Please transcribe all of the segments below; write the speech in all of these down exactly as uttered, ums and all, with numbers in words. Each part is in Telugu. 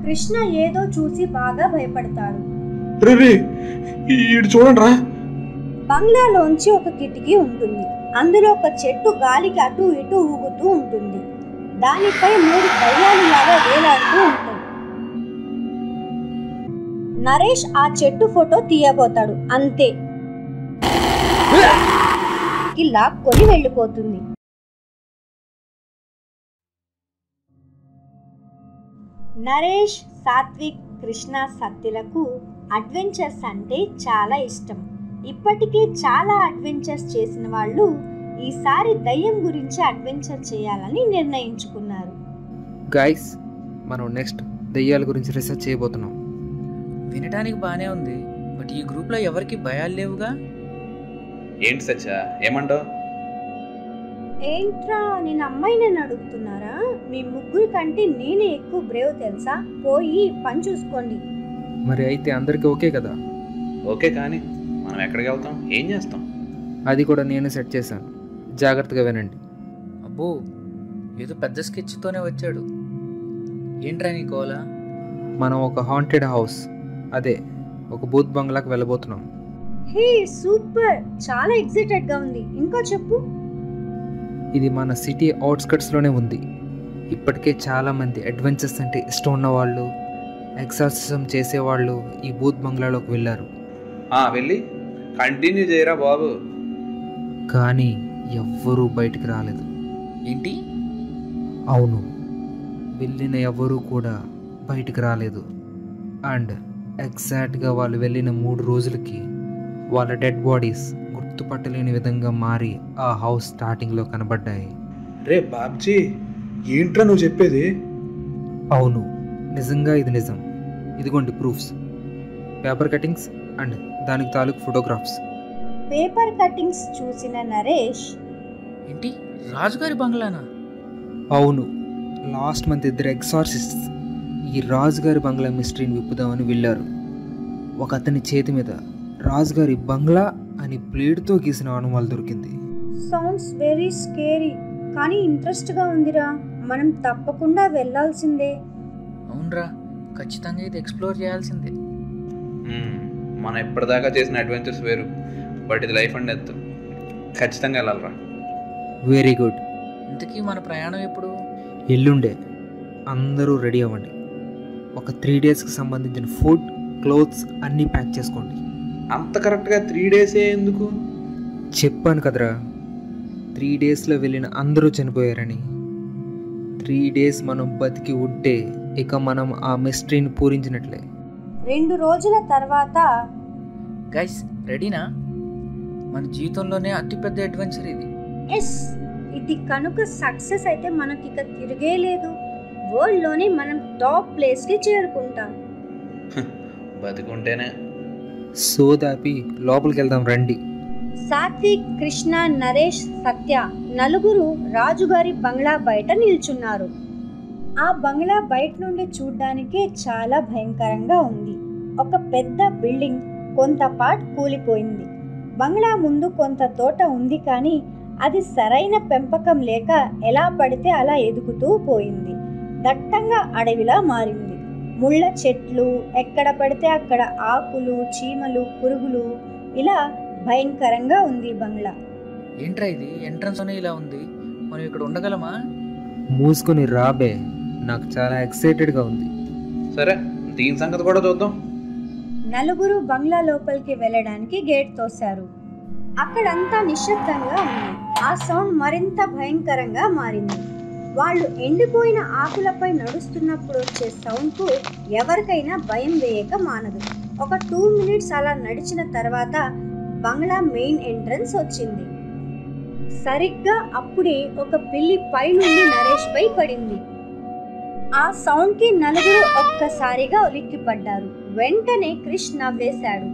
కృష్ణ ఏదో చూసి బాగా భయపడతాడు. చూడండి రా. బంగ్లాలోంచి ఒక కిటికీ ఉంటుంది. అందులో ఒక చెట్టు గాలికి అటు ఇటు ఊగుతూ ఉంటుంది. దానిపై మూడు దయ్యాలు లాగా వేలాడుతూ ఉంటాయి. నరేష్ ఆ చెట్టు ఫోటో తీయబోతాడు. అంతే, లాక్కొని వెళ్ళిపోతుంది. నరేష్, సాత్విక్, కృష్ణ, సత్యలకు అడ్వెంచర్స్ అంటే చాలా ఇష్టం. ఇప్పటికే చాలా అడ్వెంచర్స్ చేసిన వాళ్ళు ఈసారి దయ్యం గురించి అడ్వెంచర్ చేయాలని నిర్ణయించుకున్నారు. గైస్, మనం నెక్స్ట్ దయ్యాల గురించి రీసెర్చ్ చేయబోతున్నాం. వినడానికి బానే ఉంది, బట్ ఈ గ్రూప్ లో ఎవరికి భయాలు లేవుగా. ఏంటి సచ్చా, ఏమంటావు? ఏంట్రా, నేను అమ్మాయిని అడుగుతున్నారా? మీ ముగ్గురు కంటే నేనే ఎక్కువ బ్రేవ్ తెలుసా? పోయి పని చూసుకోండి. మరి అయితే అందరికి ఓకే కదా? ఓకే, కానీ మనం ఎక్కడికి వెళ్తాం, ఏం చేస్తాం? అది కూడా నేను సెట్ చేశాను, జాగ్రత్తగా వినండి. అబ్బో, ఏదో పెద్ద స్కెచ్తోనే వచ్చాడు. ఏంట్రా నీ కోలా? మనం ఒక హాంటెడ్ హౌస్, అదే ఒక బూత్ బంగ్లాకి వెళ్ళబోతున్నాం. హే సూపర్, చాలా ఎక్సైటెడ్ గా ఉంది. ఇంకా చెప్పు. ఇది మన సిటీ అవుట్స్కట్స్లోనే ఉంది. ఇప్పటికే చాలామంది అడ్వెంచర్స్ అంటే ఇష్టం ఉన్నవాళ్ళు, ఎక్సర్సిజం చేసేవాళ్ళు ఈ బూత్ బంగ్లాలోకి వెళ్ళారు. వెళ్ళి కంటిన్యూ చేయరా బాబు. కానీ ఎవ్వరూ బయటికి రాలేదు. ఏంటి? అవును, వెళ్ళిన ఎవ్వరూ కూడా బయటికి రాలేదు. అండ్ ఎగ్జాక్ట్గా వాళ్ళు వెళ్ళిన మూడు రోజులకి వాళ్ళ డెడ్ బాడీస్ గుర్తుపట్టలేని విధంగా మారి ఆ హౌస్ స్టార్టింగ్లో కనబడ్డాయి. రే బాబ్జీ, ఏంట్రా నువ్వు చెప్పేది? అవును, నిజంగా ఇది నిజం. ఇదిగోండి ప్రూఫ్స్, పేపర్ కటింగ్స్ అండ్ దానికి తాలూకు ఫోటోగ్రాఫ్స్. పేపర్ కటింగ్స్ చూసిన నరేష్, ఏంటి రాజుగారి బంగ్లానా? అవును, లాస్ట్ మంత్ ఇద్దరు ఎక్సార్సిస్ట్స్ ఈ రాజుగారి బంగ్లా మిస్టరీని విప్పుదామని వెళ్ళారు. ఒక అతని చేతి మీద రాజుగారి బంగ్లా అని ప్లేడ్తో గీసిన ఆనవాలు దొరికింది. సౌండ్స్ వెరీ స్కేరీ, కానీ ఇంట్రెస్ట్గా ఉందిరా. మనం తప్పకుండా వెళ్ళాల్సిందే. అవునరా, ఖచ్చితంగా ఇది ఎక్స్ప్లోర్ చేయాల్సిందే. మనం ఇప్పటిదాకా చేసిన అడ్వెంచర్స్ వేరు, బట్ ఇది లైఫ్ అండ్ డెత్. ఖచ్చితంగా వెళ్ళాలరా. Very good. ఇంతకీ మన ప్రయాణం ఎప్పుడు? ఎల్లుండే. అందరూ రెడీ అవ్వండి. ఒక త్రీ డేస్కి సంబంధించిన ఫుడ్, క్లోత్స్ అన్నీ ప్యాక్ చేసుకోండి. అంత కరెక్ట్గా త్రీ డేసే ఎందుకు? చెప్పాను కదరా, త్రీ డేస్లో వెళ్ళిన అందరూ చనిపోయారని. త్రీ డేస్ మనం బతికి ఉంటే ఇక మనం ఆ మిస్టరీని పూరించినట్లే. రెండు రోజుల తర్వాత గైస్ రెడీనా? మన జీవితంలోనే అతిపెద్ద అడ్వెంచర్ ఇది. ఎస్, ఇది కనుక సక్సెస్ అయితే మనకి ఇక తిరిగే లేదు. వరల్డ్లోనే మనం టాప్ ప్లేస్కి చేరుకుంటాం. బతికుంటేనే. సోదాపి లోపలికి వెళ్దాం రండి. సాత్విక్, కృష్ణ, నరేష్, సత్య నలుగురు రాజుగారి బంగ్లా బయట నిల్చున్నారు. ఆ బంగ్లా బయట నుండి చూడ్డానికే చాలా భయంకరంగా ఉంది. ఒక పెద్ద బిల్డింగ్ కొంత పార్ట్ కూలిపోయింది. బంగ్లా ముందు కొంత తోట ఉంది, కానీ అది సరైన పెంపకం లేక ఎలా పడితే అలా ఎదుగుతూ పోయింది. దట్టంగా అడవిలా మారింది. ముళ్ళ చెట్లు, ఎక్కడ పడితే అక్కడ ఆకులు, చీమలు, పురుగులు, ఇలా భయంకరంగా ఉంది బంగ్లా. ఏంట్రా ఇది? ఎంట్రన్స్ అనే ఇలా ఉంది, మనం ఇక్కడ ఉండగలమా? మూసుకొని రాబే, నాకు చాలా ఎక్సైటెడ్గా ఉంది. సరే, దీని సంగతి కూడా చూద్దాం. నలుగురు బంగ్లా లోపలికి వెళ్ళడానికి గేట్ తోశారు. అక్కడంతా నిశ్శబ్దంగా ఉంది. ఆ సౌండ్ మరింత భయంకరంగా మారింది. వాళ్ళు ఎండిపోయిన ఆకులపై నడుస్తున్నప్పుడు వచ్చే సౌండ్కు ఎవరికైనా భయం వేయక మానదు. ఒక టూ మినిట్స్ అలా నడిచిన తర్వాత బంగ్లా మెయిన్ ఎంట్రన్స్ వచ్చింది. సరిగ్గా అప్పుడే ఒక పిల్లి పై నుండి నరేష్ పై పడింది. ఆ సౌండ్ కి నలుగురు ఒక్కసారిగా ఉలిక్కిపడ్డారు. వెంటనే క్రిష్ నవ్వేశాడు.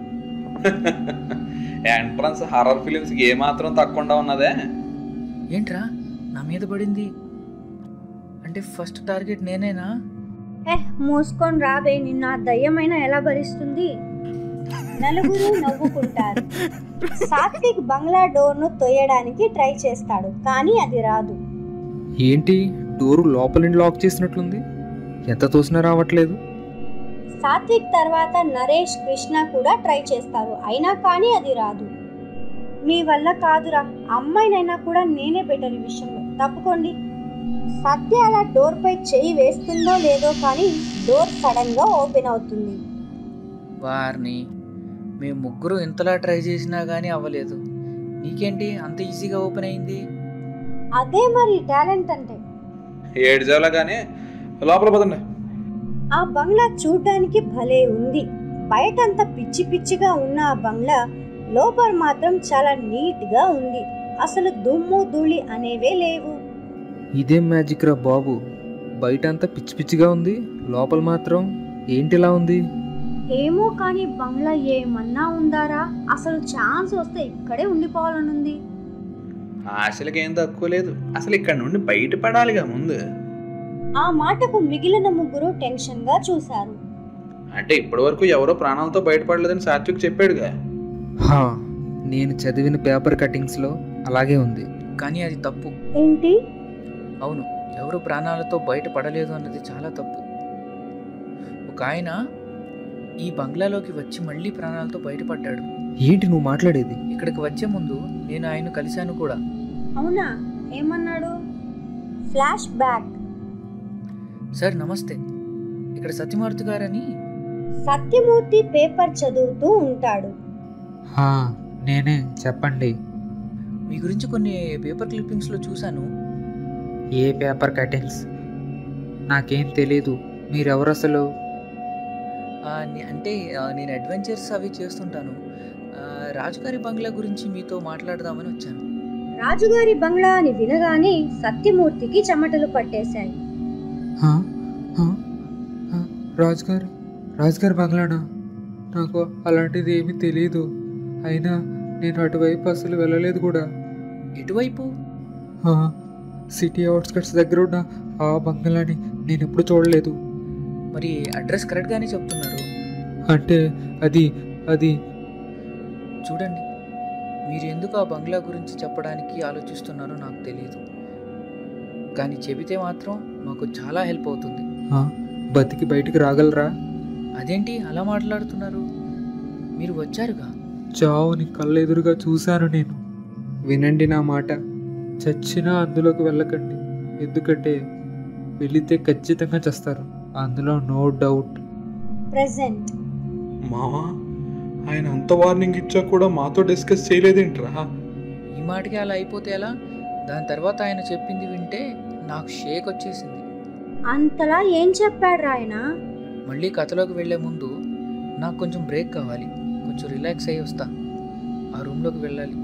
ఎంట్రన్స్ హారర్ ఫిలిమ్స్ కి ఏమాత్రం తక్కువ ఉన్నదే. ఏంట్రా నా మీద పడింది? అంటే ఫస్ట్ టార్గెట్ నేనేనా? ఏ మూసుకొని రాబే, నిన్న దయ్యమైన ఎలా భరిస్తుంది? నలుగురు నవ్వుకుంటారు. సాత్విక్ బంగ్లా డోర్ ను తొయ్యడానికి ట్రై చేస్తాడు, కానీ అది రాదు. ఏంటి, డోరు లోపల నుండి లాక్ చేసినట్లుంది? ఎంత తోసినా రావట్లేదు. సాత్విక్ తర్వాత నరేష్, కృష్ణ కూడా ట్రై చేస్తారు, అయినా కానీ అది రాదు. మీ వల్ల కాదురా, అమ్మాయినైనా కూడా నేనే బెటర్ ఈ విషయంలో, తప్పుకోండి. సత్య అలా డోర్ పై చెయ్యి వేస్తుందో లేదో కానీ డోర్ సడన్ గా ఓపెన్ అవుతుంది. వారిని మేము ముగ్గురు ఇంతలా ట్రై చేసినా కానీ అవ్వలేదు, నీకేంటి అంత ఈజీగా ఓపెన్ అయింది? అదే మరి టాలెంట్ అంటే. ఏడు జాలగానే లోపల పదండి. ఆ బంగ్లా చూడ్డానికి భలే ఉంది. బయటంతా పిచ్చి పిచ్చిగా ఉన్న ఆ బంగ్లా లోపల మాత్రం చాలా నీట్ గా ఉంది. అసలు దుమ్ము ధూళి అనేవే లేవు. ఇదేం మ్యాజిక్ రా బాబు, బయట అంతా పిచ్చి పిచ్చిగా ఉంది, లోపల మాత్రం ఏంటిలా ఉంది? ఏమో కానీ బంగ్లా ఏమన్నా ఉందారా? అసలు ఛాన్స్ వస్తే ఇక్కడే ఉండిపోవాలనుంది. ఆశలకి ఏం తక్కువ లేదు, అసలు ఇక్కడ నుండి బయటపడాలిగా ముందు. ఆ మాటకు మిగిలిన ముగ్గురు టెన్షన్ గా చూశారు. అంటే ఇప్పటి వరకు ఎవరో ప్రాణాలతో బయటపడలేదని సాత్విక్ చెప్పాడుగా. హా, నేను చదివిన పేపర్ కటింగ్స్లో అలాగే ఉంది. కానీ అది తప్పు. ఏంటి? అవును, ఎవరు ప్రాణాలతో బయటపడలేదు అన్నది చాలా తప్పు. ఒక ఆయన ఈ బంగ్లాలోకి వచ్చి మళ్ళీ ప్రాణాలతో బయటపడ్డాడు. ఏంటి నువ్వు మాట్లాడేది? ఇక్కడికి వచ్చే ముందు నేను ఆయన కలిశాను కూడా. అవునా? ఏమన్నాడు? Flash back. సార్ నమస్తే, ఇక్కడ సత్యమూర్తి గారని. సత్యమూర్తి పేపర్ చదువుతూ ఉంటాడు. హా, నేనే, చెప్పండి. మీ గురించి కొన్ని పేపర్ క్లిప్పింగ్స్లో చూశాను. ఏ పేపర్ కటింగ్స్? నాకేం తెలీదు, మీరెవరు అసలు? ఆ, నే- అంటే ఆ, నేను అడ్వెంచర్స్ అవి చేస్తుంటాను. ఆ, రాజుగారి బంగ్లా గురించి మీతో మాట్లాడదామని వచ్చాను. రాజుగారి బంగ్లా అని వినగానే సత్యమూర్తికి చెమటలు పట్టేశాయి. హా, హా, హా, రాజుగారు రాజుగారి బంగ్లానా? నాకు అలాంటిది ఏమీ తెలియదు, అయినా నేను అటువైపు అసలు వెళ్ళలేదు కూడా. ఎటువైపు? హా, సిటీ అవుట్స్కట్స్ దగ్గర ఉన్న ఆ బంగ్లాని నేను ఎప్పుడు చూడలేదు. మరి అడ్రస్ కరెక్ట్గానే చెప్తున్నారు. అంటే అది అది చూడండి, మీరు ఎందుకు ఆ బంగ్లా గురించి చెప్పడానికి ఆలోచిస్తున్నారో నాకు తెలియదు, కానీ చెబితే మాత్రం మాకు చాలా హెల్ప్ అవుతుంది. హా, బతికి బయటికి రాగలరా? అదేంటి అలా మాట్లాడుతున్నారు? మీరు వచ్చారుగా. చావుని కళ్ళెదురుగా చూశాను నేను. వినండి నా మాట, చచ్చినా అందులోకి వెళ్ళకండి, ఎందుకంటే వెళితే ఖచ్చితంగా చేస్తారు, అందులో నో డౌట్. ప్రెజెంట్. మావా, ఆయన అంత వార్నింగ్ ఇచ్చా కూడా మాతో డిస్కస్ చేయలేదేంట్రా? ఈ మాటకి అలా అయిపోతే ఎలా? దాని తర్వాత ఆయన చెప్పింది వింటే నాకు షేక్ వచ్చేసింది. అంతలా ఏం చెప్పాడు ఆయన? మళ్ళీ కథలోకి వెళ్ళే ముందు నాకు కొంచెం బ్రేక్ కావాలి, కొంచెం రిలాక్స్ అయ్యి వస్తా. ఆ రూమ్లోకి వెళ్ళాలి.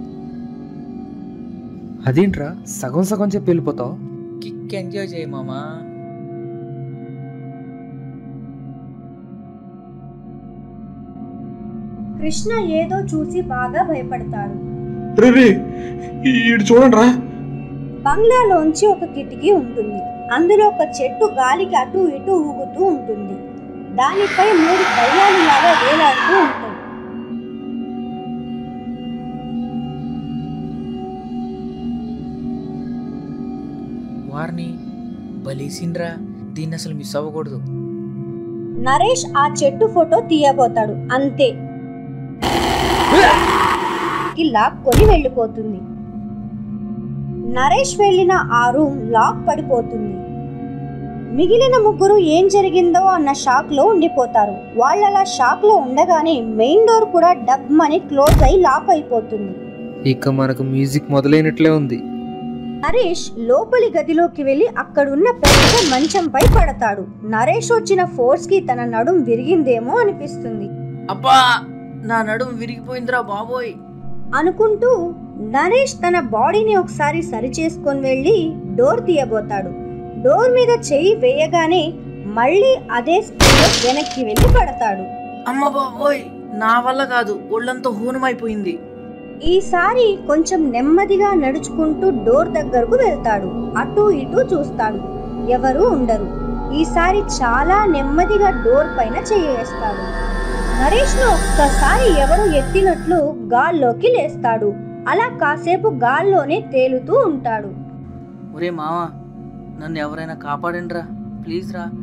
అదేంట్రా సగం సగం చెప్పి వెళ్ళిపోతావు? కిక్ ఎంజాయ్ చేయి మామా. కృష్ణ ఏదో చూసి బాగా భయపడతాడు. రే రే, ఈడు చూడండి రా. బంగ్లాలోంచి ఒక కిటికీ ఉంటుంది. అందులో ఒక చెట్టు గాలికి అటు ఇటు ఊగుతూ ఉంటుంది. దానిపై మూడు దయ్యాలు లాగా వేలాడుతూ ఉంటాయి. వారిని బలేసిండ్రా, దీన్ని అసలు మిస్ అవ్వకూడదు. నరేష్ ఆ చెట్టు ఫోటో తీయబోతాడు, అంతే లాక్కొని వెళ్ళిపోతుంది. నరేష్ వెళ్ళిన ఆ రూమ్ లాక్ పడిపోతుంది. మిగిలిన ముగ్గురు ఏం జరిగిందో అన్న షాక్ లో ఉండిపోతారు. వాళ్ళలా షాక్ లో ఉండగానే మెయిన్ డోర్ కూడా డబ్మని క్లోజ్ అయి లాక్ అయిపోతుంది. ఇక మనకు మ్యూజిక్ మొదలైనట్లే ఉంది. నరేష్ లోపలి గదిలోకి వెళ్ళి అక్కడున్న పెద్ద మంచంపై పడతాడు. నరేష్ వచ్చిన ఫోర్స్ కి తన నడుం విరిగిందేమో అనిపిస్తుంది. అబ్బా, నా నడుము విరిగిపోయిందిరా బాబోయ్ అనుకుంటూ నరేష్ తన బాడీని ఒకసారి సరి చేసుకొని వెళ్ళి డోర్ తీయబోతాడు. డోర్ మీద చెయ్యి వేయగానే మళ్ళీ అదే స్పీడ్లో వెనక్కి వెళ్ళి పడతాడు. అమ్మ బాబోయ్, నా వల్ల కాదు, ఒళ్ళంతా హూనమైపోయింది. ఈసారి కొంచెం నెమ్మదిగా నడుచుకుంటూ డోర్ దగ్గరకు వెళ్తాడు. అటు ఇటు చూస్తాడు, ఎవరూ ఉండరు. ఈసారి చాలా నెమ్మదిగా డోర్ పైన చేయేస్తాడు. నరేష్ ను ఒక్కసారి ఎవరు ఎత్తినట్లు గాల్లోకి లేస్తాడు. అలా కాసేపు గాల్లోనే తేలుతూ ఉంటాడు. ఒరే మావా, నన్ను ఎవరైనా కాపాడండిరా, ప్లీజ్ రా.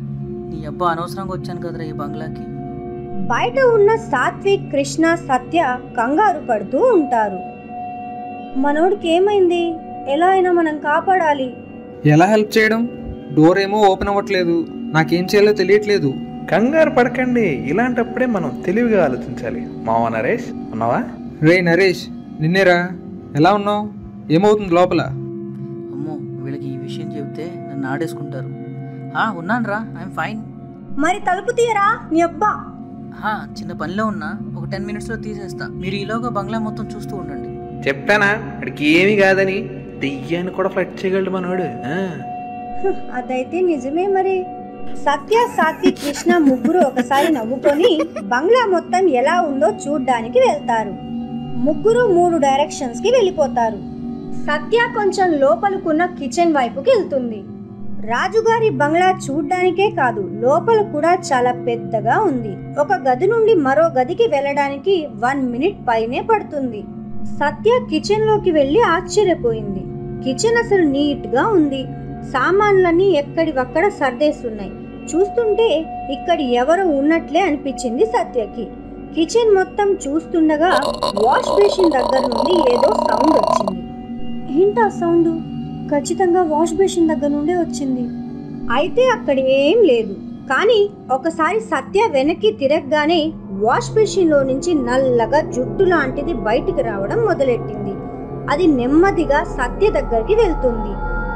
నీ అబ్బా అనవసరంగా వచ్చాను కదరా ఈ బంగ్లాకి. బయట ఉన్న సాత్విక్, కృష్ణ, సత్య కంగారు పడుతూ ఉంటారు. మనోడికి ఏమైంది? ఎలా అయినా మనం కాపాడాలి. ఎలా హెల్ప్ చేయడం? డోర్ ఏమో ఓపెన్ అవ్వట్లేదు, నాకేం చేయాలో తెలియట్లేదు. కంగారు పడకండి, ఇలాంటప్పుడే మనం తెలివిగా ఆలోచించాలి. మావా నరేష్, ఉన్నావా? రే నరేష్, నిన్నేరా, ఎలా ఉన్నావు? ఏమవుతుంది లోపల? అమ్మో, వీళ్ళకి ఈ విషయం చెబితే నన్ను ఆడేసుకుంటారు. ఉన్నాను రా, ఐఎమ్ ఫైన్. మరి తలుపు తీయరా నీ అబ్బా. చిన్న పనిలో ఉన్నా, ఒక టెన్ మినిట్స్లో తీసేస్తా. మీరు ఈలోగా బంగ్లా మొత్తం చూస్తూ ఉండండి. చెప్పానా అడికి ఏమీ కాదని. దెయ్యాన్ని కూడా ఫ్లడ్ చేయగలడు మనోడు. అదైతే నిజమే. మరి సత్య, సాత్విక్, కృష్ణ ముగ్గురు ఒకసారి నవ్వుకొని బంగ్లా మొత్తం ఎలా ఉందో చూడ్డానికి వెళ్తారు. ముగ్గురు మూడు డైరెక్షన్స్ కి వెళ్ళిపోతారు. సత్య కొంచెం లోపలుకున్న కిచెన్ వైపుకి వెళ్తుంది. రాజుగారి బంగ్లా చూడ్డానికే కాదు, లోపల కూడా చాలా పెద్దగా ఉంది. ఒక గది నుండి మరో గదికి వెళ్ళడానికి వన్ మినిట్ పైనే పడుతుంది. సత్య కిచెన్ లోకి వెళ్లి ఆశ్చర్యపోయింది. కిచెన్ అసలు నీట్ గా ఉంది. సామాన్లన్నీ ఎక్కడివక్కడ సర్దేస్తున్నాయి. చూస్తుంటే ఇక్కడ ఎవరు ఉన్నట్లే అనిపించింది సత్యకి. కిచెన్ మొత్తం చూస్తుండగా వాష్ బేసిన్ దగ్గర నుండి ఏదో సౌండ్ వచ్చింది. ఏంటా సౌండ్? ఖచ్చితంగా వాష్ బేసిన్ దగ్గర నుండే వచ్చింది. అయితే అక్కడ ఏం లేదు. కానీ ఒకసారి సత్య వెనక్కి తిరగగానే వాష్ బేసిన్ లో నుంచి నల్లగా జుట్టు లాంటిది బయటికి రావడం మొదలెట్టింది. అది నెమ్మదిగా సత్య దగ్గరికి వెళ్తుంది.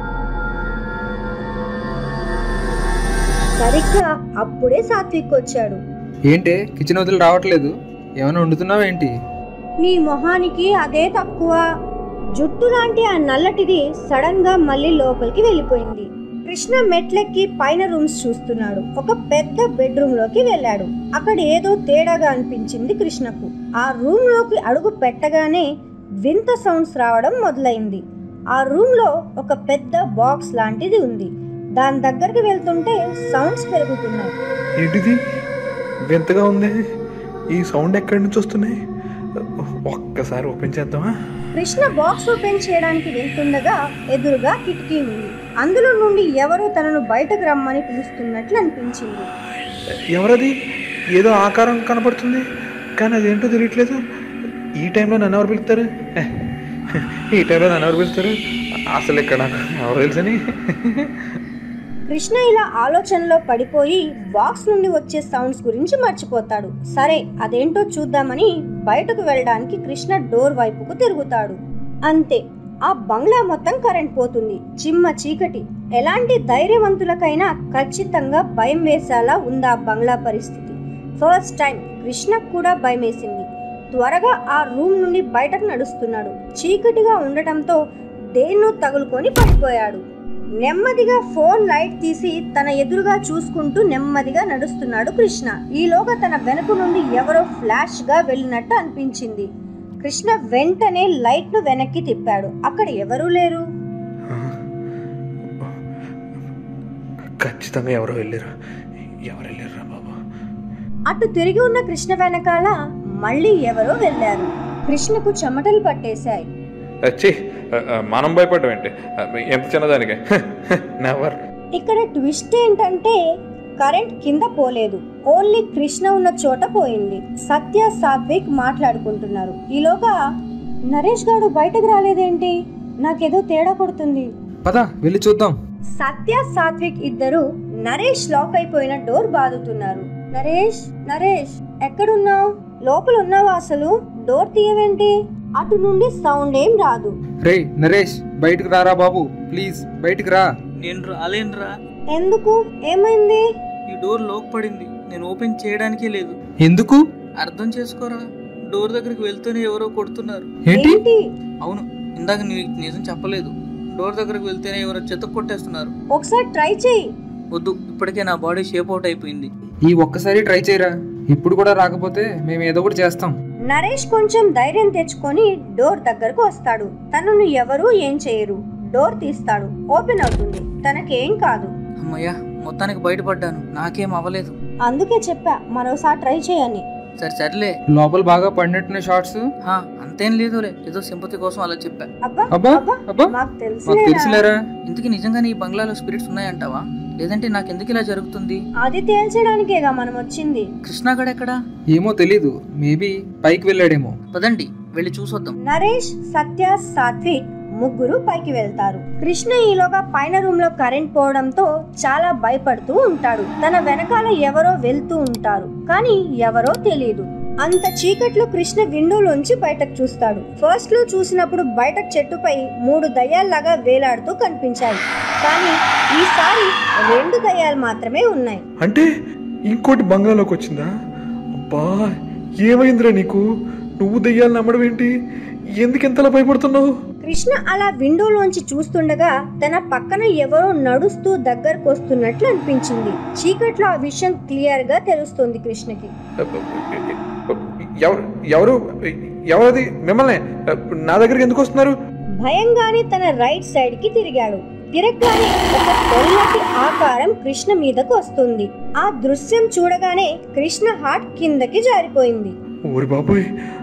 సరిగ్గా అప్పుడే సాత్విక్ వచ్చాడు. ఏంటే కిచెన్ వదిలి రావట్లేదు? ఏమైనా వండుతున్నావు ఏంటి? నీ మొహానికి అదే తక్కువ. జుట్టు లాంటి ఆ నల్లటిది సడన్ గా మళ్ళీ లోపలికి వెళ్ళిపోయింది. కృష్ణ మెట్లెక్కి పైన రూమ్స్ చూస్తున్నాడు. ఒక పెద్ద బెడ్రూమ్ లోకి వెళ్ళాడు. అక్కడ ఏదో తేడాగా అనిపించింది కృష్ణకు. ఆ రూమ్ లోకి అడుగు పెట్టగానే వింత సౌండ్స్ రావడం మొదలైంది. ఆ రూమ్ లో ఒక పెద్ద బాక్స్ లాంటిది ఉంది. దాని దగ్గరికి వెళ్తుంటే సౌండ్స్ పెరుగుతున్నాయి. ఏంటిది వింతగా ఉంది? ఈ సౌండ్ ఎక్కడి నుంచి వస్తున్నాయి? ఒక్కసారి ఓపెన్ చేద్దామా? కృష్ణ బాక్స్ ఓపెన్ చేయడానికి వెళ్తుండగా ఎదురుగా కిటికీ ఉంది. అందులో నుండి ఎవరో తనను బయటకు రమ్మని పిలుస్తున్నట్లు అనిపించింది. ఎవరది? ఏదో ఆకారం కనపడుతుంది, కానీ అదేంటో తెలియట్లేదు. ఈ టైంలో నన్ను ఎవరు పిలుస్తారు? ఈ టైంలో నన్ను ఎవరు పిలుస్తారు? అసలు ఇక్కడ నాకు ఎవరు తెలుసని. కృష్ణ ఇలా ఆలోచనలో పడిపోయి బాక్స్ నుండి వచ్చే సౌండ్స్ గురించి మర్చిపోతాడు. సరే అదేంటో చూద్దామని బయటకు వెళ్ళడానికి కృష్ణ డోర్ వైపుకు తిరుగుతాడు. అంతే, ఆ బంగ్లా మొత్తం కరెంట్ పోతుంది. చిమ్మ చీకటి. ఎలాంటి ధైర్యవంతులకైనా ఖచ్చితంగా భయం వేసేలా ఉంది ఆ బంగ్లా పరిస్థితి. ఫస్ట్ టైం కృష్ణకు కూడా భయం వేసింది. త్వరగా ఆ రూమ్ నుండి బయటకు నడుస్తున్నాడు. చీకటిగా ఉండటంతో దేన్నో తగులుకొని పడిపోయాడు. నెమ్మదిగా ఫోన్ లైట్ తీసి తన ఎదురుగా చూసుకుంటూ నెమ్మదిగా నడుస్తున్నాడు కృష్ణ. ఈలోగా తన వెనుక నుండి ఎవరో ఫ్లాష్ గా వెళ్ళినట్టు అనిపించింది. కృష్ణ వెంటనే లైట్ ను వెనక్కి తిప్పాడు. అక్కడ ఎవరూ లేరు. ఖచ్చితంగా ఎవరో వెళ్ళారు. ఎవరు వెళ్ళారు బాబా? అటు తిరిగి ఉన్న కృష్ణ వెనకాల మళ్ళీ ఎవరో వెళ్ళారు. కృష్ణకు చెమటలు పట్టేశాయి. వచ్చి మనం భయపడడం ఏంటి? ఎంత చిన్నదానికే. నెవర్. ఇక్కడ ట్విస్ట్ ఏంటంటే కరెంట్ కింద పోలేదు, ఓన్లీ కృష్ణ ఉన్న చోట పోయింది. సత్య, సాత్విక్ మాట్లాడుకుంటున్నారు. ఈలోగా నరేష్ గారు బయటకు రాలేదేంటి? నాకేదో తేడా కొడుతుంది. పద వెళ్ళి చూద్దాం. సత్య, సాత్విక్ ఇద్దరు నరేష్ లాక్ అయిపోయిన డోర్ బాదుతున్నారు. నరేష్, నరేష్ ఎక్కడున్నావు? లోపల ఉన్నావా? అసలు డోర్ తీయవేంటి? అటు నుండి సౌండ్ ఏం రాదు. రే నరేష్, బయటకు రారా బాబు, ప్లీజ్ బయటకు రా. నేను రాలేనురా. ఎందుకు? ఏమైంది? ఈ డోర్ లోక్ పడింది, నేను ఓపెన్ చేయడానికే లేదు. ఎందుకు? అర్థం చేసుకోరా, డోర్ దగ్గరికి వెళ్తూనే ఎవరో కొడుతున్నారు. ఏంటి? అవును, ఇందాక నీకు నిజం చెప్పలేదు. డోర్ దగ్గరకు వెళ్తేనే ఎవరో చెత్త కొట్టేస్తున్నారు. ఒకసారి ట్రై చేయి. వద్దు, ఇప్పటికే నా బాడీ షేప్ అవుట్ అయిపోయింది. ఈ ఒక్కసారి ట్రై చేయరా. ఇప్పుడు కూడా రాకపోతే మేము ఏదో ఒకటి చేస్తాం. నరేష్ కొంచెం ధైర్యం తెచ్చుకొని డోర్ దగ్గరకు వస్తాడు. తనను ఎవరు ఏం చేయరు. డోర్ తీస్తాడు. ఓపెన్ అవుతుంది. తనకేం కాదు. అమ్మయ్యా, మొత్తానికి బయటపడ్డాను. నాకేం అవ్వలేదు. అందుకే చెప్పా మరోసారి ట్రై చేయని. సరే సర్లే. లోపల బాగా పడినట్టున్న షార్ట్స్. అంతేం లేదులే, ఏదో సింపతి కోసం అలా చెప్పా. అబ్బా అబ్బా అబ్బా అబ్బా మాకు తెలుసులేరా. ఇంతకీ నిజంగానే ఈ బంగ్లాలో స్పిరిట్స్ ఉన్నాయంటావా? లేదంటే నాకెందుకు ఇలా జరుగుతుంది? అది తేల్చడానికేగా మనం వచ్చింది. కృష్ణగడెక్కడా? ఏమో తెలీదు, మేబీ పైకి వెళ్ళాడేమో. పదండి వెళ్ళి చూసొద్దాం. నరేష్, సత్య, సాత్విక్ ముగ్గురు పైకి వెళ్తారు. కృష్ణ ఈలోగా పైన రూమ్ లో కరెంట్ పోవడంతో చాలా భయపడుతూ ఉంటాడు. తన వెనకాల ఎవరో వెళ్తూ ఉంటారు, కానీ ఎవరో తెలియదు. అంత చీకట్లో కృష్ణ విండోలోంచి బయటకు చూస్తాడు. ఫస్ట్ లో చూసినప్పుడు బయట చెట్టుపై మూడు దయ్యాల్లాగా వేలాడుతూ కనిపించాయి, కానీ ఈసారి రెండు దయ్యాలు మాత్రమే ఉన్నాయి. అంటే ఇంకోటి బంగ్లాలోకి వచ్చిందా? అబ్బా, ఏమైందిరా నీకు? నువ్వు దెయ్యాలు నమ్మడం ఏంటి? ఎందుకు ఎంతలా భయపడుతున్నావు? కృష్ణ అలా విండోలోంచి చూస్తుండగా తన పక్కన ఎవరో నడుస్తూ దగ్గరకు వస్తున్నట్లు అనిపించింది. చీకట్లో ఆ విషయం క్లియర్ గా తెలుస్తుంది కృష్ణకి. ఎవరు ఎవరు ఎవరది? మిమ్మల్ని నా దగ్గరికి ఎందుకు వస్తున్నారు? భయంగానే తన రైట్ సైడ్ కి తిరిగాడు. తిరగగానే ఒక తెల్లటి ఆకారం కృష్ణ మీదకు వస్తుంది. ఆ దృశ్యం చూడగానే కృష్ణ హార్ట్ కిందకి జారిపోయింది. ఓరి బాబోయ్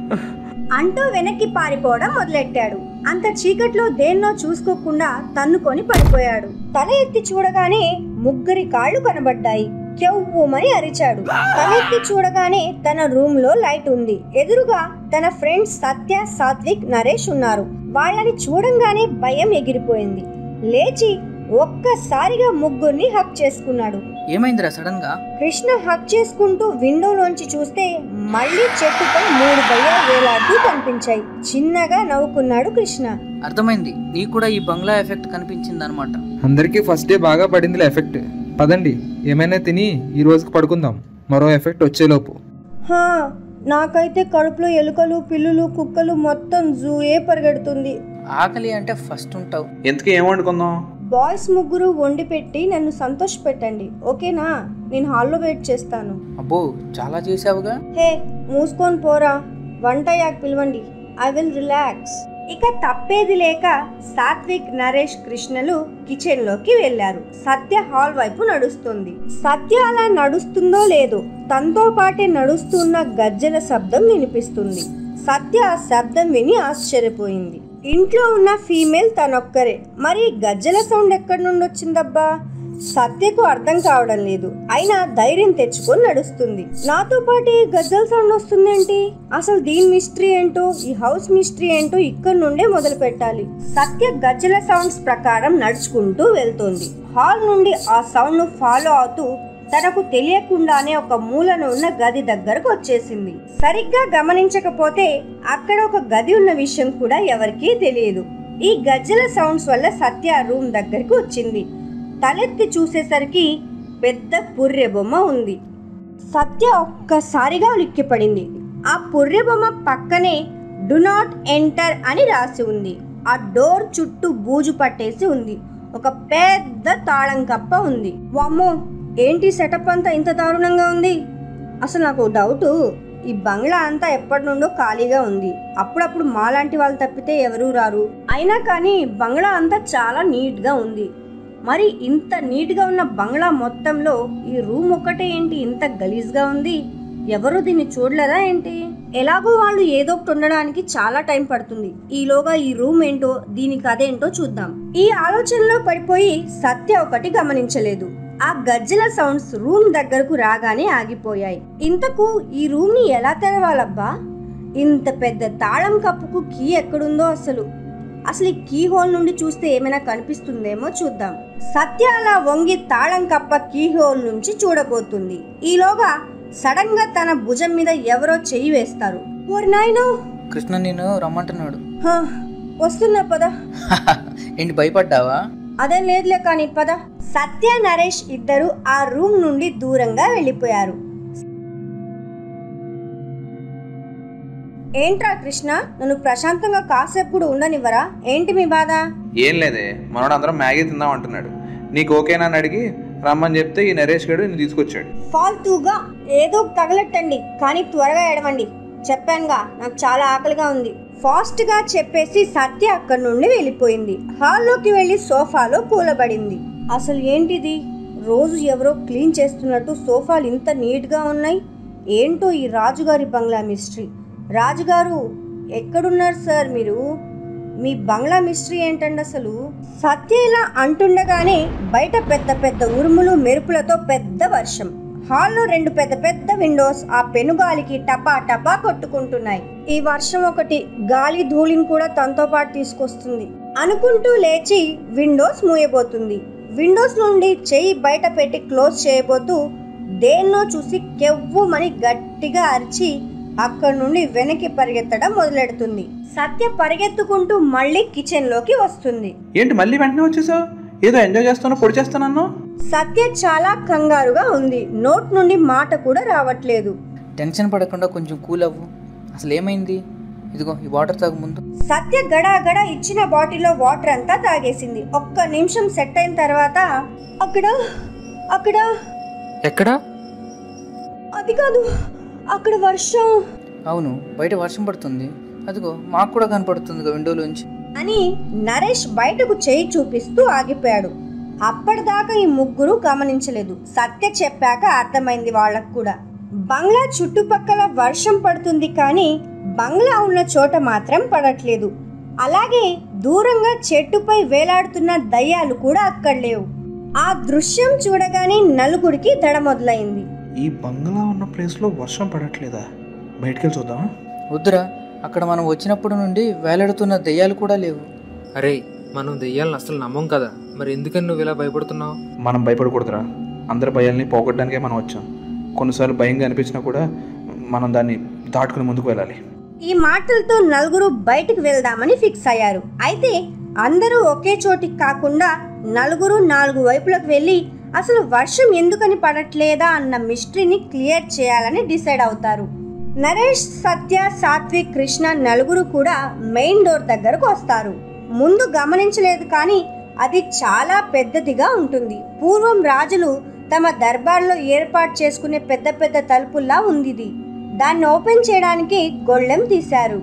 అంటూ వెనక్కి పారిపోవడం మొదలెట్టాడు. అంత చీకట్లో దేన్నో చూసుకోకుండా తన్నుకొని పడిపోయాడు. తల ఎత్తి చూడగానే ముగ్గురి కాళ్ళు కనబడ్డాయి. కెవ్వుమని అరిచాడు. తల ఎత్తి చూడగానే తన రూమ్ లో లైట్ ఉంది. ఎదురుగా తన ఫ్రెండ్స్ సత్య, సాత్విక్, నరేష్ ఉన్నారు. వాళ్ళని చూడంగానే భయం ఎగిరిపోయింది. లేచి ఒక్కసారిగా ముగ్గురిని హక్ చేసుకున్నాడు. ఏమైందిరా సడన్ గా? కృష్ణ హక్ చేసుకుంటూ విండోలోంచి చూస్తే మళ్ళీ చెట్టుపై మూడు దయ్యాలు వేలాడుతూ కనిపించాయి. చిన్నగా నవ్వుకున్నాడు కృష్ణ. అర్థమైంది, నీకు కూడా ఈ బంగ్లా ఎఫెక్ట్ కనిపించింది అనమాట. అందరికీ ఫస్ట్ డే బాగా పడిందిలే ఎఫెక్ట్. పదండి ఏమైనా తిని ఈ రోజుకి పడుకుందాం, మరో ఎఫెక్ట్ వచ్చేలోపు. హా, నాకైతే కడుపులో ఎలుకలు, పిల్లులు, కుక్కలు మొత్తం జూయే పరిగెడుతుంది. ఆకలి అంటే ఫస్ట్ ఉంటావు. ఎందుకు ఏం వండుకుందాం? బాయ్స్ ముగ్గురు వండి పెట్టి నన్ను సంతోష పెట్టండి, ఓకేనా? నేను హాల్లో వెయిట్ చేస్తాను. అబ్బో, చాలా చేసావుగా. హే, మూసుకొని పోరా, వంట యాక్ పిలవండి, ఐ విల్ రిలాక్స్. ఇక తప్పేది లేక సాత్విక్, నరేష్, కృష్ణలు కిచెన్ లోకి వెళ్లారు. సత్య హాల్ వైపు నడుస్తుంది. సత్య అలా నడుస్తుందో లేదో తనతో పాటే నడుస్తున్న గజ్జల శబ్దం వినిపిస్తుంది. సత్య ఆ శబ్దం విని ఆశ్చర్యపోయింది. ఇంట్లో ఉన్న ఫీమేల్ తనొక్కరే, మరి గజ్జల సౌండ్ ఎక్కడి నుండి వచ్చిందబ్బా? సత్యకు అర్థం కావడం లేదు. అయినా ధైర్యం తెచ్చుకొని నడుస్తుంది. నాతో పాటు గజ్జల సౌండ్ వస్తుందేంటి? అసలు దీని మిస్టరీ ఏంటో, ఈ హౌస్ మిస్టరీ ఏంటో ఇక్కడ నుండే మొదలు పెట్టాలి. సత్య గజ్జల సౌండ్స్ ప్రకారం నడుచుకుంటూ వెళ్తోంది. హాల్ నుండి ఆ సౌండ్ ను ఫాలో అవుతూ తనకు తెలియకుండానే ఒక మూలన ఉన్న గది దగ్గరకు వచ్చేసింది. సరిగ్గా గమనించకపోతే అక్కడ ఒక గది ఉన్న విషయం కూడా ఎవరికీ తెలియదు. ఈ గజ్జల సౌండ్స్ వల్ల సత్య రూమ్ దగ్గరికి వచ్చింది. తలెత్తి చూసేసరికి పెద్ద పుర్రె బొమ్మ ఉంది. సత్య ఒక్కసారిగా ఉలిక్కిపడింది. ఆ పుర్రె బొమ్మ పక్కనే డు నాట్ ఎంటర్ అని రాసి ఉంది. ఆ డోర్ చుట్టూ బూజు పట్టేసి ఉంది. ఒక పెద్ద తాళం కప్ప ఉంది. వామ్మో, ఏంటి సెటప్ అంతా ఇంత దారుణంగా ఉంది? అసలు నాకు డౌటు, ఈ బంగ్లా అంతా ఎప్పటి నుండో ఖాళీగా ఉంది. అప్పుడప్పుడు మాలాంటి వాళ్ళు తప్పితే ఎవరూ రారు. అయినా కానీ బంగ్లా అంతా చాలా నీట్ గా ఉంది. మరి ఇంత నీట్ గా ఉన్న బంగ్లా మొత్తంలో ఈ రూమ్ ఒక్కటే ఏంటి ఇంత గలీజ్ గా ఉంది? ఎవరు దీన్ని చూడలేదా ఏంటి? ఎలాగో వాళ్ళు ఏదో ఒకటి ఉండడానికి చాలా టైం పడుతుంది. ఈలోగా ఈ రూమ్ ఏంటో దీనికి అదేంటో చూద్దాం. ఈ ఆలోచనలో పడిపోయి సత్య ఒకటి గమనించలేదు. ఆ గజ్జల సౌండ్స్ రూమ్ దగ్గరకు రాగానే ఆగిపోయాయి. ఇంతకు ఈ రూమ్ ని ఎలా తెరవాలబ్బా? ఇంత పెద్ద తాళం కప్పుకు కీ ఎక్కడుందో అసలు అసలు ఈ కీ హోల్ నుండి చూస్తే ఏమైనా కనిపిస్తుందేమో చూద్దాం. సత్య అలా వంగి తాళం కప్ప కీ హోల్ నుంచి చూడబోతుంది. ఈలోగా సడన్ గా తన భుజం మీద ఎవరో చెయ్యి వేస్తారు. ఓరి నాయనో, కృష్ణ నేను రమ్మంటున్నాడు. వస్తున్నా పద. ఏంటి భయపడ్డావా? అదేం లేదులే, కానీ పద. సత్య, నరేష్ ఇద్దరు ఆ రూమ్ నుండి దూరంగా వెళ్ళిపోయారు. ఏంట్రా కృష్ణ, నన్ను ప్రశాంతంగా కాసేపు కూడా ఉండనివ్వరా? ఏంటి మీ బాధ? ఏం లేదే, మనోడు అందరం మ్యాగీ తిందాం అంటున్నాడు. నీకు ఓకేనా అని అడిగి రమ్మని చెప్తే ఈ నరేష్ గడు నిన్ను తీసుకొచ్చాడు. ఫాల్తూగా ఏదో తగలెట్టండి, కానీ త్వరగా ఎడవండి. చెప్పానుగా, నాకు చాలా ఆకలిగా ఉంది. ఫాస్ట్ గా చెప్పేసి సత్య అక్కడి నుండి వెళ్ళిపోయింది. హాల్లోకి వెళ్లి సోఫాలో కూలబడింది. అసలు ఏంటిది? రోజు ఎవరో క్లీన్ చేస్తున్నట్టు సోఫాలు ఇంత నీట్ గా ఉన్నాయి. ఏంటో ఈ రాజుగారి బంగ్లా మిస్టరీ. రాజుగారు ఎక్కడున్నారు సార్ మీరు? మీ బంగ్లా మిస్టరీ ఏంటండి అసలు? సత్య ఇలా అంటుండగానే బయట పెద్ద పెద్ద ఉరుములు మెరుపులతో పెద్ద వర్షం. హాల్లో రెండు పెద్ద పెద్ద విండోస్ ఆ పెనుగాలికి టపా టపా కొట్టుకుంటున్నాయి. ఈ వర్షం ఒకటి గాలి ధూళిని కూడా తనతో పాటు తీసుకొస్తుంది అనుకుంటూ లేచి విండోస్ మూయబోతుంది. విండోస్ నుండి చెయ్యి బయట పెట్టి క్లోజ్ చేయబోతూ దేన్నో చూసి కెవ్వుమని గట్టిగా అరిచి అక్కడి నుండి వెనక్కి పరిగెత్తడం మొదలెడుతుంది. సత్య పరిగెత్తుకుంటూ మళ్ళీ కిచెన్ లోకి వస్తుంది. ఏంటి మళ్ళీ వెంటనే వచ్చేసావు? ఏదో ఎంజాయ్ చేస్తానో పొడి చేస్తానన్నా. సత్య చాలా కంగారుగా ఉంది. నోట్ నుండి మాట కూడా రావట్లేదు. టెన్షన్ పడకుండా కొంచెం కూల్ అవ్వు. అసలు ఏమైంది? ఇదిగో ఈ వాటర్ తాగు ముందు. సత్య గడాగడ ఇచ్చిన బాటిల్లో వాటర్ అంతా తాగేసింది. ఒక్క నిమిషం సెట్ అయిన తర్వాత అక్కడ అక్కడ ఎక్కడ? అది కాదు, అక్కడ వర్షం. అవును, బయట వర్షం పడుతుంది. అదిగో మాకు కూడా కనపడుతుంది విండోలోంచి అని నరేష్ బయటకు చేయి చూపిస్తూ ఆగిపోయాడు. అప్పటిదాకా ఈ ముగ్గురు గమనించలేదు. సత్య చెప్పాక అర్థమైంది వాళ్ళకు కూడా. బంగ్లా చుట్టుపక్కల వర్షం పడుతుంది కానీ బంగ్లా ఉన్న చోట మాత్రం పడట్లేదు. అలాగే దూరంగా చెట్టుపై వేలాడుతున్న దయ్యాలు కూడా అక్కడ లేవు. ఆ దృశ్యం చూడగానే నలుగురికి దడ మొదలైంది. ఈ బంగ్లా ఉన్న ప్లేస్లో వర్షం పడట్లేదా? బయటకెళ్ళి చూద్దామా? వద్దురా, అక్కడ మనం వచ్చినప్పుడు నుండి వేలాడుతున్న దెయ్యాలు కూడా లేవు. అరే, మనం దెయ్యాలను అసలు నమ్మం కదా, మరి ఎందుకని నువ్వు ఇలా భయపడుతున్నావు? మనం భయపడకూడదురా. అందరి భయాల్ని పోగొట్టడానికే మనం వచ్చాం. కొన్నిసార్లు భయంగా అనిపించినా కూడా మనం దాన్ని దాటుకుని ముందుకు వెళ్ళాలి. ఈ మాటలతో నలుగురు బయటకు వెళ్దామని ఫిక్స్ అయ్యారు. అయితే అందరూ ఒకే చోటికి కాకుండా నలుగురు నాలుగు వైపులకు వెళ్ళి అసలు వర్షం ఎందుకని పడట్లేదా అన్న మిస్టరీని క్లియర్ చేయాలని డిసైడ్ అవుతారు. నరేష్, సత్య, సాత్విక్, కృష్ణ నలుగురు కూడా మెయిన్ డోర్ దగ్గరకు వస్తారు. ముందు గమనించలేదు కానీ అది చాలా పెద్దదిగా ఉంటుంది. పూర్వం రాజులు తమ దర్బార్లో ఏర్పాటు చేసుకునే పెద్ద పెద్ద తలుపుల్లా ఉంది ఇది. దాన్ని ఓపెన్ చేయడానికి గొళ్ళెం తీశారు.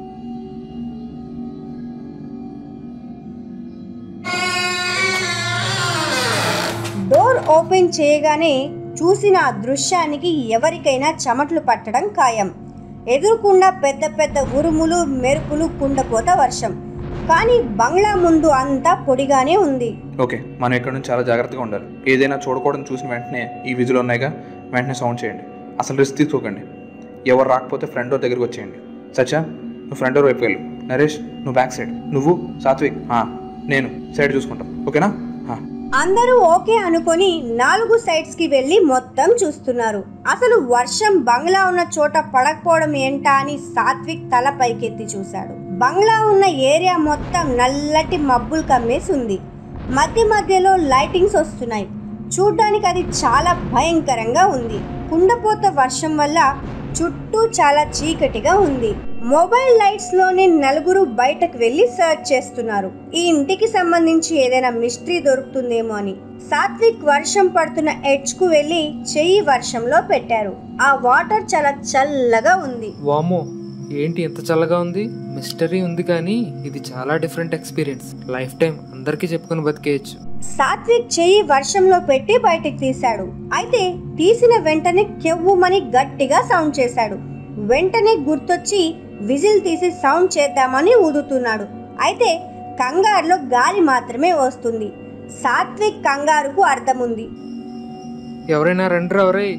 డోర్ ఓపెన్ చేయగానే చూసిన ఆ దృశ్యానికి ఎవరికైనా చెమటలు పట్టడం ఖాయం. ఎదురుకుండా పెద్ద పెద్ద ఉరుములు, మెరుపులు, కుండపోత వర్షం. కానీ బంగ్లా ముందు అంతా పొడిగానే ఉంది. ఓకే, మనం ఇక్కడ నుంచి చాలా జాగ్రత్తగా ఉండాలి. ఏదైనా చూడకూడదు చూసిన వెంటనే ఈ విజులు ఉన్నాయిగా, వెంటనే సౌండ్ చేయండి. అసలు రిస్క్ తీసుకోకండి. ఎవరు రాకపోతే ఫ్రంట్ డోర్ దగ్గరికి వచ్చేయండి. సచ్చా, నువ్వు ఫ్రంట్ డోర్ వైపు వెళ్ళు. నరేష్, నువ్వు బ్యాక్ సైడ్. నువ్వు సాత్విక్, నేను సైడ్ చూసుకుంటాం. ఓకేనా? అందరూ ఓకే అనుకొని నాలుగు సైడ్స్ కి వెళ్లి మొత్తం చూస్తున్నారు. అసలు వర్షం బంగ్లా ఉన్న చోట పడకపోవడం ఏంటా అని సాత్విక్ తల పైకెత్తి చూశాడు. బంగ్లా ఉన్న ఏరియా మొత్తం నల్లటి మబ్బులు కమ్మేసి ఉంది. మధ్య మధ్యలో లైటింగ్స్ వస్తున్నాయి. చూడ్డానికి అది చాలా భయంకరంగా ఉంది. కుండపోత వర్షం వల్ల చుట్టూ చాలా చీకటిగా ఉంది. మొబైల్ లైట్స్ లోనే నలుగురు బయటకు వెళ్లి సర్చ్ చేస్తున్నారు. ఈ ఇంటికి సంబంధించి ఏదైనా మిస్టరీ దొరుకుతుందేమో అని. సాత్విక్ వర్షం పడుతున్న ఎడ్జ్ కు వెళ్లి చెయ్యి వర్షంలో పెట్టారు. ఆ వాటర్ చాలా చల్లగా ఉంది. వామో, ఏంటి ఎంత చల్లగా ఉంది? మిస్టరీ ఉంది కానీ ఇది చాలా డిఫరెంట్ ఎక్స్పీరియన్స్. లైఫ్ టైం అందరికీ చెప్పుకొని బతికేయచ్చు. సాత్విక్ చెయ్యి వర్షంలో పెట్టి బయటికి తీశాడు. అయితే తీసిన వెంటనే కెవ్వుమని గట్టిగా సౌండ్ చేశాడు. వెంటనే గుర్తొచ్చి విజిల్ తీసి సౌండ్ చేద్దామని ఊదుతున్నాడు. అయితే కంగారులో గాలి మాత్రమే వస్తుంది. సాత్విక్ కంగారుకు అర్థముంది. ఎవరైనా రండి ఎవరై.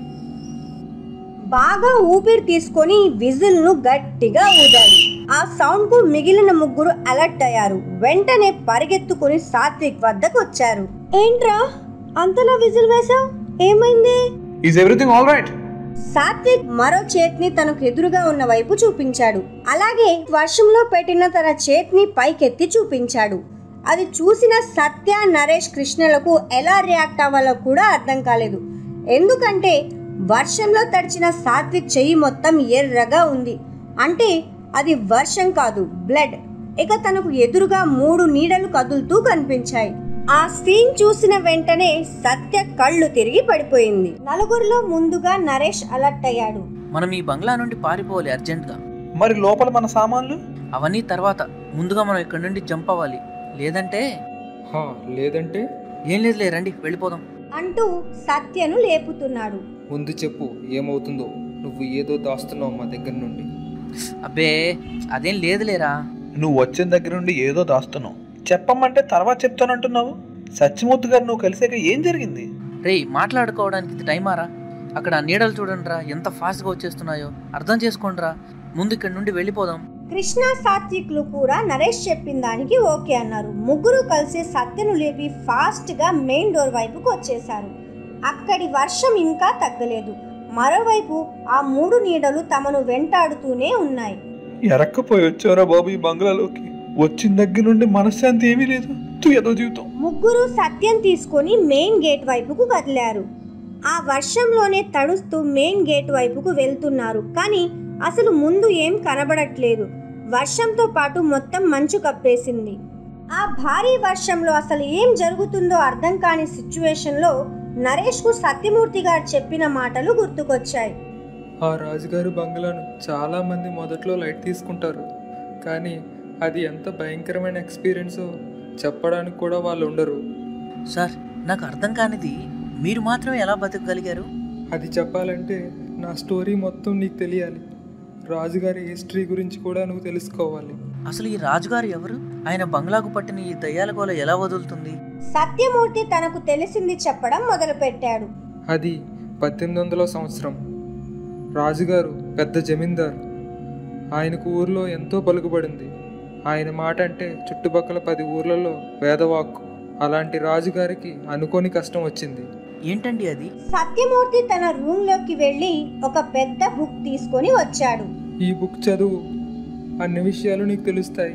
బాగా ఊపిరి తీసుకొని విజిల్ ను గట్టిగా ఊదాడు. ఆ సౌండ్ కు మిగిలిన ముగ్గురు అలర్ట్ అయ్యారు. వెంటనే పరిగెత్తుకుని సాత్విక్ వద్దకు వచ్చారు. ఏంట్రా అంతలా విజిల్ వేసావు? ఏమైంది? Is everything all right? Satvik మరో చేతిని తనకు ఎదురుగా ఉన్న వైపు చూపించాడు. అలాగే వర్షంలో పెట్టిన తన చేతిని పైకెత్తి చూపించాడు. అది చూసిన సత్య, నరేష్, కృష్ణలకు ఎలా రియాక్ట్ అవ్వాలో కూడా అర్థం కాలేదు. ఎందుకంటే వర్షంలో తడిచిన సాత్విక్ చెయ్యి మొత్తం ఎర్రగా ఉంది. అంటే అది వర్షం కాదు, బ్లడ్. ఇక తనకు ఎదురుగా మూడు నీడలు కదులుతూ కనిపించాయి. ఆ సీన్ చూసిన వెంటనే సత్య కళ్ళు తిరిగి పడిపోయింది. నలుగురిలో ముందుగా నరేష్ అలర్ట్ అయ్యాడు. మనం ఈ బంగ్లా నుండి పారిపోవాలి అర్జెంట్ గా. మరి లోపల మన సామాన్లు అవన్నీ తర్వాత. ముందుగా మనం ఇక్కడ నుండి జంప్ అవ్వాలి. లేదంటే హా లేదంటే ఏం లేదులే, రండి వెళ్ళిపోదాం అంటూ సత్యను లేపుతున్నాడు. ముందు చెప్పు ఏమవుతుందో. నువ్వు ఏదో దాస్తున్నావు మా దగ్గర నుండి. అబ్బే అదేం లేదులేరా. నువ్వు వచ్చిన దగ్గర నుండి ఏదో దాస్తున్నావు. చెప్పమంటే తర్వాత చెప్తానంటున్నావు. సత్యమూర్తి గారు నువ్వు కలిసాక ఏం జరిగింది? రే, మాట్లాడుకోవడానికి ఇది టైమారా? అక్కడ ఆ నీడలు చూడండి రా, ఎంత ఫాస్ట్గా వచ్చేస్తున్నాయో. అర్థం చేసుకోండి రా, ముందు ఇక్కడ నుండి వెళ్ళిపోదాం. కృష్ణ సాత్విక్లు కూడా నరేష్ చెప్పిన దానికి ఓకే అన్నారు. ముగ్గురు కలిసి సత్యను లేపి ఫాస్ట్ గా మెయిన్ డోర్ వైపుకు వచ్చేశారు. అక్కడి వర్షం ఇంకా తగ్గలేదు. మరోవైపు ఆ మూడు నీడలు తమను వెంటాడుతూనే ఉన్నాయి. ఎరక్కపోయి వచ్చారా బాబు ఈ బంగ్లాలోకి? వచ్చిన దగ్గర నుండి మనశ్శాంతి ఏమీ లేదు. ఏదో జీవితం. ముగ్గురు సత్యం తీసుకొని మెయిన్ గేట్ వైపుకు కదిలారు. ఆ వర్షంలోనే తడుస్తూ మెయిన్ గేట్ వైపుకు వెళ్తున్నారు. కానీ అసలు ముందు ఏం కనబడట్లేదు. వర్షంతో పాటు మొత్తం మంచు కప్పేసింది. ఆ భారీ వర్షంలో అసలు ఏం జరుగుతుందో అర్థం కాని సిచ్యువేషన్లో నరేష్ కు సత్యమూర్తి గారు చెప్పిన మాటలు గుర్తుకొచ్చాయి. ఆ రాజుగారి బంగ్లాను చాలా మంది మొదట్లో లైట్ తీసుకుంటారు, కానీ అది ఎంత భయంకరమైన ఎక్స్పీరియన్సో చెప్పడానికి కూడా వాళ్ళు ఉండరు. సార్, నాకు అర్థం కానిది, మీరు మాత్రం ఎలా బతకగలిగారు? అది చెప్పాలంటే నా స్టోరీ మొత్తం నీకు తెలియాలి. రాజుగారి హిస్టరీ గురించి కూడా నువ్వు తెలుసుకోవాలి. అసలు ఈ రాజుగారు ఎవరు? ఆయన బంగ్లాకు పట్టిన ఈ దయ్యాల గోల ఎలా వదులుతుంది? సత్యమూర్తి తనకు తెలిసింది చెప్పడం మొదలుపెట్టాడు. అది పద్దెనిమిది వందల సంవత్సరం. రాజుగారు పెద్ద జమీందారు. ఆయనకు ఊర్లో ఎంతో పలుకుబడింది. ఆయన మాట అంటే చుట్టుపక్కల పది ఊర్లలో వేదవాక్కు. అలాంటి రాజుగారికి అనుకోని కష్టం వచ్చింది. ఏంటండి అది? సత్యమూర్తి తన రూమ్ లోకి వెళ్ళి ఒక పెద్ద బుక్ తీసుకొని వచ్చాడు. ఈ బుక్ చదువు, అన్ని విషయాలు నీకు తెలుస్తాయి.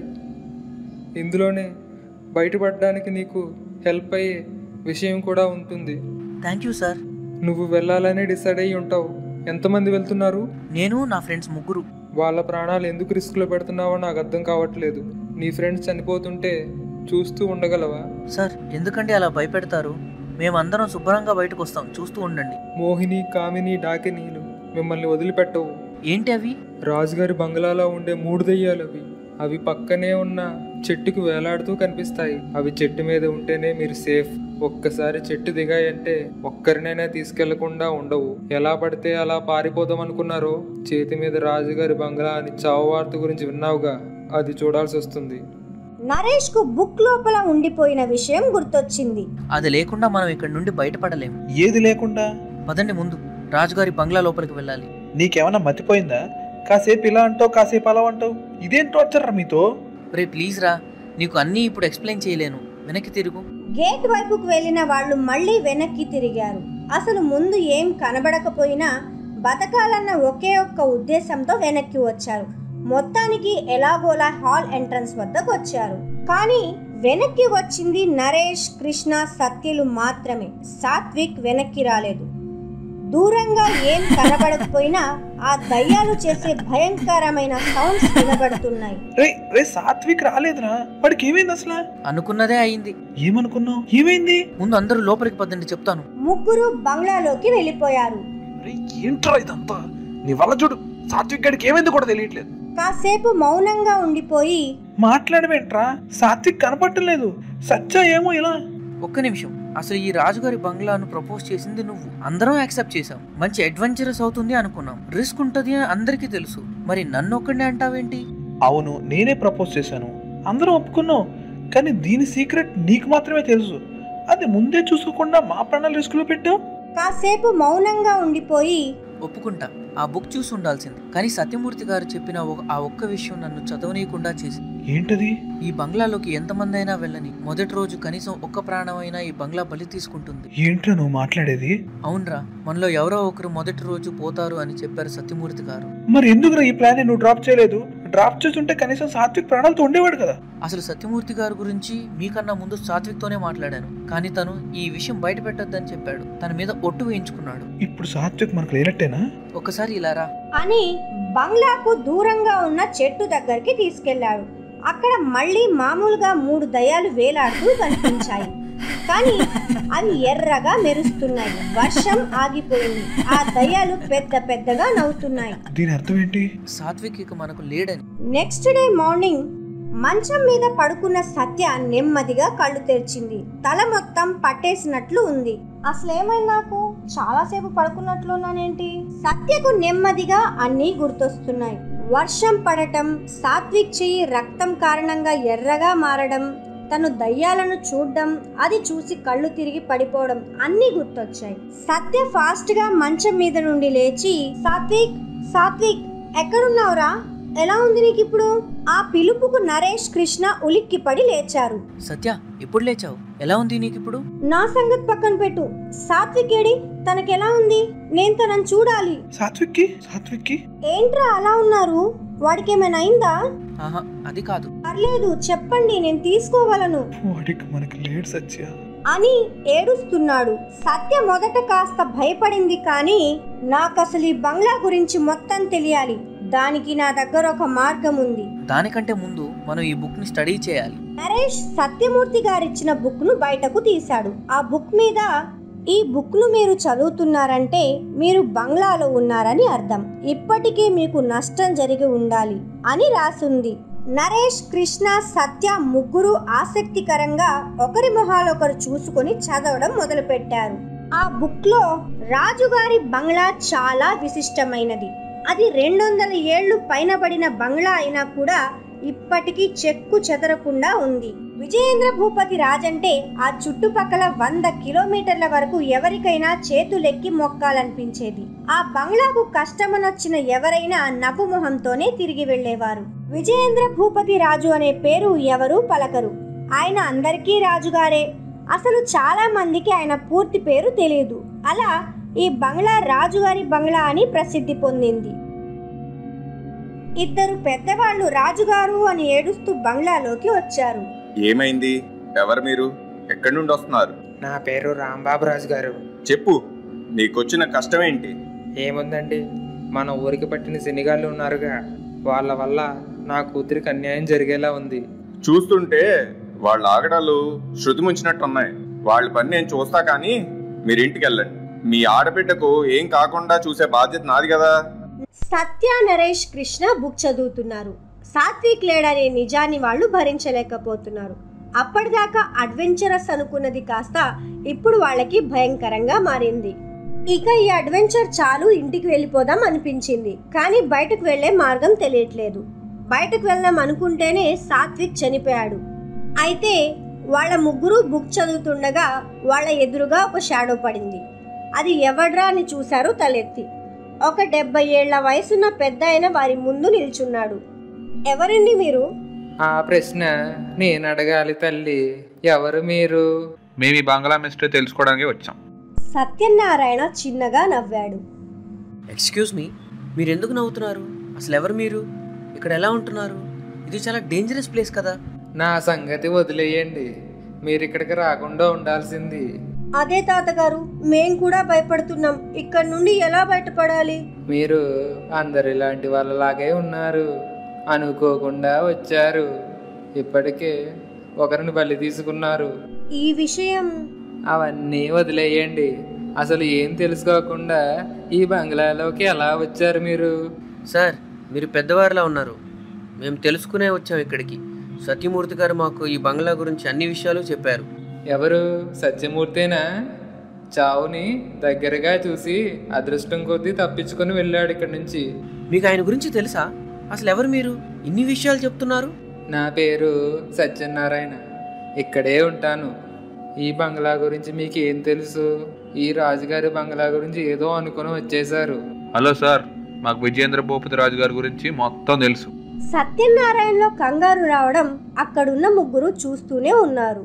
ఇందులోనే బయటపడడానికి నీకు హెల్ప్ అయ్యే విషయం కూడా ఉంటుంది. Thank you sir. నువ్వు వెళ్ళాలనే డిసైడ్ అయ్యి ఉంటావు. ఎంతమంది వెళ్తున్నారు? నేను, నా ఫ్రెండ్స్ ముగ్గురు. వాళ్ళ ప్రాణాలు ఎందుకు రిస్క్లో పెడుతున్నావో నాకు అర్థం కావట్లేదు. నీ ఫ్రెండ్స్ చనిపోతుంటే చూస్తూ ఉండగలవా? సార్, ఎందుకండి అలా భయపెడతారు? మేమందరం శుభ్రంగా బయటకు వస్తాం, చూస్తూ ఉండండి. మోహిని, కామిని, డాకినీలు మిమ్మల్ని వదిలిపెట్టవు. ఏంటి అవి? రాజుగారి బంగ్లాలో ఉండే మూడు దెయ్యాలు అవి. అవి పక్కనే ఉన్న చెట్టుకు వేలాడుతూ కనిపిస్తాయి. అవి చెట్టు మీద ఉంటేనే మీరు సేఫ్. ఒక్కసారి చెట్టు దిగాయంటే ఒక్కరినైనా తీసుకెళ్లకుండా ఉండవు. ఎలా పడితే అలా పారిపోదాం అనుకున్నారో, చేతి మీద రాజుగారి బంగ్లా అని చావు వార్త గురించి విన్నావుగా, అది చూడాల్సి వస్తుంది. నరేష్ కు బుక్ లోపల ఉండిపోయిన విషయం గుర్తొచ్చింది. అది లేకుండా మనం ఇక్కడ నుండి బయటపడలేము. ఏది లేకుండా? పదండి, ముందు రాజుగారి బంగ్లా లోపలికి వెళ్ళాలి. నీకేమన్నా మతిపోయిందా? కాసేపు ఇలా అంటావు, కాసేపు అలా అంటావు. ఇదేం టార్చర్ రా మీతో? రే ప్లీజ్ రా, నీకు అన్నీ ఇప్పుడు ఎక్స్ప్లెయిన్ చేయలేను. వెనక్కి తిరుగు. గేట్ వైపుకు వెళ్లిన వాళ్ళు మళ్ళీ వెనక్కి తిరిగారు. అసలు ముందు ఏం కనబడకపోయినా బతకాలన్న ఒకే ఒక్క ఉద్దేశంతో వెనక్కి వచ్చారు. మొత్తానికి ఎలాగోలా హాల్ ఎంట్రన్స్ వద్దకు వచ్చారు. కానీ వెనక్కి వచ్చింది నరేష్, కృష్ణ, సత్యలు మాత్రమే. సాత్విక్ వెనక్కి రాలేదు. దూరంగా ఏం కనబడకపోయినా ఆ దయ్యాలు చేసే భయంకరమైన సౌండ్స్ వినబడుతున్నాయి. రే రే సాత్విక్ రాలేదురా. వాడికి ఏమైంది అసలు? అనుకున్నదే అయింది. ఏమనుకున్నావు? ఏమైంది? ముందు అందరూ లోపలికి పదండి, చెప్తాను. ముగ్గురు బంగ్లాలోకి వెళ్ళిపోయారు. ఏంట్రా ఇదంతా? నీ వల్ల చూడు, సాత్విక్ గడికి ఏమైంది కూడా తెలియట్లేదు. కాసేపు మౌనంగా ఉండిపోయి, మాట్లాడమేంట్రా? సాత్విక్ కనపట్టలేదు. సత్య ఏమో ఇలా. ఒక్క నిమిషం, అసలు ఈ రాజుగారి బంగ్లాను ప్రపోజ్ చేసింది నువ్వు. అందరం యాక్సెప్ట్ చేసాం. మంచి అడ్వెంచరస్ అవుతుంది అనుకున్నాం. రిస్క్ ఉంటుంది అని అందరికీ తెలుసు. మరి నన్ను ఒక్కడే అంటావేంటి? అవును, నేనే ప్రపోజ్ చేశాను, అందరం ఒప్పుకున్నాం. కానీ దీని సీక్రెట్ నీకు మాత్రమే తెలుసు. అది ముందే చూసుకోకుండా మా ప్రాణాలు రిస్క్ లో పెట్టావు. కాసేపు మౌనంగా ఉండిపోయి, ఒప్పుకుంటా, ఆ బుక్ చూసి ఉండాల్సింది. కానీ సత్యమూర్తి గారు చెప్పిన ఆ ఒక్క విషయం నన్ను చదవనీయకుండా చేసింది. ఏంటది? ఈ బంగ్లాలోకి ఎంతమంది అయినా వెళ్ళని, మొదటి రోజు కనీసం ఒక్క ప్రాణమైనా ఈ బంగ్లా బలి తీసుకుంటుంది. ఏంట్రా నువ్వు మాట్లాడేది? అవునరా, మనలో ఎవరో ఒకరు మొదటి రోజు పోతారు అని చెప్పారు సత్యమూర్తి గారు. మరి ఎందుకురా ఈ ప్లాన్ నువ్వు డ్రాప్ చేయలేదు? డ్రాప్ చేస్తుంటే కనీసం సాత్విక్ ప్రాణాలతో ఉండేవాడు కదా. అసలు సత్యమూర్తి గారి గురించి మీకన్నా ముందు సాత్విక్ తోనే మాట్లాడాను. కానీ తను ఈ విషయం బయట పెట్టొద్దని చెప్పాడు. తన మీద ఒట్టు వేయించుకున్నాడు. ఇప్పుడు సాత్విక్ మనకు లేనట్టేనా? ఒకసారి ఇలా రా అని బంగ్లాకు దూరంగా ఉన్న చెట్టు దగ్గరికి తీసుకెళ్లాడు. అక్కడ మళ్ళీ మామూలుగా మూడు దయ్యాలు వేలాడుతూ కనిపించాయి. కానీ అవి ఎర్రగా మెరుస్తున్నాయి. వర్షం ఆగిపోయింది. ఆ దయ్యాలు పెద్ద పెద్దగా నవ్వుతున్నాయి. దీని అర్థం ఏంటి? సాత్విక్ ఇక మనకు లేడని. నెక్స్ట్ డే మార్నింగ్ మంచం మీద పడుకున్న సత్య నెమ్మదిగా కళ్ళు తెరిచింది. తల మొత్తం పట్టేసినట్లు ఉంది. అసలేమైంది? నాకు చాలాసేపు పడుకున్నట్లున్నానేంటి? సత్యకు నెమ్మదిగా అన్నీ గుర్తొస్తున్నాయి. వర్షం పడటం, సాత్విక్ చెయ్యి రక్తం కారణంగా ఎర్రగా మారడం, తను దయ్యాలను చూడడం, అది చూసి కళ్ళు తిరిగి పడిపోవడం అన్నీ గుర్తొచ్చాయి. సత్య ఫాస్ట్ గా మంచం మీద నుండి లేచి, సాత్విక్ సాత్విక్ ఎక్కడున్నావురా, ఎలా ఉంది నీకు ఇప్పుడు? ఆ పిలుపుకు నరేష్, కృష్ణ ఉలిక్కిపడి లేచారు. సత్య, ఎప్పుడు లేచావు? ఎలా ఉంది నీకు ఇప్పుడు? నా సంగతి పక్కన పెట్టు, సాత్విక్ ఏడి? తనకెలా ఉంది? నేను తనని చూడాలి. సాత్విక్కి సాత్విక్కి ఏంట్రా అలా ఉన్నారు? వాడికి ఏమైనా అయిందా? ఆహా, అది కాదు. పర్లేదు చెప్పండి, నేను తీసుకోగలను వాడికి మనకి లేట్ సత్య అని ఏడుస్తున్నాడు. సత్య మొదట కాస్త భయపడింది, కానీ నాకు అసలు ఈ బంగ్లా గురించి మొత్తం తెలియాలి. దానికి నా దగ్గర ఒక మార్గం ఉంది. దానికంటే ముందు మనం ఈ బుక్ ని స్టడీ చేయాలి. నరేష్ సత్యమూర్తి గారిచ్చిన బుక్ ను బయటకు తీశాడు. ఆ బుక్ మీద, ఈ బుక్ ను మీరు చదువుతున్నారంటే మీరు బంగ్లాలో ఉన్నారని అర్థం. ఇప్పటికే మీకు నష్టం జరిగి ఉండాలి అని రాసుంది. నరేష్, కృష్ణ, సత్య ముగ్గురు ఆసక్తికరంగా ఒకరి మొహాలొకరు చూసుకొని చదవడం మొదలుపెట్టారు. ఆ బుక్ లో రాజుగారి బంగ్లా చాలా విశిష్టమైనది. అది రెండు వందల ఏళ్లు పైన పడిన బంగ్లా అయినా కూడా ఇప్పటికీ చెక్కు చెదరకుండా ఉంది. విజయేంద్ర భూపతి రాజంటే ఆ చుట్టుపక్కల వంద కిలోమీటర్ల వరకు ఎవరికైనా చేతులెక్కి మొక్కాలనిపించేది. ఆ బంగ్లాకు కష్టమనొచ్చిన ఎవరైనా నవ్వు మొహంతోనే తిరిగి వెళ్లేవారు. విజయేంద్ర భూపతి రాజు అనే పేరు ఎవరూ పలకరు. ఆయన అందరికీ రాజుగారే. అసలు చాలా మందికి ఆయన పూర్తి పేరు తెలియదు. అలా ఈ బంగ్లా రాజుగారి బంగ్లా అని ప్రసిద్ధి పొందింది. ఇద్దరు పెద్దవాళ్ళు రాజుగారు అని ఏడుస్తూ బంగ్లాలోకి వచ్చారు. ఏమైంది? ఎవరు మీరు? ఎక్కడి నుండి వస్తున్నారు? నా పేరు రాంబాబు రాజు గారు. చెప్పు, నీకొచ్చిన కష్టం ఏంటి? ఏముందండి, మన ఊరికి పట్టిన శనిగాళ్ళు ఉన్నారుగా, వాళ్ళ వల్ల నా కూతురికి అన్యాయం జరిగేలా ఉంది. చూస్తుంటే వాళ్ళ ఆగడాలు శృతి ముంచినట్టున్నాయి. వాళ్ళ పని నేను చూస్తా, కానీ మీరింటికి వెళ్ళండి. మీ ఆడబిడ్డకు ఏం కాకుండా చూసే బాధ్యత నాది కదా. సత్య, నరేష్, కృష్ణ బుక్ చదువుతున్నారు. సాత్విక్ లేడనే నిజాన్ని వాళ్ళు భరించలేకపోతున్నారు. అప్పటిదాకా అడ్వెంచరస్ అనుకున్నది కాస్త ఇప్పుడు వాళ్ళకి భయంకరంగా మారింది. ఇక ఈ అడ్వెంచర్ చాలు, ఇంటికి వెళ్ళిపోదాం అనిపించింది. కానీ బయటకు వెళ్లే మార్గం తెలియట్లేదు. బయటకు వెళ్దాం అనుకుంటేనే సాత్విక్ చనిపోయాడు. అయితే వాళ్ళ ముగ్గురు బుక్ చదువుతుండగా వాళ్ళ ఎదురుగా ఒక షాడో పడింది. అది ఎవడ్రా అని చూశారు తలెత్తి. ఒక డెబ్బై ఏళ్ల వయసున్న పెద్ద ఆయన వారి ముందు నిల్చున్నాడు. ఎవరండి మీరు? ఆ ప్రశ్న నేను అడగాలి తల్లి. ఎవరు మీరు? మేము ఈ బంగ్లా మిస్టర్ తెలుసుకోవడానికి వచ్చాం. సత్యనారాయణ చిన్నగా నవ్వాడు. ఎక్స్క్యూజ్ మీ, మీరు ఎందుకు నవ్వుతున్నారు? అసలు ఎవరు మీరు? ఇక్కడ ఎలా ఉంటున్నారు? ఇది చాలా డేంజరస్ ప్లేస్ కదా. నా సంగతి వదిలేయండి, మీరు ఇక్కడికి రాకుండా ఉండాల్సింది. అదే తాతగారు, మేం కూడా భయపడుతున్నాం. ఇక్కడ నుండి ఎలా బయటపడాలి? మీరు అందరిలాంటి వాళ్ళలాగే ఉన్నారు. అనుకోకుండా వచ్చారు. ఇప్పటికే ఒకరిని బలి తీసుకున్నారు. ఈ విషయం అవన్నీ వదిలేయండి. అసలు ఏం తెలుసుకోకుండా ఈ బంగ్లాలోకి ఎలా వచ్చారు మీరు? సార్, మీరు పెద్దవారిలా ఉన్నారు. మేము తెలుసుకునే వచ్చాం ఇక్కడికి. సత్యమూర్తి గారు మాకు ఈ బంగ్లా గురించి అన్ని విషయాలు చెప్పారు. ఎవరు? సత్యమూర్తేనా? చావుని దగ్గరగా చూసి అదృష్టం కొద్దీ తప్పించుకొని వెళ్ళాడు ఇక్కడి నుంచి. మీకు ఆయన గురించి తెలుసా? అసలు ఎవరు మీరు? ఇన్ని విషయాలు చెప్తున్నారు. నా పేరు సత్యనారాయణ. ఇక్కడే ఉంటాను. ఈ బంగ్లా గురించి మీకు ఏం తెలుసు? ఈ రాజుగారి బంగ్లా గురించి ఏదో అనుకుని వచ్చేసారు. హలో సార్, మాకు విజయేంద్ర భూపతి రాజు గారి గురించి మొత్తం తెలుసు. సత్యనారాయణలో కంగారు రావడం అక్కడున్న ముగ్గురు చూస్తూనే ఉన్నారు.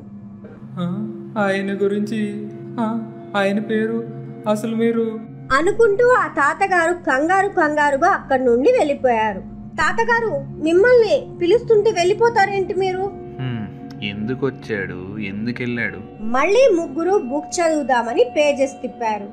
ఆయన గురించి, ఆయన పేరు అసలు మీరు? అనుకుంటూ ఆ తాతగారు కంగారు కంగారుగా అక్కడి నుండి వెళ్ళిపోయారు. తాతగారు, మిమ్మల్ని పిలుస్తుంటే వెళ్ళిపోతారేంటి మీరు? ఎందుకు వచ్చాడు, ఎందుకు వెళ్ళాడు? మళ్ళీ ముగ్గురు బుక్ చదువుదామని పేజెస్ తిప్పారు.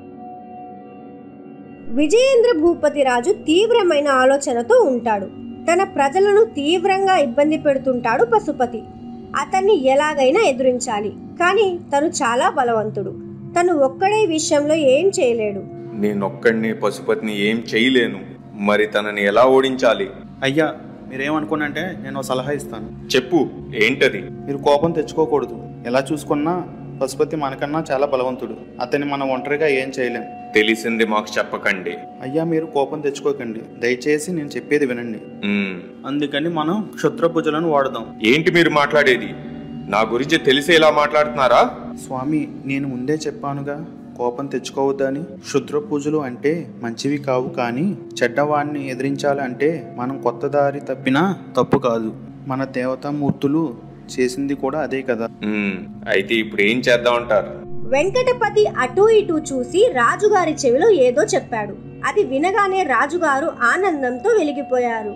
విజయేంద్ర భూపతి రాజు తీవ్రమైన ఆలోచనతో ఉంటాడు. తన ప్రజలను తీవ్రంగా ఇబ్బంది పెడుతుంటాడు పశుపతి. అతన్ని ఎలాగైనా ఎదురించాలి. కానీ తను చాలా బలవంతుడు. తను ఒక్కడే విషయంలో ఏం చేయలేడు. నేనొక్కడిని పశుపతిని ఏం చేయలేను. మరి తనని ఎలా ఓడించాలి? అయ్యా, మీరేమనుకోనంటే నేను సలహా ఇస్తాను. చెప్పు, ఏంటది? మీరు కోపం తెచ్చుకోకూడదు. ఎలా చూసుకున్నా పశుపతి మనకన్నా చాలా బలవంతుడు. అతన్ని మనం ఒంటరిగా ఏం చేయలేం. తెలిసింది మాకు చెప్పకండి. అయ్యా, మీరు కోపం తెచ్చుకోకండి. దయచేసి నేను చెప్పేది వినండి. మ్మ్. అందుకని మనం క్షుద్రపూజలను వాడదాం. ఏంటి మీరు మాట్లాడేది? నా గురించి తెలిసి ఇలా మాట్లాడుతున్నారా? స్వామి, నేను ముందే చెప్పానుగా, కోపం తెచ్చుకోవద్దని. క్షుద్ర పూజలు అంటే మంచివి కావు, కానీ చెడ్డవాడిని ఎదిరించాలంటే మనం కొత్త దారి తప్పినా తప్పు కాదు. మన దేవతామూర్తులు చేసింది కూడా అదే కదా. మ్మ్. అయితే ఇప్పుడు ఏం చేద్దాం అంటారు? వెంకటపతి అటూ ఇటూ చూసి రాజుగారి చెవిలో ఏదో చెప్పాడు. అది వినగానే రాజుగారు ఆనందంతో వెలిగిపోయారు.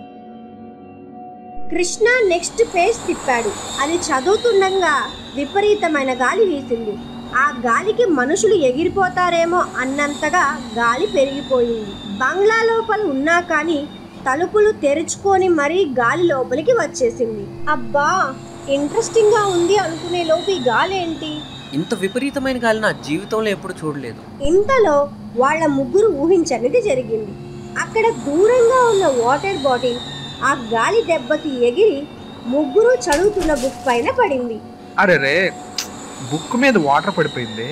కృష్ణ నెక్స్ట్ పేజ్ తిప్పాడు. అది చదువుతుండగా విపరీతమైన గాలి వీసింది. ఆ గాలికి మనుషులు ఎగిరిపోతారేమో అన్నంతగా గాలి పెరిగిపోయింది. బంగ్లా లోపల ఉన్నా కానీ తలుపులు తెరుచుకొని మరీ గాలి లోపలికి వచ్చేసింది. అబ్బా, ఇంట్రెస్టింగ్ గా ఉంది అనుకునే లోపు ఈ గాలి ఏంటి? ఇంత విపరీతమైన గాలి నా జీవితంలో ఎప్పుడు చూడలేదు. ఇంతలో వాళ్ళ ముగ్గురు ఊహించనిది జరిగింది. అక్కడ దూరంగా ఉన్న వాటర్ బాటిల్ ఆ గాలి దెబ్బకి ఎగిరి ముగ్గురు చదువుతున్న బుక్ పైన పడింది. అరే రే, బుక్ మీద వాటర్ పడిపోయింది.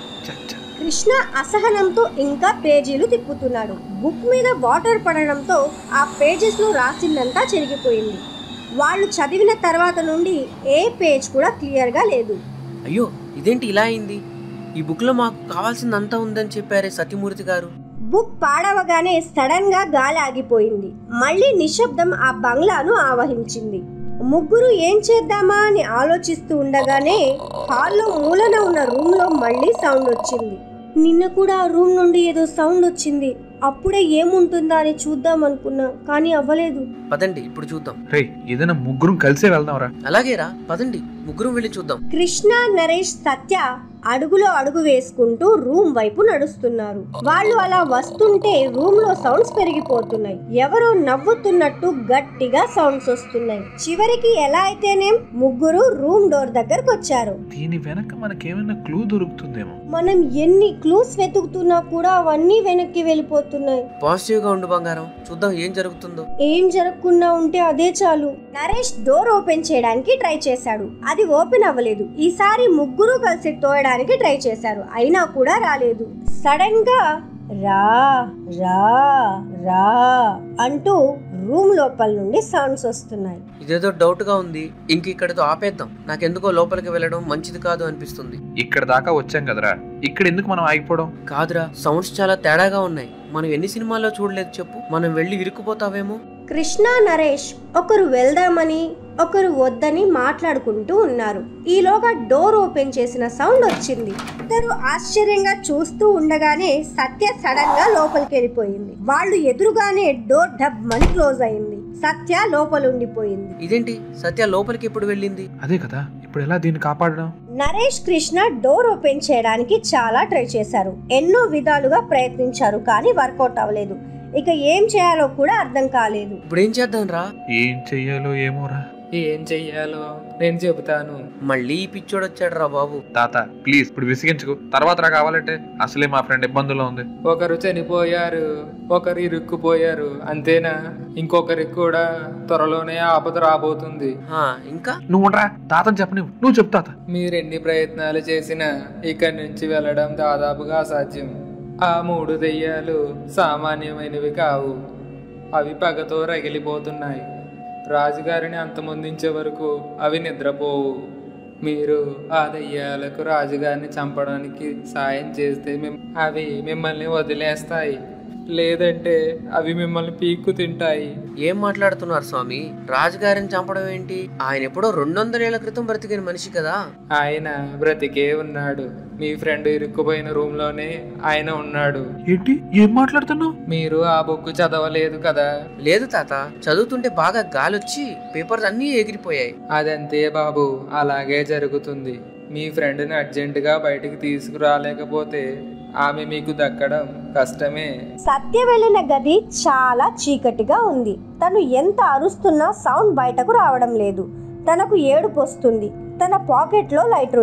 కృష్ణ అసహనంతో ఇంకా పేజీలు తిప్పుతున్నాడు. బుక్ మీద వాటర్ పడడంతో ఆ పేజెస్ లో రాసిందంతా చెరిగిపోయింది. వాళ్ళు చదివిన తర్వాత నుండి ఏ పేజ్ కూడా క్లియర్ గా లేదు. అయ్యో, ఇదేంటి ఇలా అయింది? ఈ బుక్ లో మాకు కావాల్సిందంతా ఉందని చెప్పారే సత్యమూర్తి గారు. బుక్ పాడవగానే సడన్ గా గాలి ఆగిపోయింది. మళ్ళీ నిశ్శబ్దం ఆ బంగ్లాను ఆవహించింది. ముగ్గురు ఏం చేద్దామా అని ఆలోచిస్తూ ఉండగానే హాల్లో మూలన ఉన్న రూమ్ లో మళ్ళీ సౌండ్ వచ్చింది. నిన్న కూడా ఆ రూమ్ నుండి ఏదో సౌండ్ వచ్చింది. అప్పుడే ఏముంటుందా అని చూద్దాం అనుకున్నా, కానీ అవ్వలేదు. పదండి ఇప్పుడు చూద్దాం. రే, ఏదైనా ముగ్గురం కలిసే వెళ్దాంరా. అలాగేరా, పదండి ముగ్గురం వెళ్ళి చూద్దాం. కృష్ణ, నరేష్, సత్య అడుగులో అడుగు వేసుకుంటూ రూమ్ వైపు నడుస్తున్నారు. వాళ్ళు అలా వస్తుంటే రూమ్ లో సౌండ్స్ పెరిగిపోతున్నాయి. ఎవరో నవ్వుతున్నట్టు గట్టిగా సౌండ్స్ వస్తున్నాయి. చివరికి ఎలా అయితేనేం ముగ్గురు రూమ్ డోర్ దగ్గరకు వచ్చారు. దీని వెనక మనకేమైనా క్లూ దొరుకుతుందేమో. మనం ఎన్ని క్లూస్ వెతుకుతున్నా కూడా అవన్నీ వెనక్కి వెళ్ళిపోతున్నాయి. పాజిటివ్ గా ఉండు బంగారం, చూద్దాం ఏం జరుగుతుందో. ఏం జరగకుండా ఉంటే అదే చాలు. నరేష్ డోర్ ఓపెన్ చేయడానికి ట్రై చేశాడు. అది ఓపెన్ అవ్వలేదు. ఈసారి ముగ్గురు కలిసి తోయడానికి ట్రై చేశారు, అయినా కూడా రాలేదు. సడన్ గా రా రా రా అంటూ రూమ్ లోపల నుండి సౌండ్స్ వస్తున్నాయి. ఇదేదో డౌట్ గా ఉంది. ఇంక ఇక్కడితో ఆపేద్దాం. నాకెందుకో లోపలికి వెళ్ళడం మంచిది కాదు అనిపిస్తుంది. ఇక్కడ దాకా వచ్చాం కదరా, ఇక్కడ ఎందుకు మనం ఆగిపోవడం? కాదురా, సౌండ్స్ చాలా తేడాగా ఉన్నాయి. మనం ఎన్ని సినిమాల్లో చూడలేదు చెప్పు. మనం వెళ్ళి ఇరుక్కుపోతావేమో. కృష్ణ, నరేష్ ఒకరు వెళ్దామని ఒకరు వద్దని మాట్లాడుకుంటూ ఉన్నారు. ఈలోగా డోర్ ఓపెన్ చేసిన సౌండ్ వచ్చింది. ఇద్దరు ఆశ్చర్యంగా చూస్తూ ఉండగానే సత్య సడన్ గా లోపలికి వెళ్ళిపోయింది. వాళ్ళు ఎదురుగానే డోర్ డబ్ మని క్లోజ్ అయింది. సత్య లోపల ఉండిపోయింది. ఇదేంటి, సత్య లోపలికి ఎప్పుడు వెళ్ళింది? అదే కదా, ఇప్పుడు ఎలా దీన్ని కాపాడడం? నరేష్, కృష్ణ డోర్ ఓపెన్ చేయడానికి చాలా ట్రై చేశారు. ఎన్నో విధాలుగా ప్రయత్నించారు, కానీ వర్కౌట్ అవ్వలేదు. ఇక ఏం చేయాలో కూడా అర్థం కాలేదు. ఇప్పుడు ఏం చేద్దాం రా? ఏం చెయ్యాలో ఏమోరా. ఏం చెయ్యాలో నేను చెబుతాను. మళ్ళీ ఈ పిచ్చోడు వచ్చాడు రా బాబు. తాత ప్లీజ్ ఇప్పుడు విసిగించుకో, తర్వాత రా కావాలంటే. అసలే మా ఫ్రెండ్ ఇబ్బందుల్లో ఉంది. ఒకరు చనిపోయారు, ఒకరు ఇరుక్కుపోయారు, అంతేనా? ఇంకొకరికి కూడా త్వరలోనే ఆపద రాబోతుంది. ఇంకా నువ్వు రా, తాతని చెప్పని నువ్వు చెప్పు తాత. మీరు ఎన్ని ప్రయత్నాలు చేసినా ఇక్కడి నుంచి వెళ్ళడం దాదాపుగా అసాధ్యం. ఆ మూడు దెయ్యాలు సామాన్యమైనవి కావు. అవి పగతో రగిలిపోతున్నాయి. రాజుగారిని అంతమొందించే వరకు అవి నిద్రపోవు. మీరు ఆ దెయ్యాలకు రాజుగారిని చంపడానికి సాయం చేస్తే అవి మిమ్మల్ని వదిలేస్తాయి, లేదంటే అవి మిమ్మల్ని పీక్కు తింటాయి. ఏం మాట్లాడుతున్నారు స్వామి? రాజుగారిని చంపడం ఏంటి? ఆయన ఎప్పుడో రెండు వందల ఏళ్ల క్రితం బ్రతికిన మనిషి కదా. ఆయన బ్రతికే ఉన్నాడు. మీ ఫ్రెండ్ ఇరుక్కుపోయిన రూమ్ లోనే ఆయన ఉన్నాడు. ఏంటి, ఏం మాట్లాడుతున్నావు? మీరు ఆ బుక్ చదవలేదు కదా? లేదు తాత, చదువుతుంటే బాగా గాలొచ్చి పేపర్స్ అన్నీ ఎగిరిపోయాయి. అదంతే బాబు, అలాగే జరుగుతుంది. మీ ఫ్రెండ్ని అర్జెంటుగా బయటికి తీసుకురాలేకపోతే ఆమె మీకు దక్కడం కష్టమే. సత్య వెళ్ళిన గది చాలా చీకటిగా ఉంది. తను ఎంత అరుస్తున్నా సౌండ్ బయటకు రావడం లేదు. తనకు ఏడుపు వస్తుంది. తన పాకెట్ లో లైటర్ ఉంది.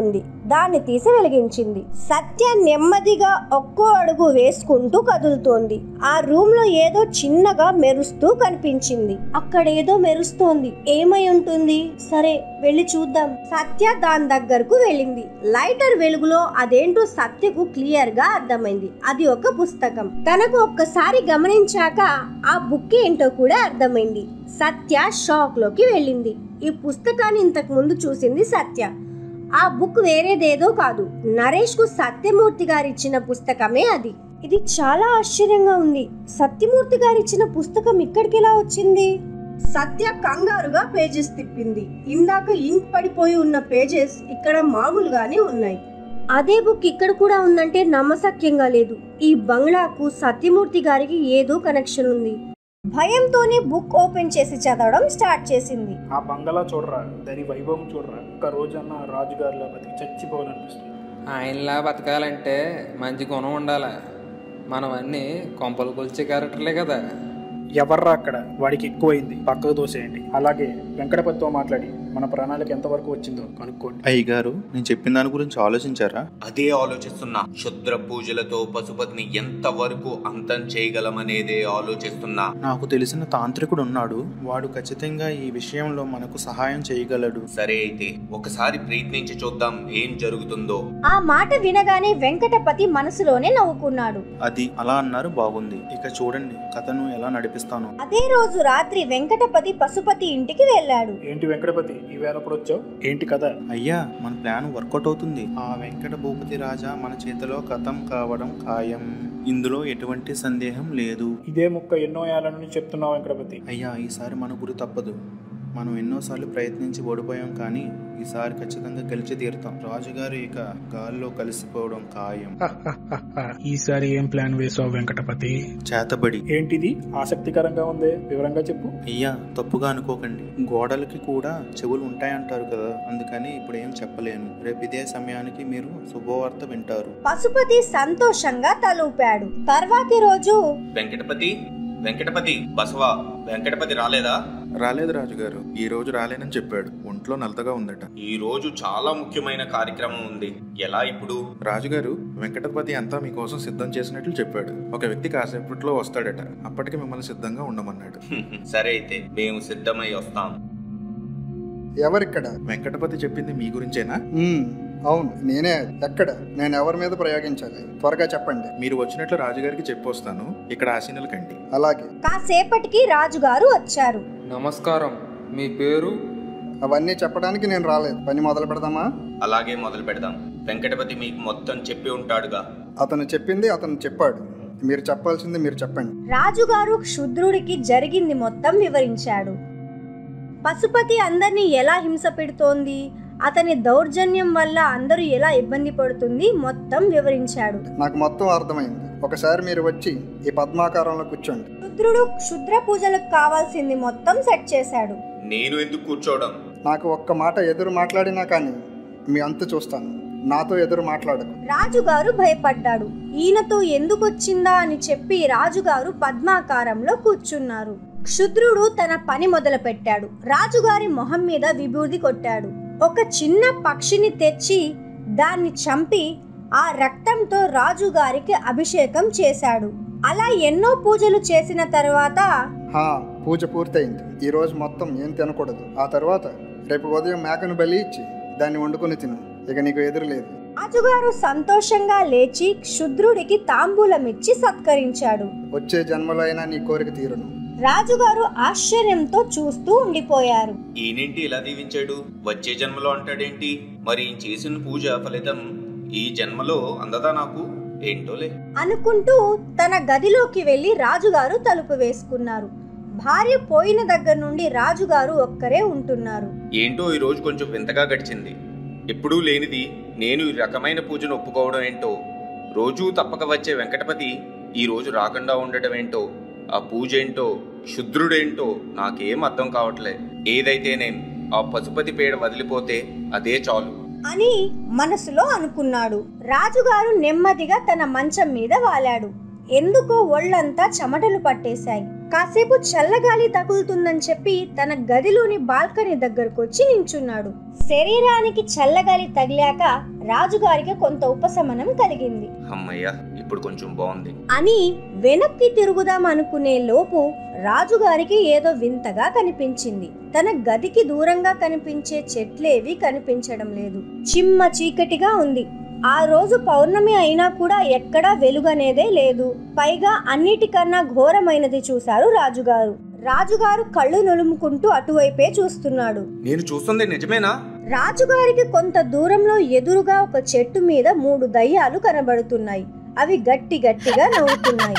దాన్ని తీసి వెలిగించింది. సత్య నెమ్మదిగా ఒక్కో అడుగు వేసుకుంటూ కదులుతోంది. ఆ రూమ్ లో ఏదో చిన్నగా మెరుస్తూ కనిపించింది. అక్కడ ఏదో మెరుస్తోంది. ఏమై ఉంటుంది? సరే వెళ్ళి చూద్దాం. సత్య దాని దగ్గరకు వెళ్ళింది. లైటర్ వెలుగులో అదేంటో సత్యకు క్లియర్ గా అర్థమైంది. అది ఒక పుస్తకం. తనకు ఒక్కసారి గమనించాక ఆ బుక్ ఏంటో కూడా అర్థమైంది. సత్య షాక్ లోకి వెళ్ళింది. ఈ పుస్తకాన్ని ఇంతకు ముందు చూసింది సత్య. ఆ బుక్ వేరేదేదో కాదు, నరేష్ కు సత్యమూర్తి గారు ఇచ్చిన పుస్తకమే అది. ఇది చాలా ఆశ్చర్యంగా ఉంది. సత్యమూర్తి గారు ఇచ్చిన పుస్తకం ఇక్కడికి ఎలా వచ్చింది? సత్య కంగారుగా పేజెస్ తిప్పింది. ఇందాక ఇంక్ పడిపోయి ఉన్న పేజెస్ ఇక్కడ మామూలుగానే ఉన్నాయి. అదే బుక్ ఇక్కడ కూడా ఉందంటే నమ్మశక్యంగా లేదు. ఈ బంగ్లాకు సత్యమూర్తి గారికి ఏదో కనెక్షన్ ఉంది. భయంతోనే బుక్ ఓపెన్ చేసి చదవడం స్టార్ట్ చేసింది. ఆ బంగళా చూడరా, దాని వైభవం చూడరా. ఒక్క రోజన్నా రాజుగారిలో బతికి చచ్చిపోవాలనిపిస్తుంది. ఆయనలా బతకాలంటే మంచి గుణం ఉండాలి. మనం అన్నీ కొంపలు కొలిచే క్యారెక్టర్లే కదా. ఎవర్రా అక్కడ? వాడికి ఎక్కువైంది, పక్కకు దోసేయండి. అలాగే వెంకటపతితో మాట్లాడి మన ప్రణాళిక ఎంతవరకు వచ్చిందో కనుక్కోండి. అయ్యగారు, నేను చెప్పిన దాని గురించి ఆలోచించారా? అదే ఆలోచిస్తున్నా. క్షుద్ర పూజలతో పశుపతిని ఎంత వరకు అంతం చేయగలమనేదే ఆలోచిస్తున్నా. నాకు తెలిసిన తాంత్రికుడు ఉన్నాడు. వాడు ఖచ్చితంగా ఈ విషయంలో మనకు సహాయం చేయగలడు. సరే అయితే ఒకసారి ప్రయత్నించి చూద్దాం ఏం జరుగుతుందో. ఆ మాట వినగానే వెంకటపతి మనసులోనే నవ్వుకున్నాడు. అది అలా అన్నారు, బాగుంది. ఇక చూడండి కథను ఎలా నడిపిస్తాను. అదే రోజు రాత్రి వెంకటపతి పశుపతి ఇంటికి వెళ్ళాడు. ఏంటి వెంకటపతి, ఈవేళ ఎప్పుడు వచ్చావు? ఏంటి కథ? అయ్యా, మన ప్లాన్ వర్కౌట్ అవుతుంది. ఆ వెంకట భూపతి రాజా మన చేతిలో కథం కావడం ఖాయం. ఇందులో ఎటువంటి సందేహం లేదు. ఇదే ముక్క ఎన్నో ఏళ్ల నుంచి చెప్తున్నావు వెంకటపతి. అయ్యా, ఈసారి మన గురి తప్పదు. మనం ఎన్నోసార్లు ప్రయత్నించి ఓడిపోయాం, కానీ ఈసారి ఖచ్చితంగా గెలిచి తీరుతాం. రాజుగారు ఇక గాల్లో కలిసిపోవడం ఖాయం. ఈసారి ఏం ప్లాన్ వేసావు వెంకటపతి? చేతబడి. ఏంటిది? ఆసక్తికరంగా ఉంది, వివరంగా చెప్పు. అయ్యా, తప్పుగా అనుకోకండి. గోడలకి కూడా చెవులు ఉంటాయంటారు కదా, అందుకని ఇప్పుడు ఏం చెప్పలేను. రేపు ఇదే సమయానికి మీరు శుభవార్త వింటారు. పశుపతి సంతోషంగా తలూపాడు. తర్వాతి రోజు వెంకటపతి వెంకటపతి బసవా, వెంకటపతి రాలేదా? రాలేదు రాజుగారు, ఈ రోజు రాలేనని చెప్పాడు. ఒంట్లో నలతగా ఉందట. ఈ రోజు చాలా ముఖ్యమైన కార్యక్రమం ఉంది. ఎలా ఇప్పుడు? రాజుగారు, వెంకటపతి అంతా మీకోసం సిద్ధం చేసినట్లు చెప్పాడు. ఒక వ్యక్తి కాసేపట్లో వస్తాడట. అప్పటికి మిమ్మల్ని సిద్ధంగా ఉండమన్నాడు. సరే అయితే మేము సిద్ధమై వస్తాం. ఎవరిక్కడ? వెంకటపతి చెప్పింది మీ గురించేనా? అవును, నేనే. ఎక్కడ? నేను ఎవరి మీద ప్రయోగించాలి? త్వరగా చెప్పండి. మీరు వచ్చినట్లు రాజుగారికి చెప్పొస్తాను. ఇక్కడ ఆశీనులు కండి. అలాగే. కాసేపటికి రాజుగారు వచ్చారు. నమస్కారం, మీ పేరు? అవన్నీ చెప్పడానికి నేను రాలేదు. పని మొదలు పెడదామా? అలాగే మొదలు పెడదాం. వెంకటపతి మీకు మొత్తం చెప్పి ఉంటాడుగా. అతను చెప్పింది అతను చెప్పాడు. మీరు చెప్పాల్సింది మీరు చెప్పండి. రాజుగారు క్షుద్రుడికి జరిగింది మొత్తం వివరించాడు. పశుపతి అందరినీ ఎలా హింస పెడుతోంది, అతని దౌర్జన్యం వల్ల అందరూ ఎలా ఇబ్బంది పడుతుంది మొత్తం వివరించాడు. నాకు మొత్తం అర్థమైంది. ఒకసారి మీరు వచ్చి ఈ పద్మాకారంలో కూర్చోండి. క్షుద్రుడు క్షుద్ర పూజలకు కావాల్సింది మొత్తం సెట్ చేశాడు. నేను ఎందుకు కూర్చోవడం? నాకు ఒక్క మాట ఎదురు మాట్లాడినా కానీ మీ అంతు చూస్తాను. నాతో ఎదురు మాట్లాడకు. రాజుగారు భయపడ్డాడు. ఈయనతో ఎందుకు వచ్చిందా అని చెప్పి రాజుగారు పద్మాకారంలో కూర్చున్నారు. క్షుద్రుడు తన పని మొదలు పెట్టాడు. రాజుగారి మొహం మీద విభూది కొట్టాడు. ఒక చిన్న పక్షిని తెచ్చి దాన్ని చంపి ఆ రక్తంతో రాజుగారికి అభిషేకం చేశాడు. అలా ఎన్నో పూజలు చేసిన తర్వాత హా పూజ పూర్తయింది. ఈ రోజు మొత్తం ఏం తినకూడదు. ఆ తర్వాత రేపు ఉదయం మేకను బలి ఇచ్చి దాన్ని వండుకొని తిను. ఇక నీకు ఎదురు లేదు. రాజుగారు సంతోషంగా లేచి క్షుద్రుడికి తాంబూలం ఇచ్చి సత్కరించాడు. వచ్చే జన్మలో అయినా నీ కోరిక తీరును. రాజుగారు ఆశ్చర్యంతో చూస్తూ ఉండిపోయారు. ఈయనేంటి ఇలా దీవించాడు? వచ్చే జన్మలో అంటాడేంటి? మరి చేసిన పూజ ఫలితం ఈ జన్మలో అందదా నాకు? ఏంటోలే అనుకుంటూ తన గదిలోకి వెళ్లి రాజుగారు తలుపు వేసుకున్నారు. భార్య పోయిన దగ్గర నుండి రాజుగారు ఒక్కరే ఉంటున్నారు. ఏంటో ఈ రోజు కొంచెం వింతగా గడిచింది. ఎప్పుడూ లేనిది నేను ఈ రకమైన పూజను ఒప్పుకోవడం ఏంటో, రోజూ తప్పక వచ్చే వెంకటపతి ఈ రోజు రాకుండా ఉండటం ఏంటో, ఆ పూజ ఏంటో, క్షుద్రుడేంటో నాకేం అర్థం కావట్లే. ఏదైతేనేం ఆ పశుపతి పేడ వదిలిపోతే అదే చాలు అని మనసులో అనుకున్నాడు. రాజుగారు నెమ్మదిగా తన మంచం మీద వాలాడు. ఎందుకో ఒళ్ళంతా చెమటలు పట్టేశాయి. కాసేపు చల్లగాలి తగులుతుందని చెప్పి తన గదిలోని బాల్కనీ దగ్గరకు వచ్చి నించున్నాడు. శరీరానికి చల్లగాలి తగిలాక రాజుగారికి కొంత ఉపశమనం కలిగింది. అమ్మయ్యా, ఇప్పుడు కొంచెం బాగుంది అని వెనక్కి తిరుగుదాం అనుకునే లోపు రాజుగారికి ఏదో వింతగా కనిపించింది. తన గదికి దూరంగా కనిపించే చెట్లేవి కనిపించడం లేదు. చిమ్మ చీకటిగా ఉంది. ఆ రోజు పౌర్ణమి అయినా కూడా ఎక్కడా వెలుగనేదే లేదు. పైగా అన్నిటికన్నా ఘోరమైనది చూశారు రాజుగారు. రాజుగారు కళ్ళు నులుముకుంటూ అటువైపే చూస్తున్నాడు. నేను చూస్తుంది నిజమేనా? రాజుగారికి కొంత దూరంలో ఎదురుగా ఒక చెట్టు మీద మూడు దయ్యాలు కనబడుతున్నాయి. అవి గట్టి గట్టిగా నవ్వుతున్నాయి.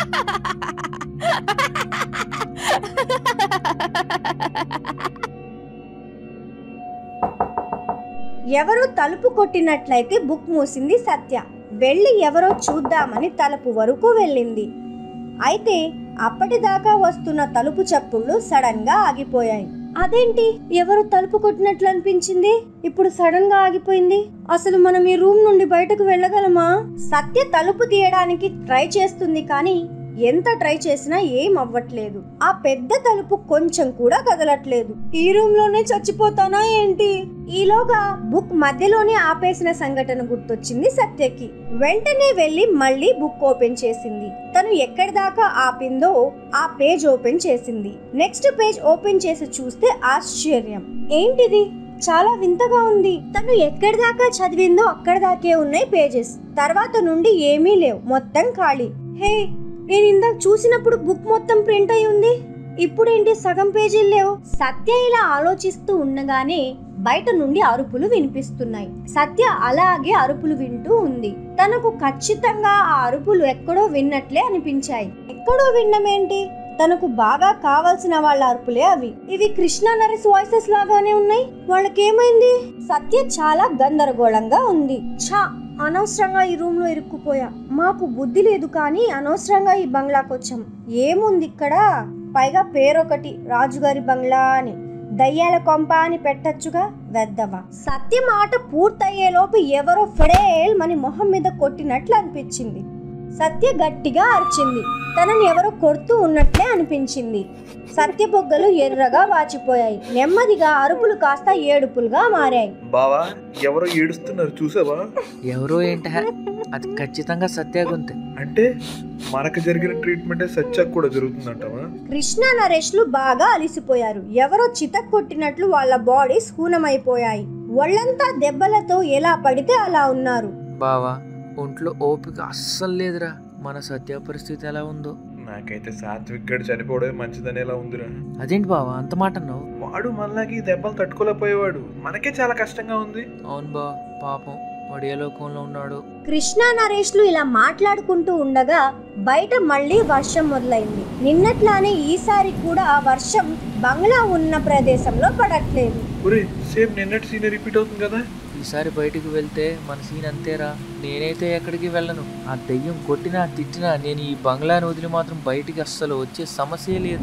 ఎవరో తలుపు కొట్టినట్లయితే బుక్ మూసింది సత్య. వెళ్ళి ఎవరో చూద్దామని తలుపు వరకు వెళ్ళింది. అయితే అప్పటిదాకా వస్తున్న తలుపు చప్పుళ్ళు సడన్ గా ఆగిపోయాయి. అదేంటి, ఎవరు తలుపు కొట్టినట్లు అనిపించింది, ఇప్పుడు సడన్ గా ఆగిపోయింది. అసలు మనం ఈ రూమ్ నుండి బయటకు వెళ్ళగలమా? సత్య తలుపు తీయడానికి ట్రై చేస్తుంది, కానీ ఎంత ట్రై చేసినా ఏం అవ్వట్లేదు. ఆ పెద్ద తలుపు కొంచెం కూడా కదలట్లేదు. ఈ రూమ్ లోనే చచ్చిపోతానా ఏంటి? ఈలోగా బుక్ మధ్యలోనే ఆపేసిన సంఘటన గుర్తొచ్చింది సత్యకి. వెంటనే వెళ్లి మళ్ళీ బుక్ ఓపెన్ చేసింది. తను ఎక్కడి దాకా ఆపిందో ఆ పేజ్ ఓపెన్ చేసింది. నెక్స్ట్ పేజ్ ఓపెన్ చేసి చూస్తే ఆశ్చర్యం. ఏంటిది, చాలా వింతగా ఉంది. తను ఎక్కడి దాకా చదివిందో అక్కడి దాకే ఉన్నాయి పేజెస్. తర్వాత నుండి ఏమీ లేవు, మొత్తం ఖాళీ. హే, నేను ఇందాక చూసినప్పుడు బుక్ మొత్తం ప్రింట్ అయి ఉంది, ఇప్పుడేంటి సగం పేజీలు లేవు? సత్య ఇలా ఆలోచిస్తూ ఉండగానే బయట నుండి అరుపులు వినిపిస్తున్నాయి. సత్య అలాగే అరుపులు వింటూ ఉంది. తనకు ఖచ్చితంగా ఆ అరుపులు ఎక్కడో విన్నట్లే అనిపించాయి. ఎక్కడో విన్నమేంటి, తనకు బాగా కావాల్సిన వాళ్ళ అరుపులే అవి. ఇవి కృష్ణ నరేష్ వాయిసెస్ లాగానే ఉన్నాయి. వాళ్ళకేమైంది? సత్య చాలా గందరగోళంగా ఉంది. ఛా, అనవసరంగా ఈ రూమ్ లో ఇరుక్కుపోయా. మాకు బుద్ధి లేదు కానీ అనవసరంగా ఈ బంగ్లాకి వచ్చాం. ఏముంది ఇక్కడ? పైగా పేరొకటి రాజుగారి బంగ్లా అని, దయ్యాల కొంప అని పెట్టచ్చుగా, వెద్దవా. సత్య మాట పూర్తయ్యేలోపు ఎవరో ఫెడేల్ మని మొహం మీద కొట్టినట్లు అనిపించింది. సత్య గట్టిగా అరిచింది. తనని ఎవరో కొడుతూ ఉన్నట్లే అనిపించింది. సత్య బొగ్గలు ఎర్రగా వాచిపోయాయి. నెమ్మదిగా అరుపులు కాస్త ఏడుపులుగా మారాయి. బావా, ఎవరో ఏడుస్తున్నారు చూసావా? ఎవరో ఏంట, అది ఖచ్చితంగా సత్య గొంతే. అంటే మనకు జరిగిన ట్రీట్మెంటే సత్యకు కూడా జరుగుతుందంటావా? కృష్ణ నరేష్లు బాగా అలిసిపోయారు. ఎవరో చితక్ కొట్టినట్లు వాళ్ళ బాడీస్ హూనమైపోయాయి. ఒళ్ళంతా దెబ్బలతో ఎలా పడితే అలా ఉన్నారు. బావా, ఒంట్లో ఓపిక అస్సలు లేదురా. మన సత్య పరిస్థితి ఎలా ఉందో. నాకైతే సాత్విక్ గడు చనిపోవడమే మంచిదని ఎలా ఉందిరా. అదేంటి బావా అంత మాట అన్నావు? వాడు మనలాగి దెబ్బలు తట్టుకోలేకపోయేవాడు, మనకే చాలా కష్టంగా ఉంది. అవును బా, పాపం వాడు ఏ లోకంలో ఉన్నాడు. కృష్ణ నరేష్లు ఇలా మాట్లాడుకుంటూ ఉండగా బయట మళ్ళీ వర్షం మొదలైంది. నిన్నట్లానే ఈసారి కూడా వర్షం బంగ్లా ఉన్న ప్రదేశంలో పడట్లేదు. సేమ్ నిన్నటి సీన్ రిపీట్ అవుతుంది కదా. ఈసారి బయటికి వెళ్తే మన సీన్ అంతేరా. నేనైతే ఎక్కడికి వెళ్ళను. ఆ దెయ్యం కొట్టినా తిట్టినా నేను ఈ బంగ్లాను వదిలి మాత్రం బయటికి అస్సలు వచ్చే సమస్య లేదు.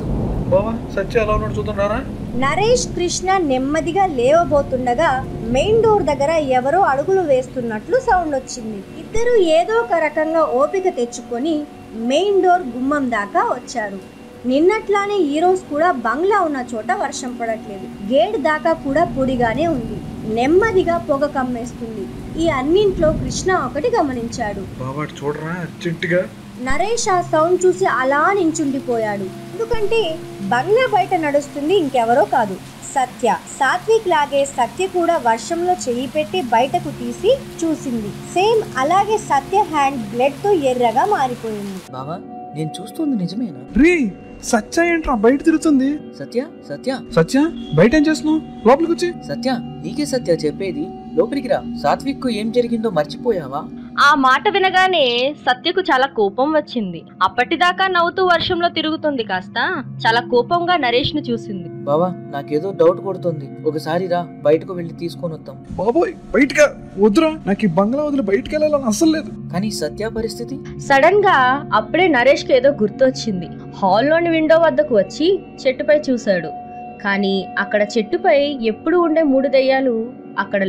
నరేష్ కృష్ణ నెమ్మదిగా లేవబోతుండగా మెయిన్ డోర్ దగ్గర ఎవరో అడుగులు వేస్తున్నట్లు సౌండ్ వచ్చింది. ఇద్దరు ఏదో ఒక రకంగా ఓపిక తెచ్చుకొని మెయిన్ డోర్ గుమ్మం దాకా వచ్చారు. నిన్నట్లానే ఈ రోజు కూడా బంగ్లా ఉన్న చోట వర్షం పడట్లేదు. గేట్ దాకా కూడా పొడిగానే ఉంది. నెమ్మదిగా పొగ కమ్మేస్తుంది. ఈ అన్నింట్లో కృష్ణ ఒకటి గమనించాడు. నరేష్ ఆ సౌండ్ చూసి అలా నించుండిపోయాడు. ఎందుకంటే బంగ్లా బయట నడుస్తుంది ఇంకెవరో కాదు, సత్య. సాత్విక్ లాగే సత్య కూడా వర్షంలో చెయ్యి పెట్టి బయటకు తీసి చూసింది. సేమ్ అలాగే సత్య హ్యాండ్ బ్లడ్ తో ఎర్రగా మారిపోయింది. బావా, నేను చూస్తుంది నిజమేనా? రే, సత్య ఏంట్రా బయట తిరుగుతుంది? సత్య సత్య సత్య బయట ఏం చేస్తున్నావు? లోపలికి వచ్చి. సత్య, నీకే సత్య చెప్పేది, లోపలికి రా. సాత్విక్ కు ఏం జరిగిందో మర్చిపోయావా? ఆ మాట వినగానే సత్యకు చాలా కోపం వచ్చింది. అప్పటిదాకా నవ్వుతూ వర్షంలో తిరుగుతుంది కాస్త చాలా కోపంగా నరేష్ ను చూసింది. బావా, నాకేదో డౌట్ కొడుతుంది. ఒకసారి రా, బయటకు వెళ్లి తీసుకొని వద్దాం. బాబోయ్, బయటగా వద్దురా. నాకు ఈ బంగ్లా వదిలి బయటకు వెళ్ళాలని అస్సలు లేదు. కానీ సత్య పరిస్థితి. సడన్ గా అప్పుడే నరేష్ కి ఏదో గుర్తొచ్చింది. హాల్లోని విండో వద్దకు వచ్చి చెట్టుపై చూశాడు. కానీ అక్కడ చెట్టుపై ఎప్పుడు ఉండే మూడు దయ్యాలు అక్కడ లేవు.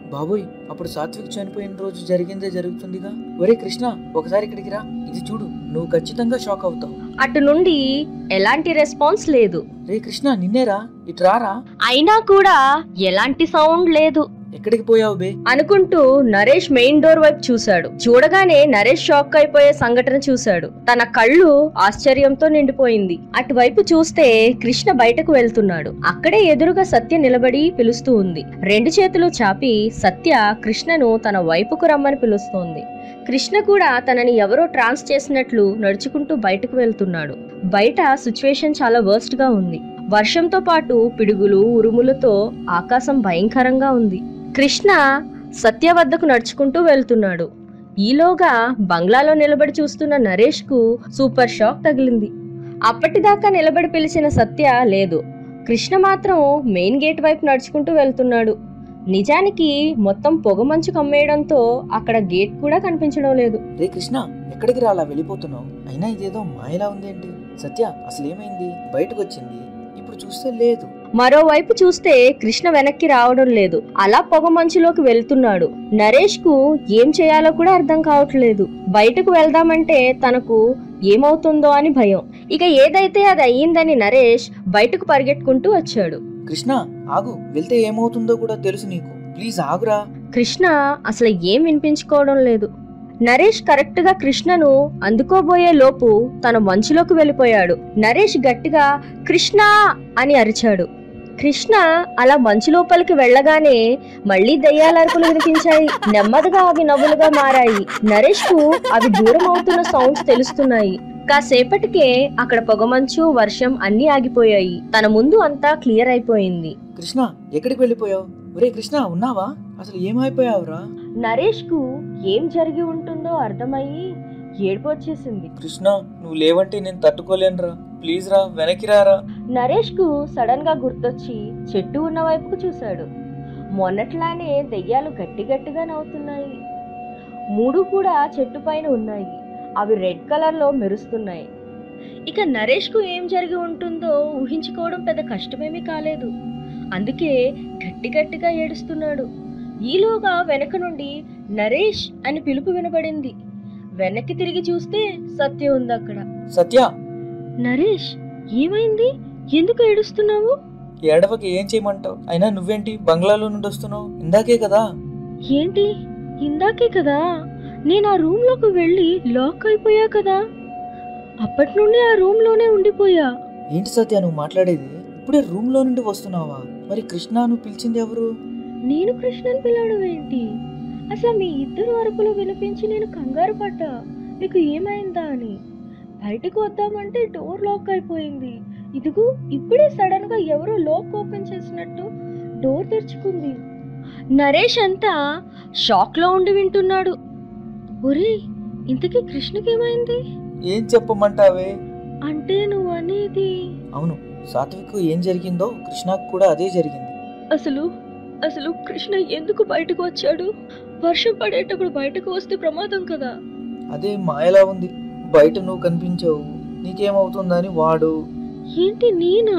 బాబోయ్, అప్పుడు సాత్విక్ చనిపోయిన రోజు జరిగిందే జరుగుతుందిగా. ఒరే కృష్ణ, ఒకసారి ఇక్కడికి రా, ఇది చూడు, నువ్వు ఖచ్చితంగా షాక్ అవుతావు. అటు నుండి ఎలాంటి రెస్పాన్స్ లేదు. రే కృష్ణ, నిన్నేరా, ఇటు రారా. అయినా కూడా ఎలాంటి సౌండ్ లేదు. ఎక్కడికి పోయావు బే అనుకుంటూ నరేష్ మెయిన్ డోర్ వైపు చూశాడు. చూడగానే నరేష్ షాక్ అయిపోయే సంఘటన చూశాడు. తన కళ్ళు ఆశ్చర్యంతో నిండిపోయింది. అటువైపు చూస్తే కృష్ణ బయటకు వెళ్తున్నాడు. అక్కడే ఎదురుగా సత్య నిలబడి పిలుస్తూ ఉంది. రెండు చేతులు చాపి సత్య కృష్ణను తన వైపుకు రమ్మని పిలుస్తోంది. కృష్ణ కూడా తనని ఎవరో ట్రాన్స్ చేసినట్లు నడుచుకుంటూ బయటకు వెళ్తున్నాడు. బయట సిచ్యువేషన్ చాలా వర్స్ట్ గా ఉంది. వర్షంతో పాటు పిడుగులు ఉరుములతో ఆకాశం భయంకరంగా ఉంది. కృష్ణ సత్య వద్దకు నడుచుకుంటూ వెళ్తున్నాడు. ఈలోగా బంగ్లాలో నిలబడి చూస్తున్న నరేష్ కు సూపర్ షాక్ తగిలింది. అప్పటిదాకా నిలబడి పిలిచిన సత్య లేదు. కృష్ణ మాత్రం మెయిన్ గేట్ వైపు నడుచుకుంటూ వెళ్తున్నాడు. నిజానికి మొత్తం పొగమంచు కమ్మేయడంతో అక్కడ గేట్ కూడా కనిపించడం లేదు. రే కృష్ణ, ఎక్కడికి రాలా వెళ్ళిపోతున్నావు? అయినా ఇదేదో మాయలా ఉందేంటి? సత్య, అసలు ఏమైంది? బయటకు వచ్చింది, ఇప్పుడు చూస్తే లేదు. మరోవైపు చూస్తే కృష్ణ వెనక్కి రావడం లేదు. అలా పొగ మంచులోకి వెళ్తున్నాడు. నరేష్ కు ఏం చేయాలో కూడా అర్థం కావట్లేదు. బయటకు వెళ్దామంటే తనకు ఏమవుతుందో అని భయం. ఇక ఏదైతే అది అయ్యిందని నరేష్ బయటకు పరిగెట్టుకుంటూ వచ్చాడు. కృష్ణ ఆగు, వెళ్తే ఏమవుతుందో కూడా తెలుసు నీకు, ప్లీజ్ ఆగురా. కృష్ణ అసలు ఏం వినిపించుకోవడం లేదు. నరేష్ కరెక్ట్ గా కృష్ణను అందుకోబోయే లోపు తన మంచులోకి వెళ్ళిపోయాడు. నరేష్ గట్టిగా కృష్ణ అని అరిచాడు. కృష్ణ అలా మంచు లోపలికి వెళ్ళగానే మళ్లీ దయ్యాల అరుపులు వినిపించాయి. నెమ్మదిగా అవి నవ్వులుగా మారాయి. నరేష్ కు అవి దూరం అవుతున్న సౌండ్స్ తెలుస్తున్నాయి. కాసేపటికే అక్కడ పొగమంచు, వర్షం అన్ని ఆగిపోయాయి. తన ముందు అంతా క్లియర్ అయిపోయింది. కృష్ణ, ఎక్కడికి వెళ్ళిపోయావు? ఒరే కృష్ణ, ఉన్నావా? అసలు ఏమైపోయావురా? నరేష్ కు ఏం జరిగి ఉంటుందో అర్థమయ్యి ఏడుపు వచ్చేసింది. కృష్ణ, నువ్వు లేవంటే నేను తట్టుకోలేనురా, ప్లీజ్ రా, వెనక్కి రారా. నరేష్ కు సడన్ గా గుర్తొచ్చి చెట్టు ఉన్న వైపుకు చూశాడు. మొన్నట్లానే దెయ్యాలు గట్టి గట్టిగా నవ్వుతున్నాయి. మూడు కూడా చెట్టు పైన ఉన్నాయి. అవి రెడ్ కలర్ లో మెరుస్తున్నాయి. ఇక నరేష్ కు ఏం జరిగి ఉంటుందో ఊహించుకోవడం పెద్ద కష్టమేమీ కాలేదు. అందుకే గట్టి గట్టిగా ఏడుస్తున్నాడు. ఈలోగా వెనక నుండి నరేష్ అని పిలుపు వినబడింది. వెనక్కి తిరిగి చూస్తే సత్య ఉంది అక్కడ. సత్య! నరేష్, ఏమైంది? ఎందుకు ఏడుస్తున్నావు? ఏడవకి ఏం చేయమంటావు? అయినా నువ్వేంటి బంగ్లాలో నుండి వస్తున్నావు? ఇందాకే కదా. ఏంటి ఇందాకే కదా? నేను ఆ రూమ్ లోకి వెళ్ళి లాక్ అయిపోయా కదా. అప్పటి నుండి ఆ రూమ్ లోనే ఉండిపోయా. ఏంటి సత్య నువ్వు మాట్లాడేది? ఇప్పుడే రూమ్ లో నుండి వస్తున్నావా? మరి కృష్ణ నువ్వు పిలిచింది ఎవరు? నేను కృష్ణని పిలవడం ఏంటి? అసలు మీ ఇద్దరు అరుపులు వినిపించి నేను కంగారు పడ్డా మీకు ఏమైందా అని. బయటకు వద్దామంటే డోర్ లాక్ అయిపోయింది. ఇదిగో ఇప్పుడే సడన్ గా ఎవరో లాక్ ఓపెన్ చేసినట్టు డోర్ తెరుచుకుంది. నరేష్ అంతా షాక్ లో ఉండి వింటున్నాడు. ఒరే, ఇంతకీ కృష్ణకి ఏమైంది? ఏం చెప్పమంటావే? అంటే నువ్వు అనేది? అవును, సాత్విక్ ఏం జరిగిందో కృష్ణకు కూడా అదే జరిగింది. అసలు అసలు కృష్ణ ఎందుకు బయటకు వచ్చాడు? వర్షం పడేటప్పుడు బయటకు వస్తే ప్రమాదం కదా. అదే మాయలా ఉంది. బయట నువ్వు కనిపించావు, నీకేమవుతుందని వాడు. ఏంటి నేనా?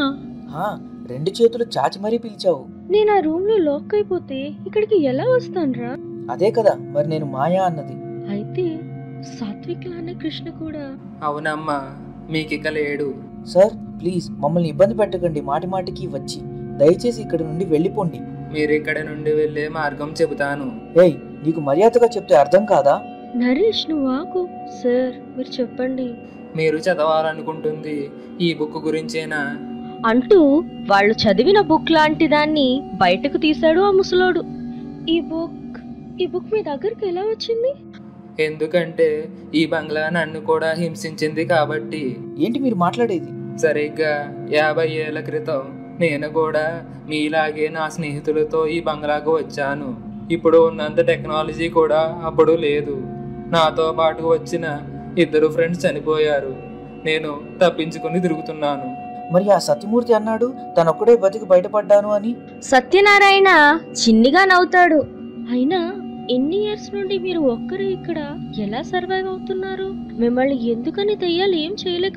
రెండు చేతులు చాచి మరీ పిలిచావు. నేను ఆ రూమ్ లో లాక్ అయిపోతే ఇక్కడికి ఎలా వస్తానురా? అదే కదా మరి నేను మాయా అన్నది. అయితే సాత్విక్ లానే కృష్ణ కూడా. అవునమ్మా, మీకిక లేడు. సార్ ప్లీజ్ మమ్మల్ని ఇబ్బంది పెట్టకండి. మాటి మాటికి వచ్చి దయచేసి ఇక్కడ నుండి వెళ్ళిపోండి. మీరు ఇక్కడ నుండి వెళ్ళే మార్గం చెబుతాను. ఏయ్, నీకు మర్యాదగా చెప్తే అర్థం కాదా? నరేష్ నువ్వు ఆగు. సార్ మీరు చెప్పండి. మీరు చదవాలనుకుంటుంది ఈ బుక్ గురించేనా అంటూ వాళ్ళు చదివిన బుక్ లాంటి దాన్ని బయటకు తీశాడు ఆ ముసలోడు. ఈ బుక్ ఈ బుక్ మీ దగ్గరికి ఎలా వచ్చింది? ఎందుకంటే ఈ బంగ్లా నన్ను కూడా హింసించింది కాబట్టి. ఏంటి మీరు మాట్లాడేది? సరిగ్గా యాభై ఏళ్ల క్రితం నేను కూడా మీలాగే నా స్నేహితులతో ఈ బంగ్లాకు వచ్చాను. ఇప్పుడు ఉన్నంత టెక్నాలజీ కూడా అప్పుడు లేదు. నాతో పాటు వచ్చిన ఇద్దరు ఫ్రెండ్స్ చనిపోయారు. నేను తప్పించుకుని తిరుగుతున్నాను. మరి ఆ సత్యమూర్తి అన్నాడు తనొక్కడే బతికి బయటపడ్డాను అని. సత్యనారాయణ చిన్నిగా నవ్వుతాడు. అయినా ఎన్ని ఇయర్స్ నుండి మీరు ఒక్కరు ఇక్కడ ఎలా సర్వైవ్ అవుతున్నారు? మిమ్మల్ని ఎందుకని దయ్యాలు ఏం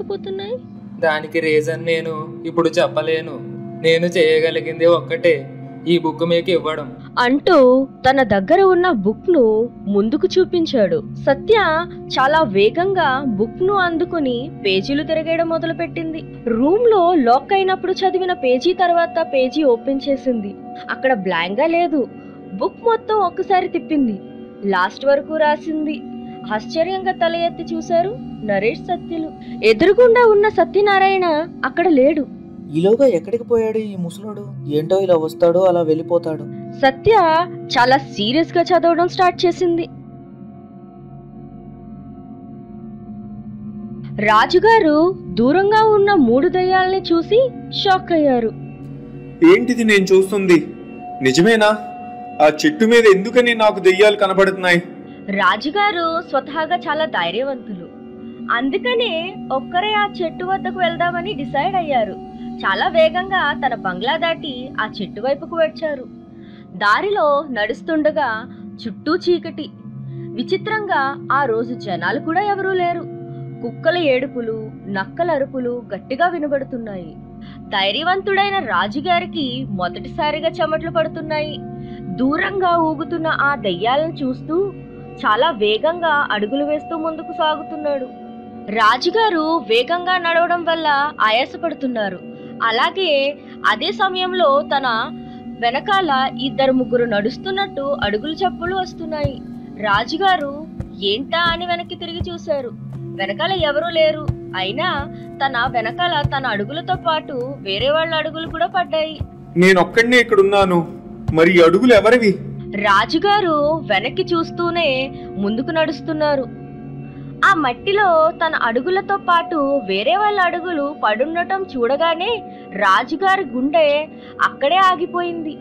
చేయలేకపోతున్నాయి? దానికి రీజన్ నేను ఇప్పుడు చెప్పలేను. నేను చేయగలిగింది ఒక్కటే, ఈ బుక్ మీకు ఇవ్వడం అంటూ తన దగ్గర ఉన్న బుక్ ను ముందుకు చూపించాడు. సత్య చాలా వేగంగా బుక్ ను అందుకుని పేజీలు తిరగేయడం మొదలుపెట్టింది. రూమ్ లో లాక్ అయినప్పుడు చదివిన పేజీ తర్వాత పేజీ ఓపెన్ చేసింది. అక్కడ బ్లాంక్ గా లేదు. బుక్ మొత్తం ఒక్కసారి తిప్పింది. లాస్ట్ వరకు రాసింది. ఆశ్చర్యంగా తల ఎత్తి చూశారు నరేష్, సత్యలు. ఎదురుగుండా ఉన్న సత్యనారాయణ అక్కడ లేడు. ఈలోగా ఎక్కడికి పోయాడు ఈ ముసలోడు? ఏంటో ఇలా వస్తాడో అలా వెళ్ళిపోతాడు. సత్య చాలా సీరియస్ గా చదవడం స్టార్ట్ చేసింది. రాజుగారు దూరంగా ఉన్న మూడు దయ్యాల్ని చూసి షాక్ అయ్యారు. ఏంటిది నేను చూస్తుంది? నిజమేనా? ఆ చెట్టు మీద ఎందుకని నాకు దెయ్యాలు కనబడుతున్నాయి? రాజుగారు స్వతహాగా చాలా ధైర్యవంతులు. అందుకనే ఒక్కరే ఆ చెట్టు వద్దకు వెళ్దామని డిసైడ్ అయ్యారు. చాలా వేగంగా తన బంగ్లా దాటి ఆ చెట్టు వైపుకు వచ్చారు. దారిలో నడుస్తుండగా చుట్టూ చీకటి. విచిత్రంగా ఆ రోజు జనాలు కూడా ఎవరూ లేరు. కుక్కల ఏడుపులు, నక్కల అరుపులు గట్టిగా వినబడుతున్నాయి. ధైర్యవంతుడైన రాజుగారికి మొదటిసారిగా చెమటలు పడుతున్నాయి. దూరంగా ఊగుతున్న ఆ దయ్యాలను చూస్తూ చాలా వేగంగా అడుగులు వేస్తూ ముందుకు సాగుతున్నాడు. రాజుగారు వేగంగా నడవడం వల్ల ఆయాసపడుతున్నారు. అలాగే అదే సమయంలో తన వెనకాల ఇద్దరు ముగ్గురు నడుస్తున్నట్టు అడుగులు చప్పులు వస్తున్నాయి. రాజుగారు ఏంటా అని వెనక్కి తిరిగి చూశారు. వెనకాల ఎవరూ లేరు. అయినా తన వెనకాల తన అడుగులతో పాటు వేరే వాళ్ళ అడుగులు కూడా పడ్డాయి. నేనొక్కడినే ఇక్కడున్నాను. మరి అడుగులు ఎవరివి? రాజుగారు వెనక్కి చూస్తూనే ముందుకు నడుస్తున్నారు. ఆ మట్టిలో తన అడుగులతో పాటు వేరే వాళ్ళ అడుగులు పడుండటం చూడగానే రాజుగారి గుండె అక్కడే ఆగిపోయింది.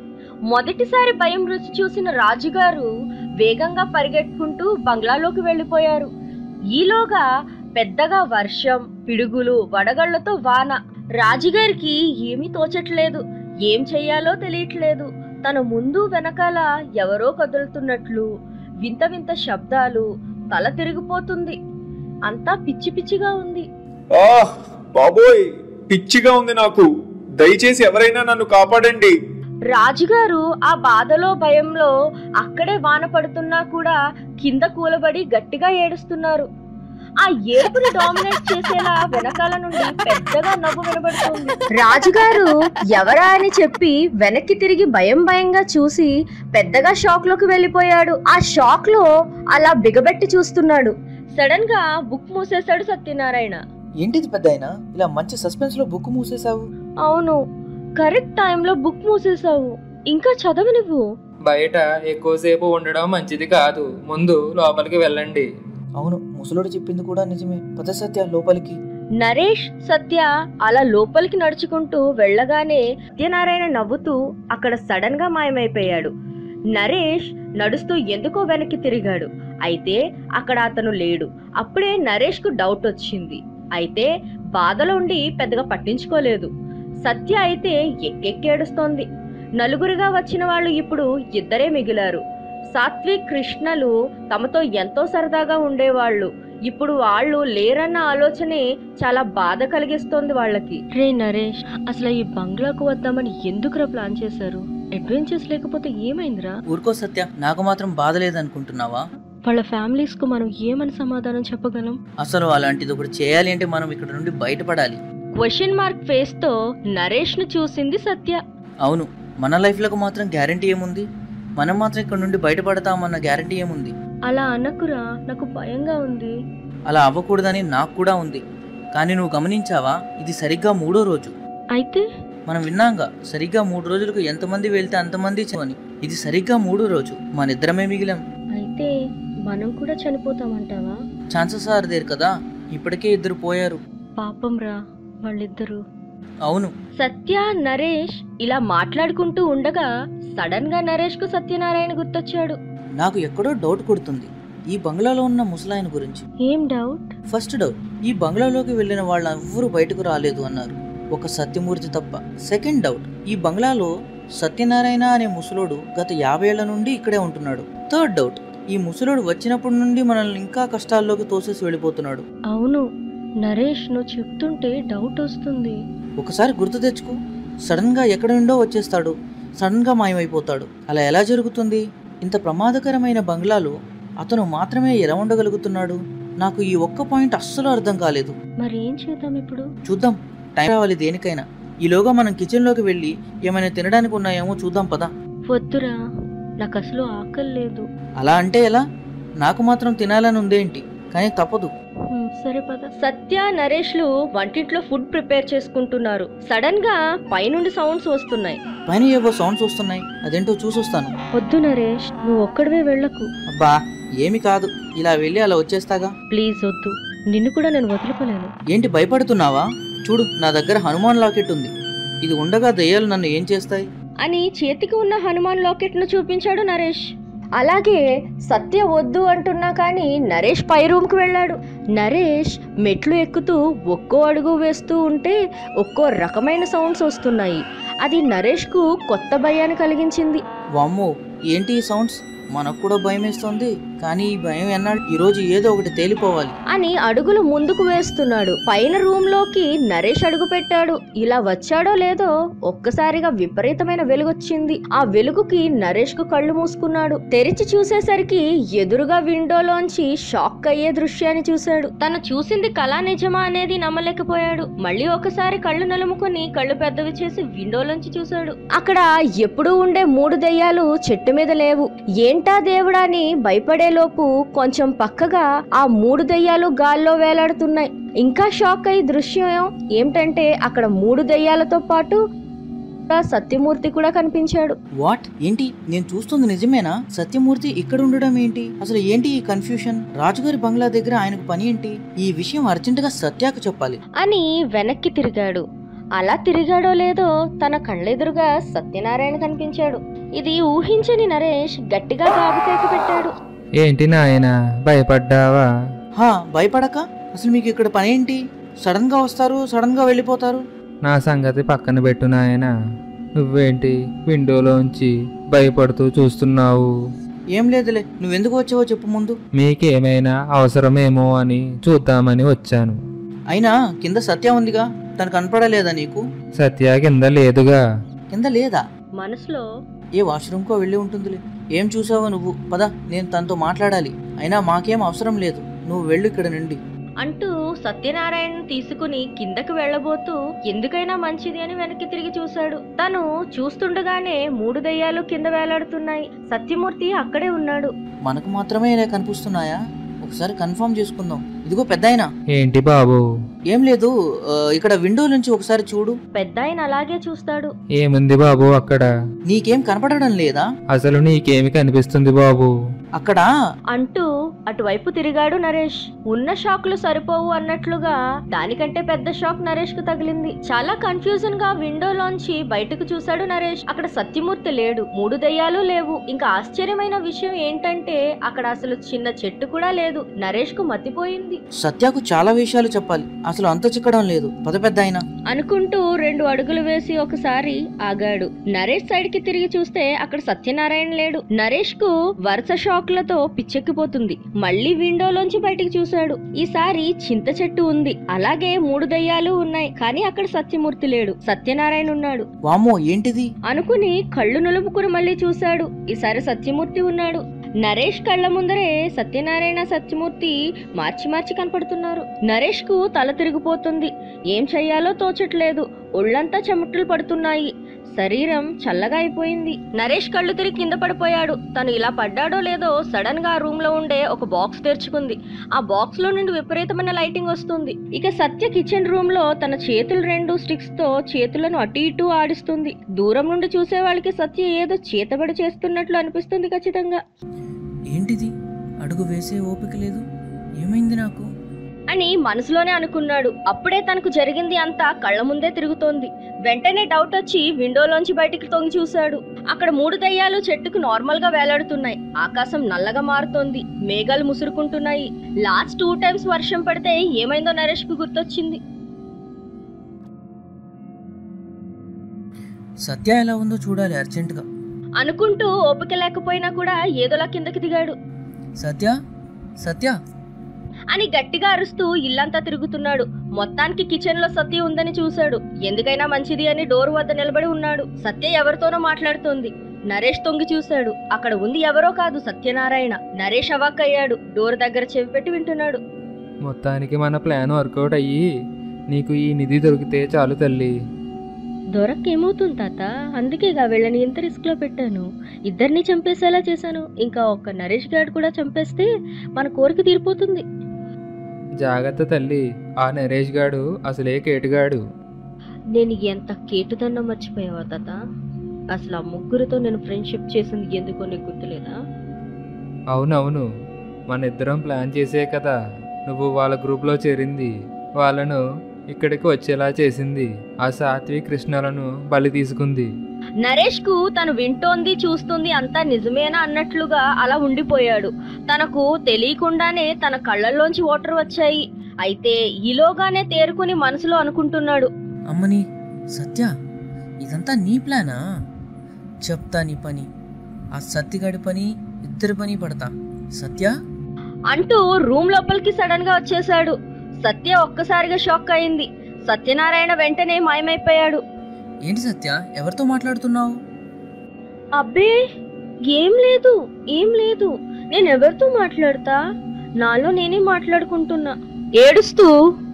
మొదటిసారి భయం రుచి చూసిన రాజుగారు వేగంగా పరిగెట్టుకుంటూ బంగ్లాలోకి వెళ్లిపోయారు. ఈలోగా పెద్దగా వర్షం, పిడుగులు, వడగళ్లతో వాన. రాజుగారికి ఏమీ తోచట్లేదు. ఏం చెయ్యాలో తెలియట్లేదు. తన ముందు వెనకాల ఎవరో కదులుతున్నట్లు, వింత వింత శబ్దాలు. తల తిరిగిపోతుంది. అంతా పిచ్చి పిచ్చిగా ఉంది. ఆహ్ బాబోయ్, పిచ్చిగా ఉంది నాకు. దయచేసి ఎవరైనా నన్ను కాపాడండి. రాజుగారు ఆ బాధలో భయంలో అక్కడే వాన పడుతున్నా కూడా కింద కూలబడి గట్టిగా ఏడుస్తున్నారు. ఆ ఏడుపుని డామినేట్ చేసేలా వెనకాల నుండి పెద్దగా నవ్వు వినబడుతుంది. రాజుగారు ఎవరా అని చెప్పి వెనక్కి తిరిగి భయం భయంగా చూసి పెద్దగా షాక్ లోకి వెళ్లిపోయాడు. ఆ షాక్ లో అలా బిగబెట్టి చూస్తున్నాడు. సడన్ గా బుక్ మూసేశాడు సత్యనారాయణ. ఏంటిది పెద్దాయనా, ఇలా మంచి సస్పెన్స్ లో బుక్ మూసేశావు? అవును, కరెక్ట్ టైంలో బుక్ మూసేశావు. ఇంకా చదవు నువ్వు. బయట ఎక్కువసేపు ఉండడం మంచిది కాదు. ముందు లోపలికి వెళ్ళండి. అవును, ముసలోడు చెప్పింది కూడా నిజమే. పద సత్య లోపలికి. నరేష్, సత్య అలా లోపలికి నడుచుకుంటూ వెళ్ళగానే సత్యనారాయణ నవ్వుతూ అక్కడ సడన్ గా మాయమైపోయాడు. నరేష్ నడుస్తూ ఎందుకో వెనక్కి తిరిగాడు. అయితే అక్కడ అతను లేడు. అప్పుడే నరేష్ కు డౌట్ వచ్చింది. అయితే బాధలో ఉండి పెద్దగా పట్టించుకోలేదు. సత్య అయితే ఎక్కెక్కేడుస్తోంది. నలుగురుగా వచ్చిన వాళ్ళు ఇప్పుడు ఇద్దరే మిగిలారు. సాత్విక్, కృష్ణలు తమతో ఎంతో సరదాగా ఉండేవాళ్ళు. ఇప్పుడు వాళ్ళు లేరన్న ఆలోచనే చాలా బాధ కలిగిస్తోంది వాళ్ళకి. రే నరేష్, అసలు ఈ బంగ్లాకు వద్దామని ఎందుకురా ప్లాన్ చేశారు? అడ్వెంచర్స్ లేకపోతే ఏమైందిరా? ఊరుకో సత్య, నాకు మాత్రం బాధ లేదనుకుంటున్నావా? వాళ్ళ ఫ్యామిలీస్ కు మనం ఏమని సమాధానం చెప్పగలం? అసలు అలాంటిది ఒకటి చేయాలి అంటే మనం ఇక్కడ నుండి బయటపడాలి. క్వశ్చన్ మార్క్ ఫేస్ తో నరేష్ ను చూసింది సత్య. అవును, మన లైఫ్ లకు మాత్రం గ్యారంటీ ఏముంది? మనం మాత్రం ఇక్కడ నుండి బయటపడతామన్న గ్యారంటీ ఏముంది? అలా అనకురా, నాకు భయంగా ఉంది. అలా అవ్వకూడదని నాకు కూడా ఉంది. కానీ నువ్వు గమనించావా, ఇది సరిగ్గా మూడో రోజు. అయితే మనం విన్నాంగా, సరిగ్గా మూడు రోజులకు ఎంతమంది వెళ్తే అంతమంది అని. ఇది సరిగ్గా మూడో రోజు, మన ఇద్దరమే మిగిలాం. అయితే మనం కూడా చనిపోతామంటావా? ఛాన్సెస్ ఆర్ దేర్ కదా. ఇప్పటికే ఇద్దరు పోయారు. పాపం రా వాళ్ళిద్దరు. అవును. సత్య, నరేష్ ఇలా మాట్లాడుకుంటూ ఉండగా సడన్ గా నరేష్ కు సత్యనారాయణ గుర్తొచ్చాడు. నాకు ఎక్కడో డౌట్ కొడుతుంది ఈ బంగ్లాలో ఉన్న ముసలాయన గురించి. ఏం డౌట్? ఫస్ట్ డౌట్, ఈ బంగ్లాలోకి వెళ్లిన వాళ్ళ ఎవ్వరూ బయటకు రాలేదు అన్నారు, ఒక సత్యమూర్తి తప్ప. సెకండ్ డౌట్, ఈ బంగ్లాలో సత్యనారాయణ అనే ముసలోడు గత యాభై ఏళ్ల నుండి ఇక్కడే ఉంటున్నాడు. థర్డ్ డౌట్, ఈ ముసలోడు వచ్చినప్పటి నుండి మనల్ని ఇంకా కష్టాల్లోకి తోసేసి వెళ్ళిపోతున్నాడు. అవును నరేష్, నువ్వు చెప్తుంటే డౌట్ వస్తుంది. ఒకసారి గుర్తు తెచ్చుకో, సడన్ గా ఎక్కడ నుండో వచ్చేస్తాడు. సడన్గా మాయమైపోతాడు. అలా ఎలా జరుగుతుంది? ఇంత ప్రమాదకరమైన బంగ్లాలో అతను మాత్రమే ఎలా ఉండగలుగుతున్నాడు? నాకు ఈ ఒక్క పాయింట్ అస్సలు అర్థం కాలేదు. మరి ఏం చేద్దాం ఇప్పుడు? చూద్దాం, టైం రావాలి దేనికైనా. ఈలోగా మనం కిచెన్లోకి వెళ్ళి ఏమైనా తినడానికి ఉన్నాయేమో చూద్దాం పదా. వద్దురా, నాకు అసలు ఆకలి లేదు. అలా అంటే ఎలా? నాకు మాత్రం తినాలని ఉందేంటి, కానీ తప్పదు. సరే పద. సత్య, నరేష్లు వంటింట్లో ఫుడ్ ప్రిపేర్ చేసుకుంటున్నారు. సడన్ గా పైనుండి సౌండ్స్ వస్తున్నాయి. పైన ఏవో సౌండ్స్ వస్తున్నాయి, అదేంటో చూసొస్తాను. వద్దు నరేష్, నువ్వు ఒక్కడివే వెళ్ళకు. అబ్బా ఏమి కాదు, ఇలా వెళ్ళి అలా వచ్చేస్తాగా. ప్లీజ్ వద్దు, నిన్ను కూడా నేను వదులుకోలేను. ఏంటి భయపడుతున్నావా? చూడు, నా దగ్గర హనుమాన్ లాకెట్ ఉంది. ఇది ఉండగా దయ్యాలు నన్ను ఏం చేస్తాయి అని చేతికి ఉన్న హనుమాన్ లాకెట్ ను చూపించాడు నరేష్. అలాగే సత్య వద్దు అంటున్నా కానీ నరేష్ పై రూమ్ కు వెళ్ళాడు. నరేష్ మెట్లు ఎక్కుతూ ఒక్కో అడుగు వేస్తూ ఉంటే ఒక్కో రకమైన సౌండ్స్ వస్తున్నాయి. అది నరేష్ కు కొత్త భయాన్ని కలిగించింది. వామ్మో, ఏంటి ఈ సౌండ్స్? మనకు కూడా భయం వేస్తుంది, కానీ ఈ భయం ఎన్నాడు? ఈ రోజు ఏదో ఒకటి తేలిపోవాలి అని అడుగులు ముందుకు వేస్తున్నాడు. పైన రూమ్ లోకి నరేష్ అడుగు పెట్టాడు. ఇలా వచ్చాడో లేదో ఒక్కసారిగా విపరీతమైన వెలుగొచ్చింది. ఆ వెలుగుకి నరేష్ కు కళ్ళు మూసుకున్నాడు. తెరిచి చూసేసరికి ఎదురుగా విండోలోంచి షాక్ అయ్యే దృశ్యాన్ని చూశాడు. తను చూసింది కళా నిజమా అనేది నమ్మలేకపోయాడు. మళ్ళీ ఒకసారి కళ్ళు నలుముకొని కళ్ళు పెద్దవి చేసి విండోలోంచి చూశాడు. అక్కడ ఎప్పుడూ ఉండే మూడు దెయ్యాలు చెట్టు మీద లేవు. ఏంటా దేవుడా అని భయపడేలోపు కొంచెం పక్కగా ఆ మూడు దెయ్యాలు గాల్లో వేలాడుతున్నాయి. ఇంకా షాక్ అయ్యి దృశ్యం ఏమిటంటే అక్కడ మూడు దెయ్యాలతో పాటు సత్యమూర్తి కూడా కనిపించాడు. వాట్? ఏంటి నేను చూస్తుంది నిజమేనా? సత్యమూర్తి ఇక్కడ ఉండడం ఏంటి? అసలు ఏంటి ఈ కన్ఫ్యూషన్? రాజుగారి బంగ్లా దగ్గర ఆయనకు పని ఏంటి? ఈ విషయం అర్జెంట్ గా సత్యాకు చెప్పాలి అని వెనక్కి తిరిగాడు. అలా తిరిగాడో లేదో తన కళ్ళెదురుగా సత్యనారాయణ కనిపించాడు. ఇది ఊహించని నరేష్ గట్టిగా గాబుకేక పెట్టాడు. ఏంటి నాయనా, భయపడ్డావా? హా, భయపడక. అసలు మీకు ఇక్కడ పని ఏంటి? సడన్ గా వస్తారు, సడన్ గా వెళ్ళిపోతారు. నా సంగతి పక్కన పెట్టు నాయనా. నువ్వేంటి విండోలోంచి భయపడుతూ చూస్తున్నావు? ఏం లేదులే, నువ్వెందుకు వచ్చావో చెప్పు ముందు. మీకేమైనా అవసరమేమో అని చూద్దామని వచ్చాను. అయినా కింద సత్య ఉందిగా, తను కనపడలేదా నీకు? సత్య కింద లేదుగా. కింద లేదా? మనసులో ఏ వాష్రూమ్ కో వెళ్ళి ఉంటుందిలే. ఏం చూసావో నువ్వు? పద, నేను తనతో మాట్లాడాలి. అయినా మాకేం అవసరం లేదు, నువ్వు వెళ్ళు ఇక్కడ నుండి అంటూ సత్యనారాయణ తీసుకుని కిందకు వెళ్లబోతూ ఎందుకైనా మంచిది అని వెనక్కి తిరిగి చూశాడు. తను చూస్తుండగానే మూడు దయ్యాలు కింద వేలాడుతున్నాయి. సత్యమూర్తి అక్కడే ఉన్నాడు. మనకు మాత్రమే ఇలా కనిపిస్తున్నాయా? ఒకసారి కన్ఫర్మ్ చేసుకుందాం. ఇదిగో పెద్దాయన. ఏంటి బాబు? ఏం లేదు, ఇక్కడ విండో నుంచి ఒకసారి చూడు. పెద్దాయన అలాగే చూస్తాడు. ఏముంది బాబు అక్కడ? నీకేం కనపడడం లేదా? అసలు నీకేమి కనిపిస్తుంది బాబు అక్కడ అంటూ అటువైపు తిరిగాడు నరేష్. ఉన్న షాక్లు సరిపోవు అన్నట్లుగా దానికంటే పెద్ద షాక్ నరేష్ కు తగిలింది. చాలా కన్ఫ్యూజన్ గా విండోలోంచి బయటకు చూశాడు నరేష్. అక్కడ సత్యమూర్తి లేడు, మూడు దయ్యాలు లేవు. ఇంకా ఆశ్చర్యమైన విషయం ఏంటంటే అక్కడ అసలు చిన్న చెట్టు కూడా లేదు. నరేష్ కు మతిపోయింది. సత్యకు చాలా విషయాలు చెప్పాలి, అసలు అంత చిక్కడం లేదు. పద పెద్దాయన అనుకుంటూ రెండు అడుగులు వేసి ఒకసారి ఆగాడు. నరేష్ సైడ్ కి తిరిగి చూస్తే అక్కడ సత్యనారాయణ లేడు. నరేష్ కు వరుస షాక్లతో పిచ్చెక్కిపోతుంది. మళ్ళీ విండోలోంచి బయటికి చూశాడు. ఈసారి చింత చెట్టు ఉంది, అలాగే మూడు దయ్యాలు ఉన్నాయి. కానీ అక్కడ సత్యమూర్తి లేడు, సత్యనారాయణ ఉన్నాడు. వామ్మో, ఏంటిది అనుకుని కళ్ళు నులుపుకుని మళ్ళీ చూశాడు. ఈసారి సత్యమూర్తి ఉన్నాడు. నరేష్ కళ్ళ ముందరే సత్యనారాయణ సత్యమూర్తి మార్చి మార్చి కనపడుతున్నారు. నరేష్ కు తల తిరిగిపోతుంది. ఏం చెయ్యాలో తోచట్లేదు. ఒళ్ళంతా చెమటలు పడుతున్నాయి. శరీరం చల్లగా అయిపోయింది. నరేష్ కళ్ళు తిరిగి కింద పడిపోయాడు. తను ఇలా పడ్డాడో లేదో సడన్ గా రూమ్ లో ఉండే ఒక బాక్స్ తెరుచుకుంది. ఆ బాక్స్ లో నుండి విపరీతమైన లైటింగ్ వస్తుంది. ఇక సత్య కిచెన్ రూమ్ లో తన చేతులు రెండు స్టిక్స్ తో చేతులను అటు ఇటు ఆడిస్తుంది. దూరం నుండి చూసే వాళ్ళకి సత్య ఏదో చేతబడి చేస్తున్నట్లు అనిపిస్తుంది ఖచ్చితంగా. ఏంటిది? అడుగు వేసే ఓపిక లేదు, ఏమైంది నాకు అని మనసులోనే అనుకున్నాడు. అప్పుడే తనకు జరిగింది అంతా కళ్ళ ముందే తిరుగుతోంది. వెంటనే డౌట్ వచ్చి విండోలోంచి బయటికి తొంగి చూశాడు. అక్కడ మూడు దయ్యాలు చెట్టుకు నార్మల్ గా వేలాడుతున్నాయి. ఆకాశం నల్లగా మారుతోంది. మేఘాలు ముసురుకుంటున్నాయి. లాస్ట్ టూ టైమ్స్ వర్షం పడితే ఏమైందో నరేష్ కు గుర్తొచ్చింది. సత్య ఎలా ఉందో చూడాలి అర్జెంట్ గా అనుకుంటూ ఓపిక లేకపోయినా కూడా ఏదోలా కిందకి దిగాడు. సత్య సత్య అని గట్టిగా అరుస్తూ ఇల్లంతా తిరుగుతున్నాడు. మొత్తానికి కిచెన్ లో సత్య ఉందని చూశాడు. ఎందుకైనా మంచిది అని డోర్ వద్ద నిలబడి ఉన్నాడు. సత్య ఎవరితోనో మాట్లాడుతోంది. నరేష్ తొంగి చూశాడు. అక్కడ ఉంది ఎవరో కాదు, సత్యనారాయణ. నరేష్ అవాక్ అయ్యాడు. డోర్ దగ్గర చెవి పెట్టి వింటున్నాడు. మొత్తానికి మన ప్లాన్ వర్కౌట్ అయ్యి నీకు ఈ నిధి దొరికితే చాలు తల్లి. దొరక్కేమవుతుంది తాత, అందుకేగా వీళ్ళని ఇంత రిస్క్ లో పెట్టాను. ఇద్దరిని చంపేసేలా చేశాను. ఇంకా ఒక్క నరేష్ గారు కూడా చంపేస్తే మన కోరిక తీరిపోతుంది. జాగ్రత్త తల్లి, ఆ నరేష్ గాడు అసలే కేటుగాడు. నేను ఎంత కేటుదన్నా మర్చిపోయావా తాత? అసలు ఆ ముగ్గురితో నేను ఫ్రెండ్షిప్ చేసింది ఎందుకో నీకు గుర్తులేదా? అవునవును, మన ఇద్దరం ప్లాన్ చేసే కదా నువ్వు వాళ్ళ గ్రూప్లో చేరింది. వాళ్ళను ఇక్కడికి వచ్చేలా చేసింది. ఆ సాత్వి కృష్ణలను బలి తీసుకుంది. నరేష్ కు తను వింటోంది చూస్తుంది అంతా నిజమేనా అన్నట్లుగా అలా ఉండిపోయాడు. తనకు తెలియకుండానే తన కళ్ళల్లోంచి వాటర్ వచ్చాయి. అయితే ఈలోగానే తేరుకుని మనసులో అనుకుంటున్నాడు, అమ్మని సత్య, ఇదంతా నీ ప్లానా? చెప్తా నీ పని. ఆ సత్యగాడి పని ఇద్దరి పని పడతా. సత్య అంటూ రూమ్ లోపలికి సడన్ గా వచ్చేశాడు. సత్య ఒక్కసారిగా షాక్ అయింది. సత్యనారాయణ వెంటనే మాయమైపోయాడు. ఏంటి సత్య, ఎవరితో మాట్లాడుతున్నావు? అబ్బే ఏం లేదు ఏం లేదు, నేను ఎవరితో మాట్లాడతా, నాలో నేనే మాట్లాడుకుంటున్నా. ఏడుస్తూ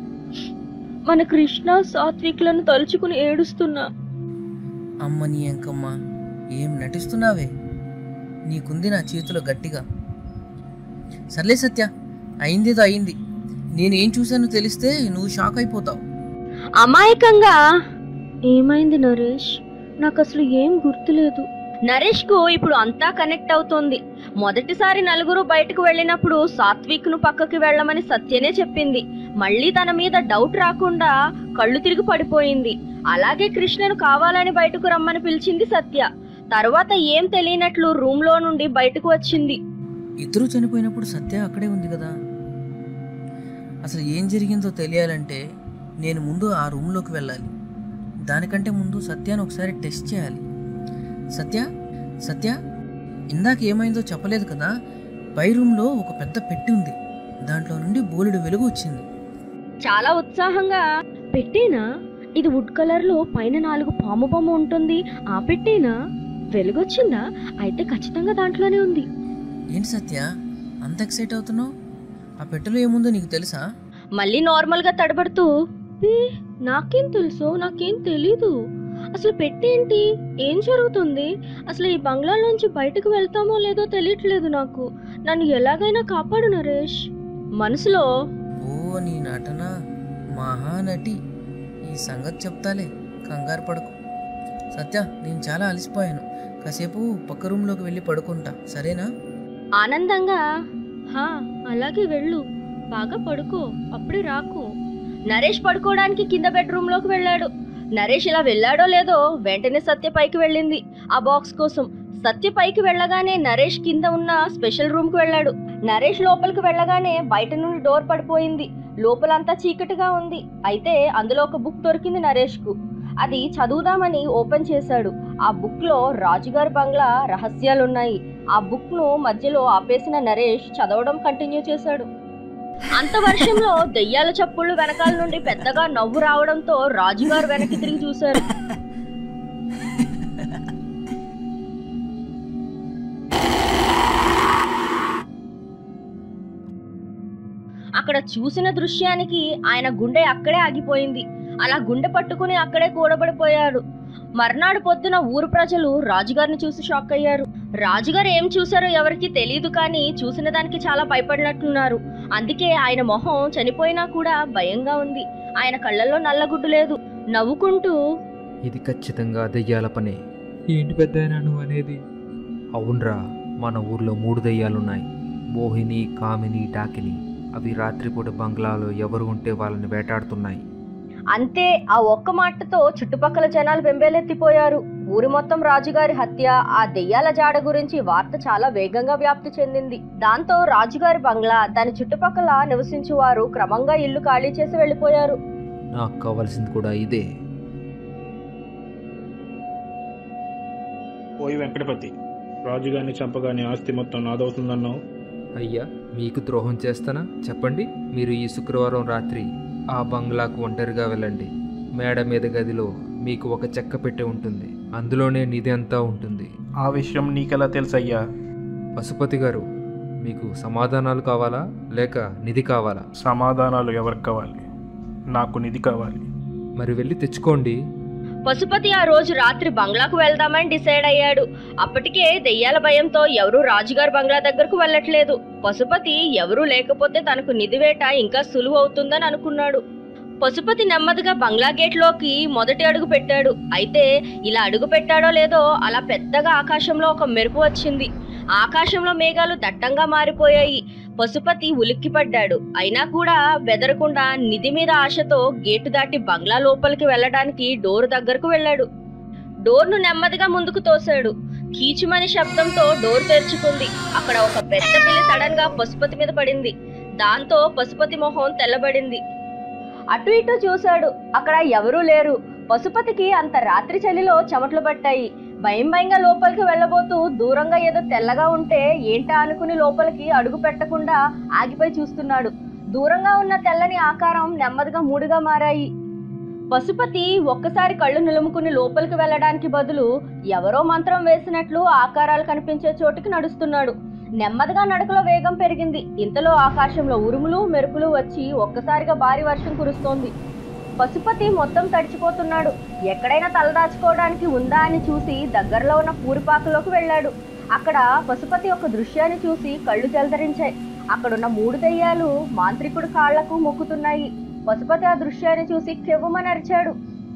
మన కృష్ణ సాత్విక్లను తలుచుకుని ఏడుస్తున్నా. అమ్మ నీ ఎంకమ్మ, ఏం నటిస్తున్నావే? నీకుంది నా చేతిలో గట్టిగా. సర్లే సత్య, అయిందేదో అయింది. నేనేం చూశానో తెలిస్తే నువ్వు షాక్ అయిపోతావు. అమాయకంగా ఏమైంది నరేష్? నాకు అసలు ఏం గుర్తులేదు. నరేష్ కు ఇప్పుడు అంతా కనెక్ట్ అవుతోంది. మొదటిసారి నలుగురు బయటకు వెళ్ళినప్పుడు సాత్విక్ ను పక్కకి వెళ్ళమని సత్యనే చెప్పింది. మళ్ళీ తన మీద డౌట్ రాకుండా కళ్ళు తిరిగి పడిపోయింది. అలాగే కృష్ణను కావాలని బయటకు రమ్మని పిలిచింది సత్య. తర్వాత ఏం తెలియనట్లు రూమ్ లో నుండి బయటకు వచ్చింది. ఇద్దరు చనిపోయినప్పుడు సత్య అక్కడే ఉంది కదా. అసలు ఏం జరిగిందో తెలియాలంటే నేను ముందు ఆ రూమ్లోకి వెళ్ళాలి. దానికంటే ముందు సత్యాన్ని ఒకసారి టెస్ట్ చేయాలి. సత్య సత్య ఇందాక ఏమైందో చెప్పలేదు కదా. పై రూమ్లో ఒక పెద్ద పెట్టి ఉంది. దాంట్లో నుండి బోలెడు వెలుగు వచ్చింది. చాలా ఉత్సాహంగా, పెట్టేనా? ఇది వుడ్ కలర్ లో పైన నాలుగు పాము బొమ్మ ఉంటుంది. ఆ పెట్టేనా? వెలుగొచ్చిందా? అయితే ఖచ్చితంగా దాంట్లోనే ఉంది. ఏంటి సత్య అంత ఎక్సైట్ అవుతున్నావు? ఆ పెట్టెలో ఏముందో నీకు తెలుసా? మళ్ళీ నార్మల్ గా తడబడుతూ, నాకేం తెలుసు, నాకేం తెలీదు. అసలు పెట్టేంటి? ఏం జరుగుతుంది? అసలు ఈ బంగ్లాలోంచి బయటకు వెళ్తామో లేదో తెలియట్లేదు నాకు. నన్ను ఎలాగైనా కాపాడు నరేష్. మనసులో, ఓ నీ నటన మహానటి, ఈ సంగతి చెప్తాలే, కంగారు పడకు. సత్య, నేను చాలా అలసిపోయాను. కాసేపు పక్క రూమ్లోకి వెళ్ళి పడుకుంటా, సరేనా? ఆనందంగా, హా అలాగే వెళ్ళు, బాగా పడుకో, అప్పుడే రాకు. నరేష్ పడుకోవడానికి కింద బెడ్రూమ్ లోకి వెళ్ళాడు. నరేష్ ఇలా వెళ్ళాడో లేదో వెంటనే సత్య పైకి వెళ్ళింది ఆ బాక్స్ కోసం. సత్య పైకి వెళ్ళగానే నరేష్ కింద ఉన్న స్పెషల్ రూమ్ కు వెళ్ళాడు. నరేష్ లోపలికి వెళ్ళగానే బయట నుండి డోర్ పడిపోయింది. లోపలంతా చీకటిగా ఉంది. అయితే అందులో ఒక బుక్ దొరికింది నరేష్ కు. అది చదువుదామని ఓపెన్ చేశాడు. ఆ బుక్ లో రాజుగారి బంగ్లా రహస్యాలున్నాయి. ఆ బుక్ ను మధ్యలో ఆపేసిన నరేష్ చదవడం కంటిన్యూ చేశాడు. అంత వర్షంలో దెయ్యాల చప్పుళ్ళు వెనకాల నుండి పెద్దగా నవ్వు రావడంతో రాజుగారు వెనక్కి తిరిగి చూశారు. అక్కడ చూసిన దృశ్యానికి ఆయన గుండె అక్కడే ఆగిపోయింది. అలా గుండె పట్టుకుని అక్కడే కూడబడిపోయాడు. మర్నాడు పొద్దున ఊరు ప్రజలు రాజుగారిని చూసి షాక్ అయ్యారు. రాజుగారు ఏం చూశారో ఎవరికి తెలియదు, కానీ చూసిన దానికి చాలా భయపడినట్లున్నారు. అందుకే ఆయన మొహం చనిపోయినా కూడా భయంగా ఉంది. ఆయన కళ్ళల్లో నల్లగుడ్డు లేదు. నవ్వుకుంటూ, ఇది ఖచ్చితంగా దెయ్యాల పనే. ఏంటి పెద్దాయనా నువ్వు అనేది? అవునరా, మన ఊర్లో మూడు దెయ్యాలున్నాయి. మోహిని, కామిని, డాకిని. అవి రాత్రిపూట బంగ్లాలో ఎవరు ఉంటే వాళ్ళని వేటాడుతున్నాయి. అంతే, ఆ ఒక్క మాటతో చుట్టుపక్కల జనాలు బెంబేలెత్తిపోయారు. ఊరి మొత్తం రాజుగారి హత్య, ఆ దెయ్యాల జాడ గురించి వార్త చాలా వేగంగా వ్యాప్తి చెందింది. దాంతో రాజుగారి బంగ్లా, దాని చుట్టుపక్కల నివసించు వారు క్రమంగా ఇల్లు ఖాళీ చేసి వెళ్లిపోయారు. నాకు కావాల్సింది కూడా ఇదే. ఓయ్ వెంకటపతి, రాజుగారిని చంపగానే ఆస్తి మొత్తం నాదవుతుందన్నావు. అయ్యా, మీకు ద్రోహం చేస్తానా చెప్పండి? మీరు ఈ శుక్రవారం రాత్రి ఆ బంగ్లాకు ఒంటరిగా వెళ్ళండి. మేడ మీద గదిలో మీకు ఒక చెక్క పెట్టె ఉంటుంది. అందులోనే నిధి అంతా ఉంటుంది. ఆ విషయం నీకెలా తెలుసయ్యా? పశుపతి గారు, మీకు సమాధానాలు కావాలా లేక నిధి కావాలా? సమాధానాలు ఎవరికి కావాలి? నాకు నిధి కావాలి. మరి వెళ్ళి తెచ్చుకోండి. పశుపతి ఆ రోజు రాత్రి బంగ్లాకు వెళ్దామని డిసైడ్ అయ్యాడు. అప్పటికే దెయ్యాల భయంతో ఎవరూ రాజుగారి బంగ్లా దగ్గరకు వెళ్ళట్లేదు. పశుపతి ఎవరూ లేకపోతే తనకు నిధివేట ఇంకా సులువు అవుతుందని అనుకున్నాడు. పశుపతి నెమ్మదిగా బంగ్లా గేట్లోకి మొదటి అడుగు పెట్టాడు. అయితే ఇలా అడుగు పెట్టాడో లేదో అలా పెద్దగా ఆకాశంలో ఒక మెరుపు వచ్చింది. ఆకాశంలో మేఘాలు దట్టంగా మారిపోయాయి. పశుపతి ఉలిక్కిపడ్డాడు. అయినా కూడా బెదరకుండా నిధి మీద ఆశతో గేటు దాటి బంగ్లా లోపలికి వెళ్ళడానికి డోర్ దగ్గరకు వెళ్ళాడు. డోర్ను నెమ్మదిగా ముందుకు తోశాడు. కీచుమని శబ్దంతో డోర్ తెరుచుకుంది. అక్కడ ఒక పెద్ద పిల్లి సడన్ గా పశుపతి మీద పడింది. దాంతో పశుపతి మొహం తెల్లబడింది. అటు ఇటు చూశాడు. అక్కడ ఎవరూ లేరు. పశుపతికి అంత రాత్రి చలిలో చెమటలు పట్టాయి. భయం భయంగా లోపలికి వెళ్ళబోతూ దూరంగా ఏదో తెల్లగా ఉంటే ఏంటా అనుకుని లోపలికి అడుగు పెట్టకుండా ఆగిపోయి చూస్తున్నాడు. దూరంగా ఉన్న తెల్లని ఆకారం నెమ్మదిగా మూడుగా మారాయి. పశుపతి ఒక్కసారి కళ్ళు నిలుముకుని లోపలికి వెళ్ళడానికి బదులు ఎవరో మంత్రం వేసినట్లు ఆకారాలు కనిపించే చోటుకి నడుస్తున్నాడు. నెమ్మదిగా నడకలో వేగం పెరిగింది. ఇంతలో ఆకాశంలో ఉరుములు మెరుపులు వచ్చి ఒక్కసారిగా భారీ వర్షం కురుస్తోంది. పశుపతి మొత్తం తడిచిపోతున్నాడు. ఎక్కడైనా తలదాచుకోవడానికి ఉందా అని చూసి దగ్గరలో ఉన్న పూరిపాకలోకి వెళ్ళాడు. అక్కడ పశుపతి ఒక దృశ్యాన్ని చూసి కళ్ళు జలధరించాయి. అక్కడున్న మూడు దెయ్యాలు మాంత్రికుడి కాళ్లకు మొక్కుతున్నాయి. పశుపతి ఆ దృశ్యాన్ని చూసి కెవ్వుమని అరిచాడు.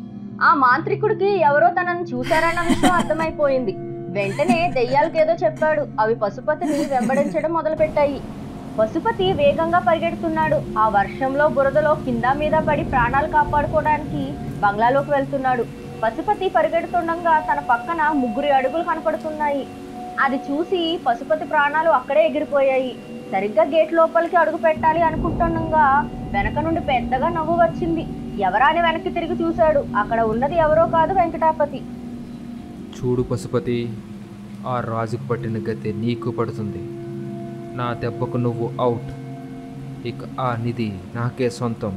ఆ మాంత్రికుడికి ఎవరో తనను చూశారన్న విషయం అర్థమైపోయింది. వెంటనే దెయ్యాలకేదో చెప్పాడు. అవి పశుపతిని వెంబడించడం మొదలుపెట్టాయి. పశుపతి వేగంగా పరిగెడుతున్నాడు. ఆ వర్షంలో బురదలో కింద మీద పడి ప్రాణాలు కాపాడుకోవడానికి బంగ్లాలోకి వెళ్తున్నాడు. పశుపతి పరిగెడుతుండగా తన పక్కన ముగ్గురి అడుగులు కనపడుతున్నాయి. అది చూసి పశుపతి ప్రాణాలు అక్కడే ఎగిరిపోయాయి. సరిగ్గా గేట్ లోపలికి అడుగు పెట్టాలి అనుకుంటుండగా వెనక నుండి పెద్దగా నవ్వు వచ్చింది. ఎవరా అని వెనక్కి తిరిగి చూశాడు. అక్కడ ఉన్నది ఎవరో కాదు, వెంకటాపతి. చూడు పశుపతి, ఆ రాజుకు పట్టిన గతి నీకు పడుతుంది. నా దెబ్బకు నువ్వు అవుట్. ఇక ఆ నిధి నాకే సొంతం.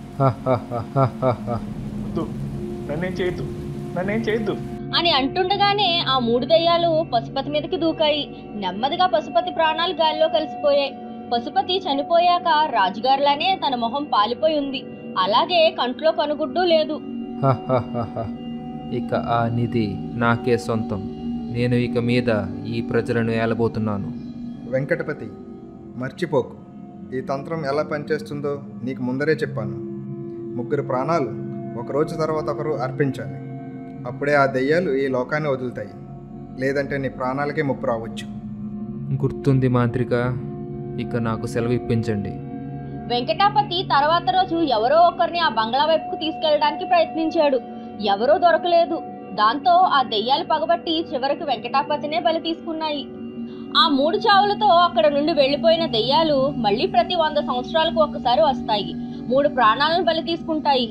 నన్నేం చేయొద్దు, నన్నేం చేయొద్దు అని అంటుండగానే ఆ మూడు దెయ్యాలు పశుపతి మీదకి దూకాయి. నెమ్మదిగా పశుపతి ప్రాణాలు గాల్లో కలిసిపోయాయి. పశుపతి చనిపోయాక రాజుగారులానే తన మొహం పాలిపోయి ఉంది. అలాగే కంట్లో కనుగుడ్డు లేదు. ఇక ఆ నిధి నాకే సొంతం. నేను ఇక మీద ఈ ప్రజలను ఏలబోతున్నాను. వెంకటపతి, మర్చిపోకు, ఈ తంత్రం ఎలా పనిచేస్తుందో నీకు ముందరే చెప్పాను. ముగ్గురు ప్రాణాలు ఒకరోజు తర్వాత ఒకరు అర్పించాలి. అప్పుడే ఆ దెయ్యాలు ఈ లోకాన్ని వదులుతాయి. లేదంటే నీ ప్రాణాలకే ముప్పు రావచ్చు. గుర్తుంది మాంత్రిక. ఇక నాకు సెలవు ఇప్పించండి. వెంకటాపతి తర్వాత రోజు ఎవరో ఒకరిని ఆ బంగ్లా వైపుకు తీసుకెళ్లడానికి ప్రయత్నించాడు. ఎవరూ దొరకలేదు. దాంతో ఆ దెయ్యాలు పగబట్టి చివరికి వెంకటాపతినే బలి తీసుకున్నాయి. ఆ మూడు చావులతో అక్కడ నుండి వెళ్లిపోయిన దెయ్యాలు మళ్లీ ప్రతి వంద సంవత్సరాలకు ఒకసారి వస్తాయి. మూడు ప్రాణాలను బలి తీసుకుంటాయి.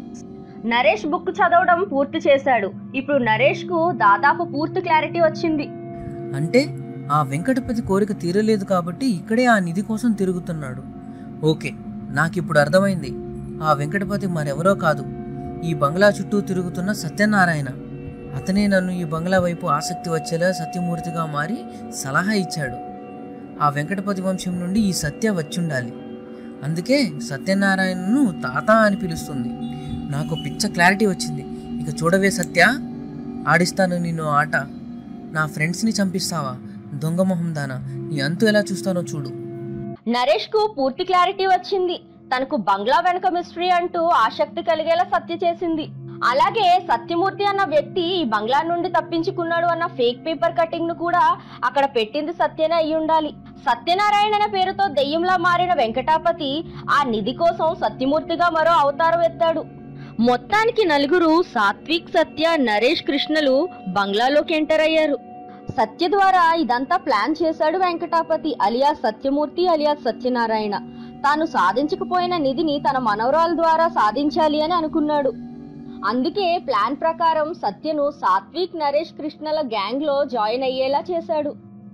నరేష్ బుక్ చదవడం పూర్తి చేశాడు. ఇప్పుడు నరేష్ కు దాదాపు పూర్తి క్లారిటీ వచ్చింది. అంటే ఆ వెంకటపతి కోరిక తీరలేదు కాబట్టి ఇక్కడే ఆ నిధి కోసం తిరుగుతున్నాడు. ఓకే, నాకిప్పుడు అర్థమైంది. ఆ వెంకటపతి మరెవరో కాదు, ఈ బంగ్లా చుట్టూ తిరుగుతున్న సత్యనారాయణ. అతనే నన్ను ఈ బంగ్లా వైపు ఆసక్తి వచ్చేలా సత్యమూర్తిగా మారి సలహా ఇచ్చాడు. ఆ వెంకటపతి వంశం నుండి ఈ సత్య వచ్చుండాలి. అందుకే సత్యనారాయణను తాత అని పిలుస్తుంది. నాకు పిచ్చ క్లారిటీ వచ్చింది. ఇక చూడవే సత్య, ఆడిస్తాను నిన్ను ఆట. నా ఫ్రెండ్స్ని చంపిస్తావా దొంగ మొహం దానా? నీ అంతు ఎలా చూస్తానో చూడు. నరేష్ కు పూర్తి క్లారిటీ వచ్చింది. తనకు బంగ్లా వెనక మిస్టరీ అంటూ ఆసక్తి కలిగేలా సత్య చేసింది. అలాగే సత్యమూర్తి అన్న వ్యక్తి ఈ బంగ్లా నుండి తప్పించుకున్నాడు అన్న ఫేక్ పేపర్ కటింగ్ ను కూడా అక్కడ పెట్టింది సత్యనే అయి ఉండాలి. సత్యనారాయణ అనే పేరుతో దెయ్యంలా మారిన వెంకటాపతి ఆ నిధి కోసం సత్యమూర్తిగా మరో అవతారం ఎత్తాడు. మొత్తానికి నలుగురు సాత్విక్, సత్య, నరేష్, కృష్ణలు బంగ్లాలోకి ఎంటర్ అయ్యారు. సత్య ద్వారా ఇదంతా ప్లాన్ చేశాడు వెంకటాపతి అలియాస్ సత్యమూర్తి అలియాస్ సత్యనారాయణ. తాను సాధించకపోయిన నిధిని తన మనవరాల ద్వారా సాధించాలి అని అనుకున్నాడు. అందుకే ప్లాన్ ప్రకారం సత్యను సాత్విక్, నరేష్, కృష్ణల గ్యాంగ్ లో జాయిన్ అయ్యేలా చేశాడు.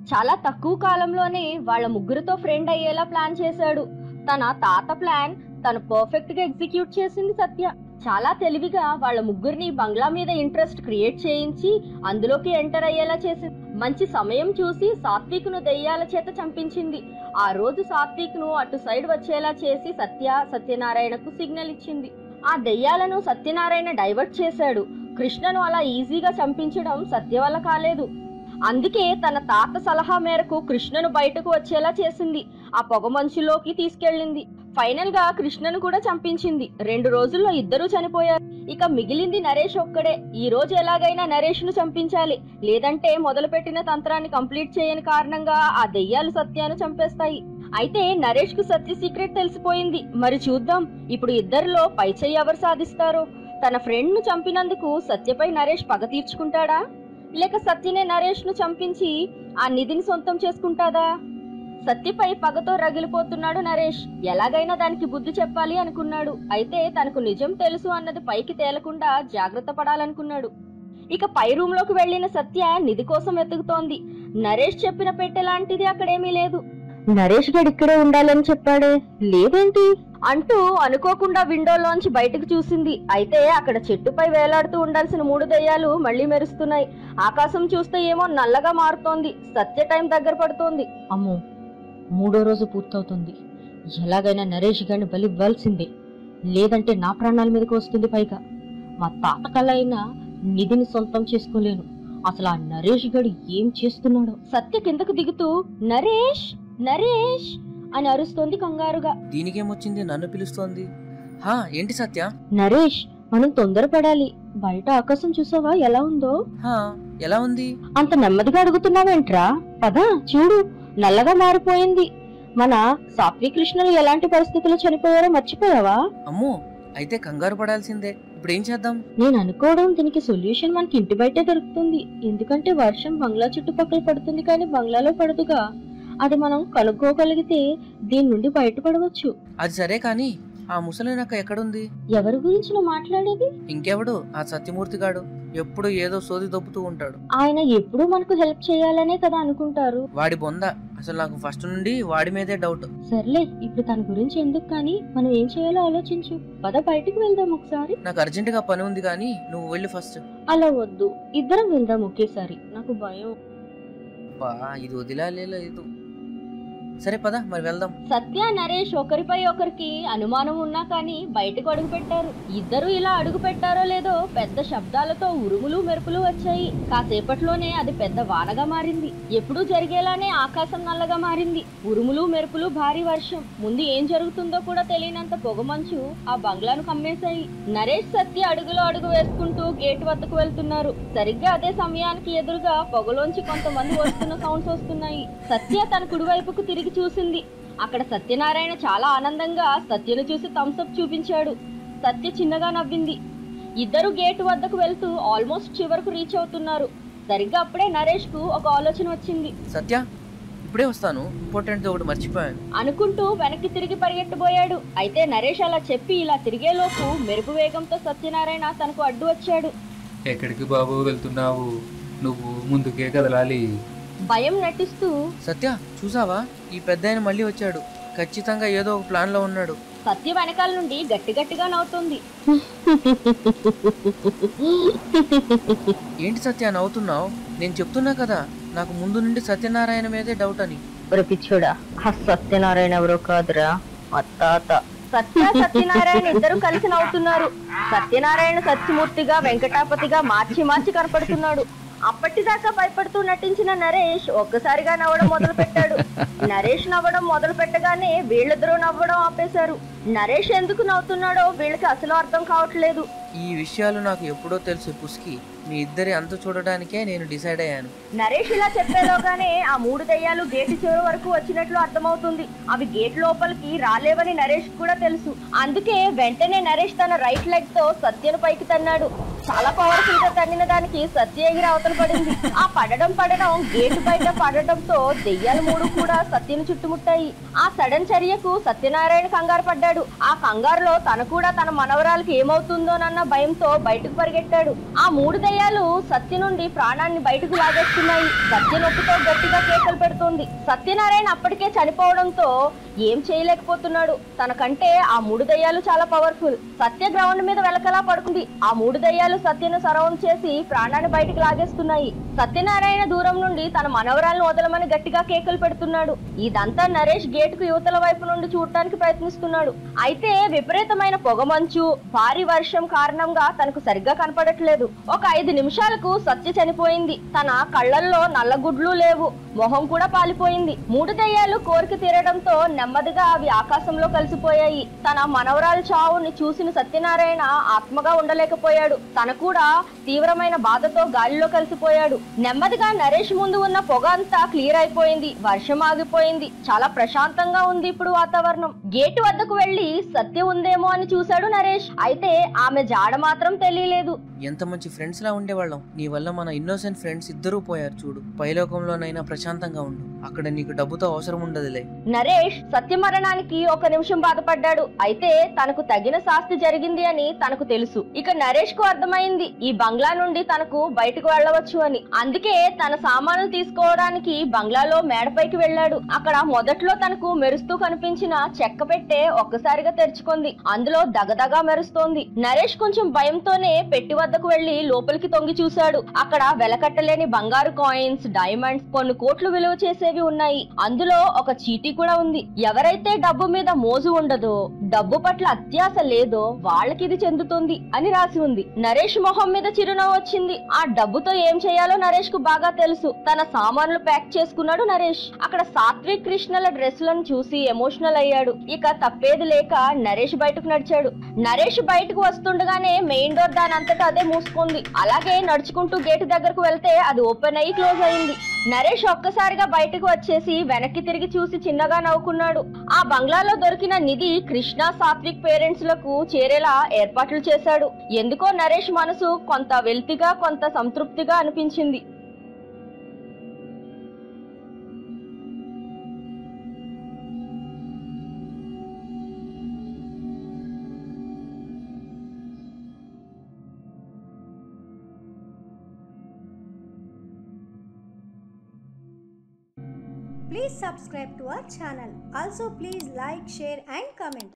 చాలా తక్కువ కాలంలోనే వాళ్ళ ముగ్గురితో ఫ్రెండ్ అయ్యేలా ప్లాన్ చేశాడు. తన తాత ప్లాన్ తను పర్ఫెక్ట్ గా ఎగ్జిక్యూట్ చేసింది సత్య. చాలా తెలివిగా వాళ్ళ ముగ్గురిని బంగ్లా మీద ఇంట్రెస్ట్ క్రియేట్ చేయించి అందులోకి ఎంటర్ అయ్యేలా చేసింది. మంచి సమయం చూసి సాత్విక్ ను దెయ్యాల చేత చంపించింది. ఆ రోజు సాత్విక్ ను అటు సైడ్ వచ్చేలా చేసి సత్య సత్యనారాయణకు సిగ్నల్ ఇచ్చింది. ఆ దెయ్యాలను సత్యనారాయణ డైవర్ట్ చేశాడు. కృష్ణను అలా ఈజీగా చంపించడం సత్య వల్ల కాలేదు. అందుకే తన తాత సలహా మేరకు కృష్ణను బయటకు వచ్చేలా చేసింది. ఆ పొగ మంచులోకి తీసుకెళ్ళింది. ఫైనల్ గా కృష్ణను కూడా చంపించింది. రెండు రోజుల్లో ఇద్దరూ చనిపోయారు. ఇక మిగిలింది నరేష్ ఒక్కడే. ఈ రోజు ఎలాగైనా నరేష్ ను చంపించాలి, లేదంటే మొదలుపెట్టిన తంత్రాన్ని కంప్లీట్ చేయని కారణంగా ఆ దెయ్యాలు సత్యాను చంపేస్తాయి. అయితే నరేష్ కు సత్య సీక్రెట్ తెలిసిపోయింది. మరి చూద్దాం ఇప్పుడు ఇద్దరిలో పైచేయి ఎవరు సాధిస్తారో. తన ఫ్రెండ్ ను చంపినందుకు సత్యపై నరేష్ పగ తీర్చుకుంటాడా, లేక సత్యనే నరేష్ ను చంపించి ఆ నిధిని సొంతం చేసుకుంటాదా? సత్యపై పగతో రగిలిపోతున్నాడు నరేష్. ఎలాగైనా దానికి బుద్ధి చెప్పాలి అనుకున్నాడు. అయితే తనకు నిజం తెలుసు అన్నది పైకి తేలకుండా జాగ్రత్త పడాలనుకున్నాడు. ఇక పై రూమ్ లోకి వెళ్లిన సత్య నిధి కోసం వెతుకుతోంది. నరేష్ చెప్పిన పెట్టెలాంటిది అక్కడేమీ లేదు. నరేష్ గడు ఇక్కడే ఉండాలని చెప్పాడే, లేదేంటి అంటూ అనుకోకుండా విండోలోంచి బయటకు చూసింది. అయితే అక్కడ చెట్టుపై వేలాడుతూ ఉండాల్సిన మూడు దెయ్యాలు మళ్లీ మెరుస్తున్నాయి. ఆకాశం చూస్తే ఏమో నల్లగా మారుతోంది. సత్య టైం దగ్గర పడుతోంది. అమ్మో, మూడో రోజు పూర్తవుతుంది. ఎలాగైనా నరేష్ గారిని బలి ఇవ్వాల్సిందే, లేదంటే నా ప్రాణాల మీదకి వస్తుంది. పైగా మా తాత కలైనా నిధిని సొంతం చేసుకోలేను. అసలు ఆ నరేష్ గడు ఏం చేస్తున్నాడో. సత్య కిందకు దిగుతూ నరేష్ నరేష్ అని అరుస్తోంది కంగారుగా. దీనికేమొచ్చింది, నన్ను పిలుస్తోంది? హా ఏంటి సత్య? నరేష్, మనం తొందరపడాలి. బయట ఆకాశం చూసావా ఎలా ఉందో? హా ఎలా ఉంది? అంత నెమ్మదిగా అడుగుతున్నావేంట్రా? పద చూడు, నల్లగా మారిపోయింది. మన సాత్విక్ కృష్ణలు ఎలాంటి పరిస్థితుల్లో చనిపోయారో మర్చిపోయావా? అమ్మో, అయితే కంగారు పడాల్సిందే. ఇప్పుడు ఏం చేద్దాం? నేను అనుకోవడం దీనికి సొల్యూషన్ మనకి ఇంటి బయటే దొరుకుతుంది. ఎందుకంటే వర్షం బంగ్లా చుట్టుపక్కల పడుతుంది కానీ బంగ్లాలో పడదుగా. అది మనం కనుక్కోగలిగితే దీని నుండి బయటపడవచ్చు. అది సరే కానీ ఆ ముసలినక్క ఎక్కడుంది? ఎవరి గురించి నువ్వు మాట్లాడేది? ఇంకెవడు, ఆ సత్యమూర్తి గాడు. ఎప్పుడు ఏదో సోది దొప్పుతూ ఉంటాడు. ఆయన ఎప్పుడు మనకు హెల్ప్ చేయాలనే కదా అనుకుంటారు. వాడి బొంద. అసలు నాకు ఫస్ట్ నుండి వాడి మీదే డౌట్. సర్లే, ఇప్పుడు తన గురించి ఎందుకు కానీ మనం ఏం చేయాలో ఆలోచించు. పద బయటికి వెళ్దాం ఒకసారి. నాకు అర్జెంట్ గా పని ఉంది కానీ నువ్వు వెళ్ళి ఫస్ట్. అలా వద్దు, ఇద్దరం వెళ్దాం ఒకేసారి. నాకు భయం. బా ఇది వదిలేదు. సరే పద మరి వెళ్దాం. సత్య నరేష్ ఒకరిపై ఒకరికి అనుమానం ఉన్నా కానీ బయటకు అడుగు పెట్టారు. ఇద్దరు ఇలా అడుగు పెట్టారో లేదో పెద్ద శబ్దాలతో ఉరుములు మెరుపులు వచ్చాయి. కాసేపట్లోనే అది పెద్ద వానగా మారింది. ఎప్పుడూ జరిగేలానే ఆకాశం నల్లగా మారింది. ఉరుములు మెరుపులు, భారీ వర్షం. ముందు ఏం జరుగుతుందో కూడా తెలియనంత పొగమంచు ఆ బంగ్లాను కమ్మేశాయి. నరేష్ సత్య అడుగులో అడుగు వేసుకుంటూ గేట్ వద్దకు వెళ్తున్నారు. సరిగ్గా అదే సమయానికి ఎదురుగా పొగలోంచి కొంతమంది వస్తున్న సౌండ్స్ వస్తున్నాయి. సత్య తన కుడివైపుకు తిరిగి చూసింది. అక్కడ సత్యనారాయణ చాలా ఆనందంగా సత్యను చూసి థమ్స్అప్ చూపించాడు. సత్య చిన్నగా నవ్వింది. ఇద్దరు గేటు వద్దకు వెళ్తూ ఆల్మోస్ట్ చివరకు రీచ్ అవుతున్నారు. సరిగ్గా అప్పుడే నరేష్ కు ఒక ఆలోచన వచ్చింది. సత్య ఇప్పుడే వస్తాను, ఇంపార్టెంట్ ఒకటి మర్చిపోయాను అనుకుంటూ వెనక్కి తిరిగి పరిగెట్టబోయాడు. అయితే నరేష్ అలా చెప్పి ఇలా తిరిగేలోపు మెరుపు వేగంతో సత్యనారాయణ తనకు అడ్డు వచ్చాడు. ఎక్కడికి బాబు వెళ్తున్నావు? నువ్వు ముందుకే కదలాలి. భయం నటిస్తూ, సత్య చూసావా, ఈ పెద్దాయన మళ్ళీ వచ్చాడు. ఖచ్చితంగా ఏదో ఒక ప్లాన్ లో ఉన్నాడు. సత్య వెనకాల నుండి గట్టి గట్టిగా నవ్వుతుంది. ఏంటి సత్య నవ్వుతున్నావు? నేను చెప్తున్నా కదా, నాకు ముందు నుండి సత్యనారాయణ మీదే డౌట్ అని. పిచ్చోడా, సత్యనారాయణ ఎవరో కాదురా, మా తాత. సత్య సత్యనారాయణ ఇద్దరు కలిసి నవ్వుతున్నారు. సత్యనారాయణ సత్యమూర్తిగా వెంకటాపతిగా మార్చి మార్చి కనపడుతున్నాడు. అప్పటిదాకా భయపడుతూ నటించిన నరేష్ ఒక్కసారిగా నవ్వడం మొదలు పెట్టాడు. నరేష్ నవ్వడం మొదలు పెట్టగానే వీళ్ళిద్దరూ నవ్వడం ఆపేశారు. నరేష్ ఎందుకు నవ్వుతున్నాడో వీళ్ళకి అసలు అర్థం కావట్లేదు. ఈ విషయాలు నాకు ఎప్పుడో తెలుసు పుస్కి. మీ ఇద్దరి అంత చూడడానికే నేను డిసైడ్ అయ్యాను. నరేష్ ఇలా చెప్పేలోగానే ఆ మూడు దయ్యాలు గేటు చివరి వరకు వచ్చినట్లు అర్థమవుతుంది. అవి గేట్ లోపలికి రాలేవని నరేష్ కూడా తెలుసు. అందుకే వెంటనే నరేష్ తన రైట్ లెగ్ తో సత్యను పైకి తన్నాడు. చాలా పవర్ఫుల్ గా తన్నిన దానికి సత్య ఎగిరి అవతల పడింది. ఆ పడడం పడడం గేటు బయట పడడంతో దెయ్యాలు మూడు కూడా సత్యను చుట్టుముట్టాయి. ఆ సడన్ చర్యకు సత్యనారాయణ కంగారు పడ్డాడు. పరిగెత్తాడు. ఆ కంగారులో తన కూడా తన మనవరాలకి ఏమవుతుందోనన్న భయంతో బయటకు పరిగెట్టాడు. ఆ మూడు దయ్యాలు సత్య నుండి ప్రాణాన్ని బయటకు లాగేస్తున్నాయి. సత్య నొప్పితో గట్టిగా కేకలు పెడుతుంది. సత్యనారాయణ అప్పటికే చనిపోవడంతో ఏం చేయలేకపోతున్నాడు. తనకంటే ఆ మూడు దయ్యాలు చాలా పవర్ఫుల్. సత్య గ్రౌండ్ మీద వెలకలా పడుకుంది. ఆ మూడు దయ్యాలు సత్యను సరౌండ్ చేసి ప్రాణాన్ని బయటకు లాగేస్తున్నాయి. సత్యనారాయణ దూరం నుండి తన మనవరాలను వదలమని గట్టిగా కేకలు పెడుతున్నాడు. ఇదంతా నరేష్ గేట్ కు యువతల వైపు నుండి చూడటానికి ప్రయత్నిస్తున్నాడు. అయితే విపరీతమైన పొగమంచు, భారీ వర్షం కారణంగా తనకు సరిగ్గా కనపడట్లేదు. ఒక ఐదు నిమిషాలకు సత్య చనిపోయింది. తన కళ్ళల్లో నల్లగుడ్లు లేవు, మొహం కూడా పాలిపోయింది. మూడు దయ్యాలు కోరిక తీరడంతో నెమ్మదిగా అవి ఆకాశంలో కలిసిపోయాయి. తన మనవరాలు చావుని చూసిన సత్యనారాయణ ఆత్మగా ఉండలేకపోయాడు. తన కూడా తీవ్రమైన బాధతో గాలిలో కలిసిపోయాడు. నెమ్మదిగా నరేష్ ముందు ఉన్న పొగ అంతా క్లియర్ అయిపోయింది. వర్షం ఆగిపోయింది. చాలా ప్రశాంతంగా ఉంది ఇప్పుడు వాతావరణం. గేటు వద్దకు వెళ్లి సత్య ఉందేమో అని చూశాడు నరేష్. అయితే ఆమె జాడ మాత్రం తెలియలేదు. ఎంత మంచి ఫ్రెండ్స్ లా ఉండేవాళ్ళం. నీ వల్ల మన ఇన్నోసెంట్ ఫ్రెండ్స్ ఇద్దరూ పోయారు చూడు. పైలోకంలోనైనా ప్రశాంతంగా ఉండు. అక్కడ నీకు డబ్బుతో అవసరం ఉండదులే. నరేష్ సత్య మరణానికి ఒక నిమిషం బాధపడ్డాడు. అయితే తనకు తగిన శాస్తి జరిగింది అని తనకు తెలుసు. ఇక నరేష్ కు అర్థమైంది ఈ బంగ్లా నుండి తనకు బయటకు వెళ్ళవచ్చు అని. అందుకే తన సామాన్లు తీసుకోవడానికి బంగ్లాలో మేడపైకి వెళ్ళాడు. అక్కడ మొదట్లో తనకు మెరుస్తూ కనిపించిన చెక్క పెట్టె ఒక్కసారిగా తెరుచుకుంది. అందులో దగదగా మెరుస్తోంది. నరేష్ కొంచెం భయంతోనే పెట్టి వద్దకు వెళ్లి లోపలికి తొంగి చూశాడు. అక్కడ వెలకట్టలేని బంగారు కాయిన్స్, డైమండ్స్, కొన్ని కోట్లు విలువ చేసేవి ఉన్నాయి. అందులో ఒక చీటీ కూడా ఉంది. ఎవరైతే డబ్బు మీద మోజు ఉండదో, డబ్బు పట్ల అత్యాశ లేదో వాళ్ళకి ఇది చెందుతుంది అని రాసి ఉంది. నరేష్ మొహం మీద చిరునవ్వు వచ్చింది. ఆ డబ్బుతో ఏం చేయాలో నరేష్ కు బాగా తెలుసు. తన సామాన్లు ప్యాక్ చేసుకున్నాడు నరేష్. అక్కడ సాత్విక్ కృష్ణల డ్రెస్లను చూసి ఎమోషనల్ అయ్యాడు. ఇక తప్పేది లేక నరేష్ బయటకు నడిచాడు. నరేష్ బయటకు వస్తుండగానే మెయిన్ డోర్ దాని అంతటా అదే మూసుకుంది. అలాగే నడుచుకుంటూ గేటు దగ్గరకు వెళ్తే అది ఓపెన్ అయ్యి క్లోజ్ అయింది. నరేష్ ఒక్కసారిగా బయటకు వచ్చేసి వెనక్కి తిరిగి చూసి చిన్నగా నవ్వుకున్నాడు. ఆ బంగ్లాలో దొరికిన నిధి కృష్ణ, సాత్విక్ పేరెంట్స్ లకు చేరేలా ఏర్పాట్లు చేశాడు. ఎందుకో నరేష్ మనసు కొంత వెల్తిగా, కొంత సంతృప్తిగా అనిపించింది. Please subscribe to our channel. Also please like, share and comment.